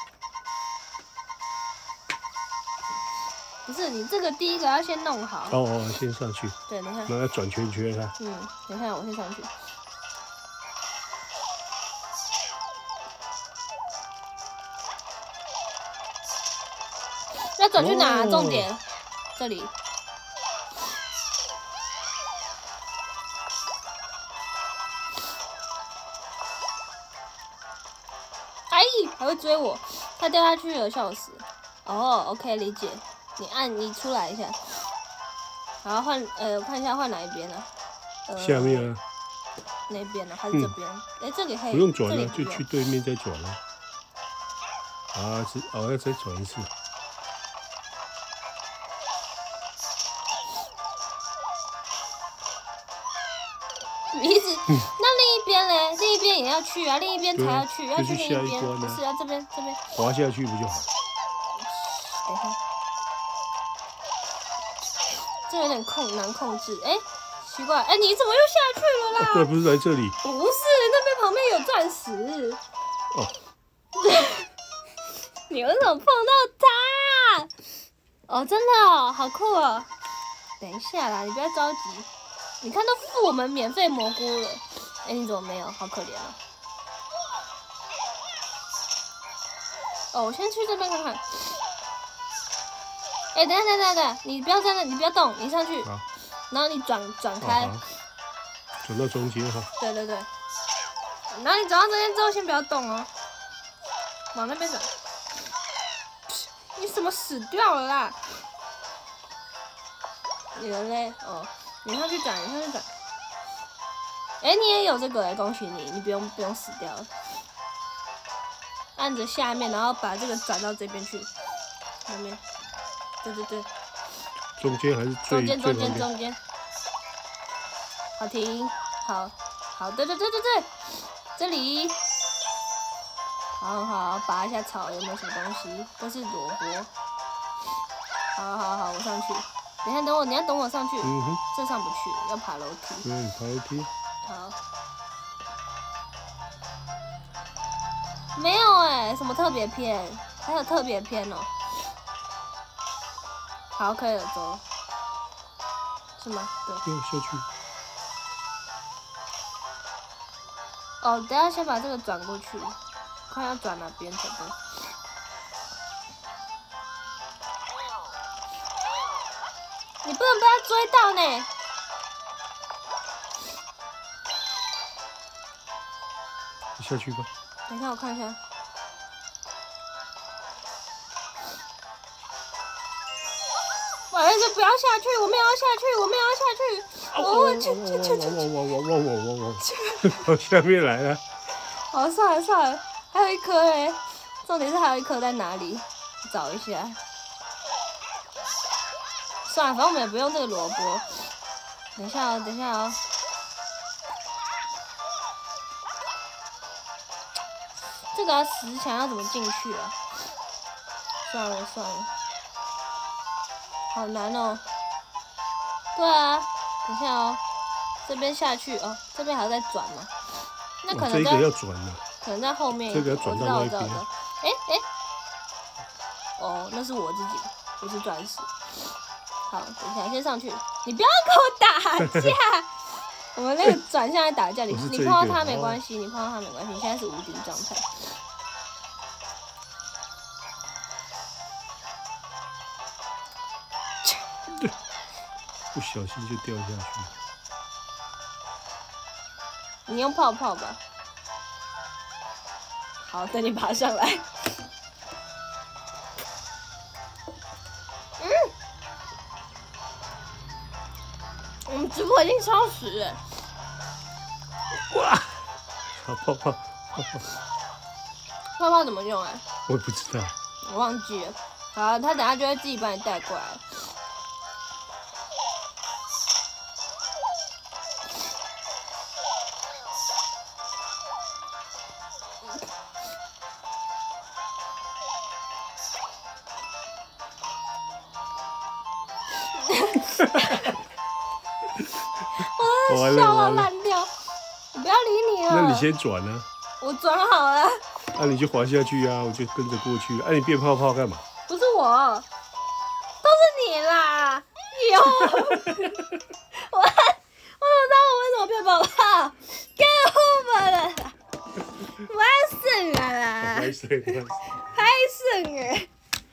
S1: 不是，你这个第一个要先弄好。
S2: 哦哦，先上去。
S1: 对，等一下。
S2: 那要转圈圈啊。
S1: 嗯，等一下，我先上去。要转去哪？哦、重点，这里。哎，还会追我，他掉下去了，笑死。哦 ，OK， 理解。你按，你出来一下。然后换，呃，我看一下换哪一边呢、呃？
S2: 下面啊。
S1: 那边呢？还是这边？哎、嗯，这里可以。
S2: 不用转了，就去对面再转了。啊，是哦，要再转一次。
S1: 鼻子，那另一边嘞？另一边也要去啊，另一边才要去，要去另一边，不是啊，这边这边。
S2: 滑下去不就好？
S1: 等一下，这有点控难控制，哎、欸，奇怪，哎、欸，你怎么又下去了啦？
S2: 对，不是来这里。
S1: 不是，那边旁边有钻石。
S2: 哦。
S1: 你为什么碰到它？哦，真的哦，好酷哦！等一下啦，你不要着急。你看都付我们免费蘑菇了，哎、欸，你怎么没有？好可怜哦。哦，我先去这边看看。哎、欸，等一下，等一下，等一下，你不要在那，你不要动，你上去，然后你转转开，
S2: 转到中间哈。
S1: 对对对。然后你转到这边之后，先不要动哦，往那边转。你怎么死掉了啦？你人嘞？哦，你上去转，你上去转。哎、欸，你也有这个哎，恭喜你，你不用不用死掉了。按着下面，然后把这个转到这边去，那边。对对对。
S2: 中间还是最
S1: 中间中间中间。好停，好，好，对对对对对，这里。好好，拔一下草，有没有什么东西？都是萝卜。好好好，我上去。等一下，等我，你要等我上去。
S2: 嗯哼。
S1: 这上不去，要爬楼梯。
S2: 嗯，爬楼梯。
S1: 好。没有哎、欸，什么特别篇？还有特别篇哦。好，可以了，走。是吗？对。
S2: 对，下去。
S1: 哦，等一下先把这个转过去。看要转哪边才对。你不能被他追到呢。
S2: 你下去吧。
S1: 等一下，我看一下。我儿子不要下去，我们要下去，我们要下去。我去去去去去。
S2: 往往往往往往往往下面来了。
S1: 好，算了算了。还有一颗哎，重点是还有一颗在哪里？找一下。算了，反正我们也不用这个萝卜。等一下哦，等一下哦。这个石墙要怎么进去啊？算了算了，好难哦。对啊，等一下哦，这边下去哦，这边还要再转吗？那可能在。
S2: 这个要转的。
S1: 可能在后面，
S2: 这个要转到那边。
S1: 哎哎，哦，那是我自己，不是钻石。好，等一下，先上去。你不要跟我打架。我们那个转向来打架，你你碰到他没关系，你碰到他没关系，你现在是无敌状态。
S2: 对，不小心就掉下去。
S1: 你用泡泡吧。好，等你爬上来。嗯，我们直播已经超时了。
S2: 哇！好泡泡，泡泡，
S1: 泡泡怎么用啊？
S2: 我也不知道，
S1: 我忘记了。好，他等下就会自己把你带过来。我笑到烂掉，我不要理你了。
S2: 那你先转啊。
S1: 我转好了。
S2: 那、啊、你就滑下去啊，我就跟着过去了。哎、啊，你变泡泡干嘛？
S1: 不是我，都是你啦！有，我我怎么知道我为什么变泡泡？给我们了啦！拍胜了啦！
S2: 拍胜，
S1: 拍胜哎！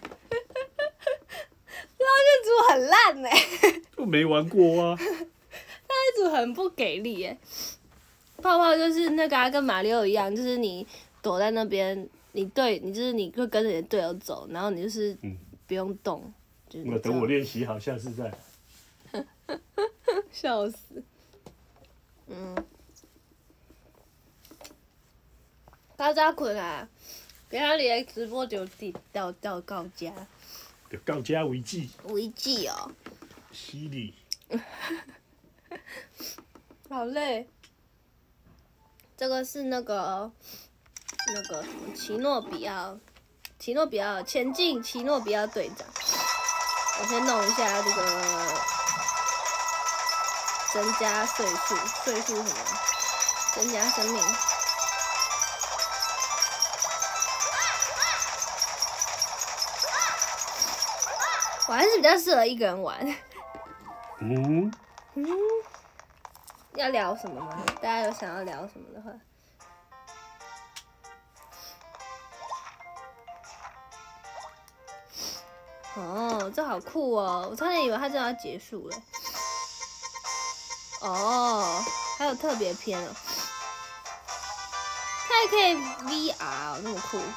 S1: 这一组很烂哎！
S2: 我没玩过啊。
S1: 那一组很不给力哎。泡泡就是那个、啊、跟马里奥一样，就是你躲在那边，你对你就是你会跟着你的队友走，然后你就是不用动。嗯、就是
S2: 那等我练习好，下次再。
S1: 笑死。嗯。大家困啊！今仔日的直播就到到到家。
S2: 就到家为止。
S1: 为止哦。
S2: 犀利。
S1: 好累。 这个是那个那个什么奇诺比奥，奇诺比奥前进，奇诺比奥队长。我先弄一下这个增加岁数，岁数什么？增加生命。我还是比较适合一个人玩。
S2: 嗯
S1: 嗯，要聊什么吗？大家有想要聊什么的话？哦，这好酷哦！我差点以为它真的要结束了。哦，还有特别篇哦，它还可以 V R 哦，那么酷。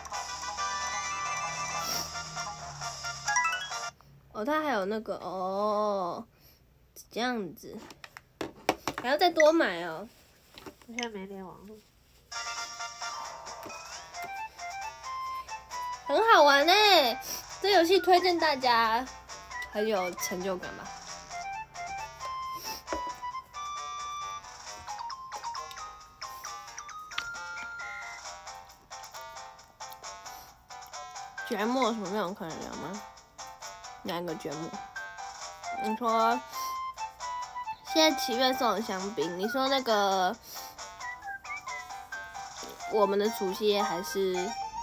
S1: 哦，它还有那个哦，这样子，还要再多买哦。
S3: 我现在没连网络。
S1: 很好玩哎，这游戏推荐大家，很有成就感吧。卷末有什么内容可能聊吗？哪一个卷末？你说现在七月送的香槟，你说那个我们的除夕夜还是？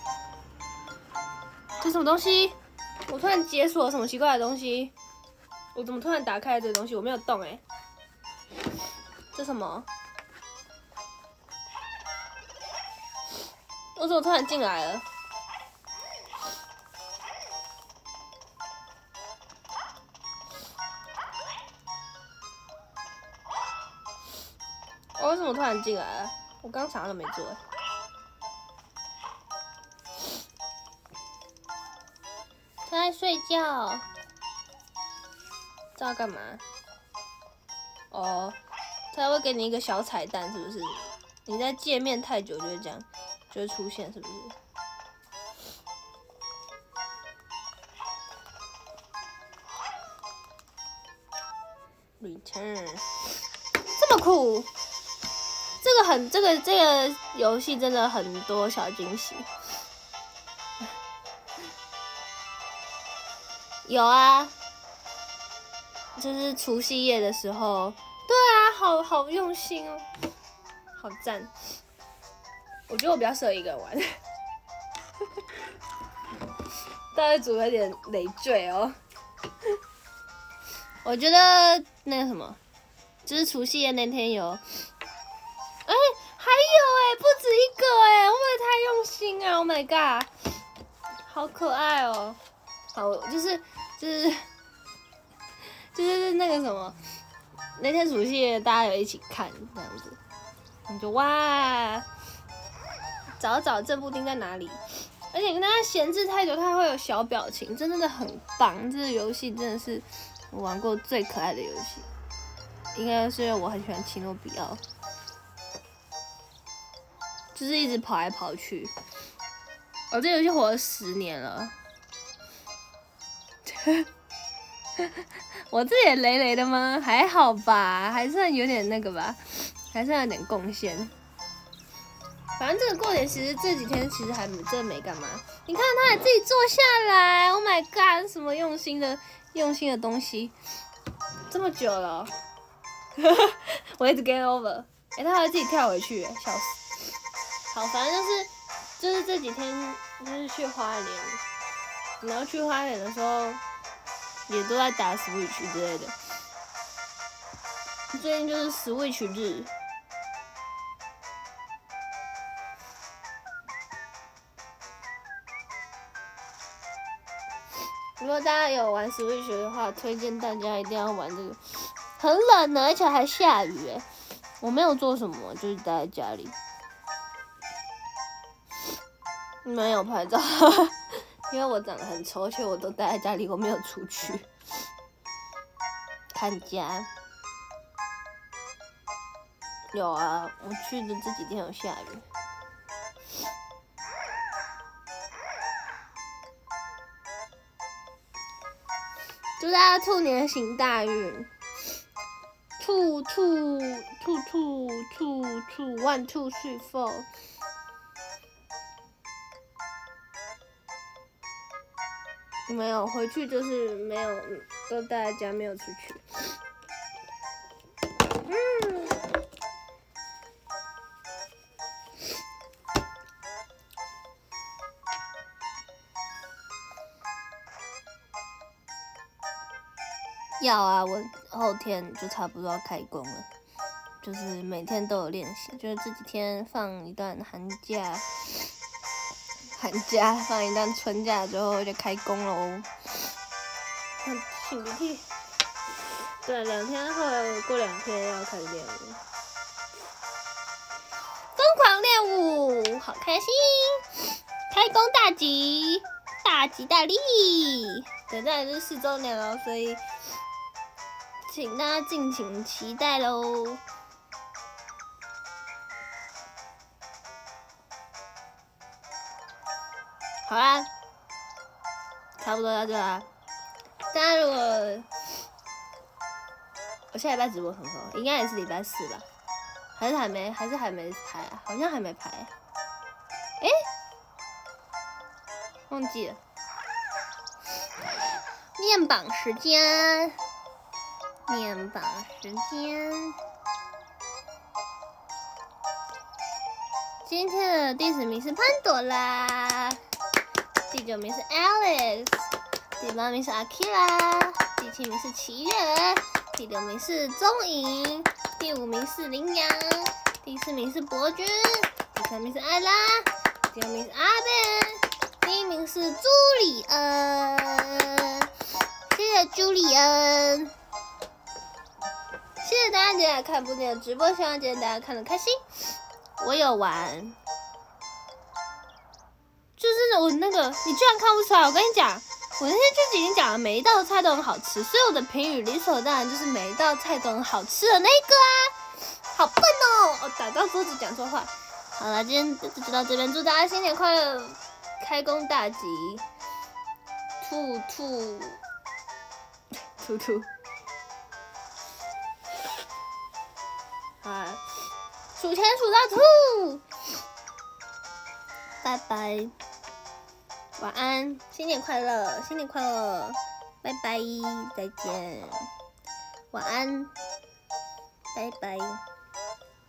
S1: 这什么东西？我突然解锁了什么奇怪的东西？我怎么突然打开了这个东西？我没有动哎、欸。这什么？我怎么突然进来了？我为什么突然进来了？我刚啥都没做、欸。他在睡觉，这要干嘛？哦，他会给你一个小彩蛋，是不是？你在界面太久就会这样，就会出现，是不是 ？Return， 这么酷，这个很，这个这个游戏真的很多小惊喜。有啊，就是除夕夜的时候，对啊，好好用心哦，好赞！我觉得我比较适合一个人玩，大概组有点累赘哦。我觉得那个什么，就是除夕夜那天有，哎、欸，还有哎、欸，不止一个哎、欸，会不会太用心啊 ？Oh my god， 好可爱哦！好，就是就是就是那个什么，那天除夕夜大家有一起看这样子，你就哇，找找这部丁在哪里？而且跟大家闲置太久，它会有小表情，真的很棒。这个游戏真的是我玩过最可爱的游戏，应该是因为我很喜欢奇诺比奥，就是一直跑来跑去。我、哦、这游戏活了十年了。我自己也累累的吗？还好吧，还算有点那个吧，还算有点贡献。反正这个过年其实这几天其实还真的没干嘛。你看他还自己坐下来 ，Oh my god， 什么用心的用心的东西，这么久了，我一直 get over， 哎、欸，他还自己跳回去，笑死。好，反正就是就是这几天就是去花莲，然后去花莲的时候。也都在打 Switch 之类的，最近就是 Switch 日。如果大家有玩 Switch 的话，推荐大家一定要玩这个。很冷呢，而且还下雨哎。我没有做什么，就是待在家里，没有拍照。因为我长得很丑，而且我都待在家里，我没有出去看家。有啊，我去的这几天有下雨。祝大家兔年行大运， two two two two two two one two three four。没有回去就是没有，都待在家没有出去。嗯。要啊，我后天就差不多要开工了，就是每天都有练习，就是这几天放一段寒假。寒假放一段春假之后就开工喽。擤鼻涕。对，两天后过两天要开始练舞。疯狂练舞，好开心！开工大吉，大吉大利！等待就是四周年了，所以请大家敬请期待喽。好啦，差不多到这啦。大家如果我下礼拜直播什么时候？应该也是礼拜四吧？还是还没？还是还没排啊？好像还没排。哎、欸，忘记了。面榜时间，面榜时间。今天的第十名是潘朵拉。第九名是 Alice， 第八名是 Akira， 第七名是齐月，第六名是钟颖，第五名是羚羊，第四名是博君，第三名是艾拉，第二名是阿贝，第一名是朱里恩。谢谢朱里恩，谢谢大家今天来看布丁的直播，希望今天大家看得开心。我有玩。就是我那个，你居然看不出来！我跟你讲，我那天就已经讲了，每一道菜都很好吃，所以我的评语理所当然就是每一道菜都很好吃的那个啊！好笨哦！我打到桌子讲错话。好了，今天就到这边，祝大家新年快乐，开工大吉！兔兔兔兔，啊，数钱数到吐，拜拜。晚安，新年快乐，新年快乐，拜拜，再见，晚安，拜拜。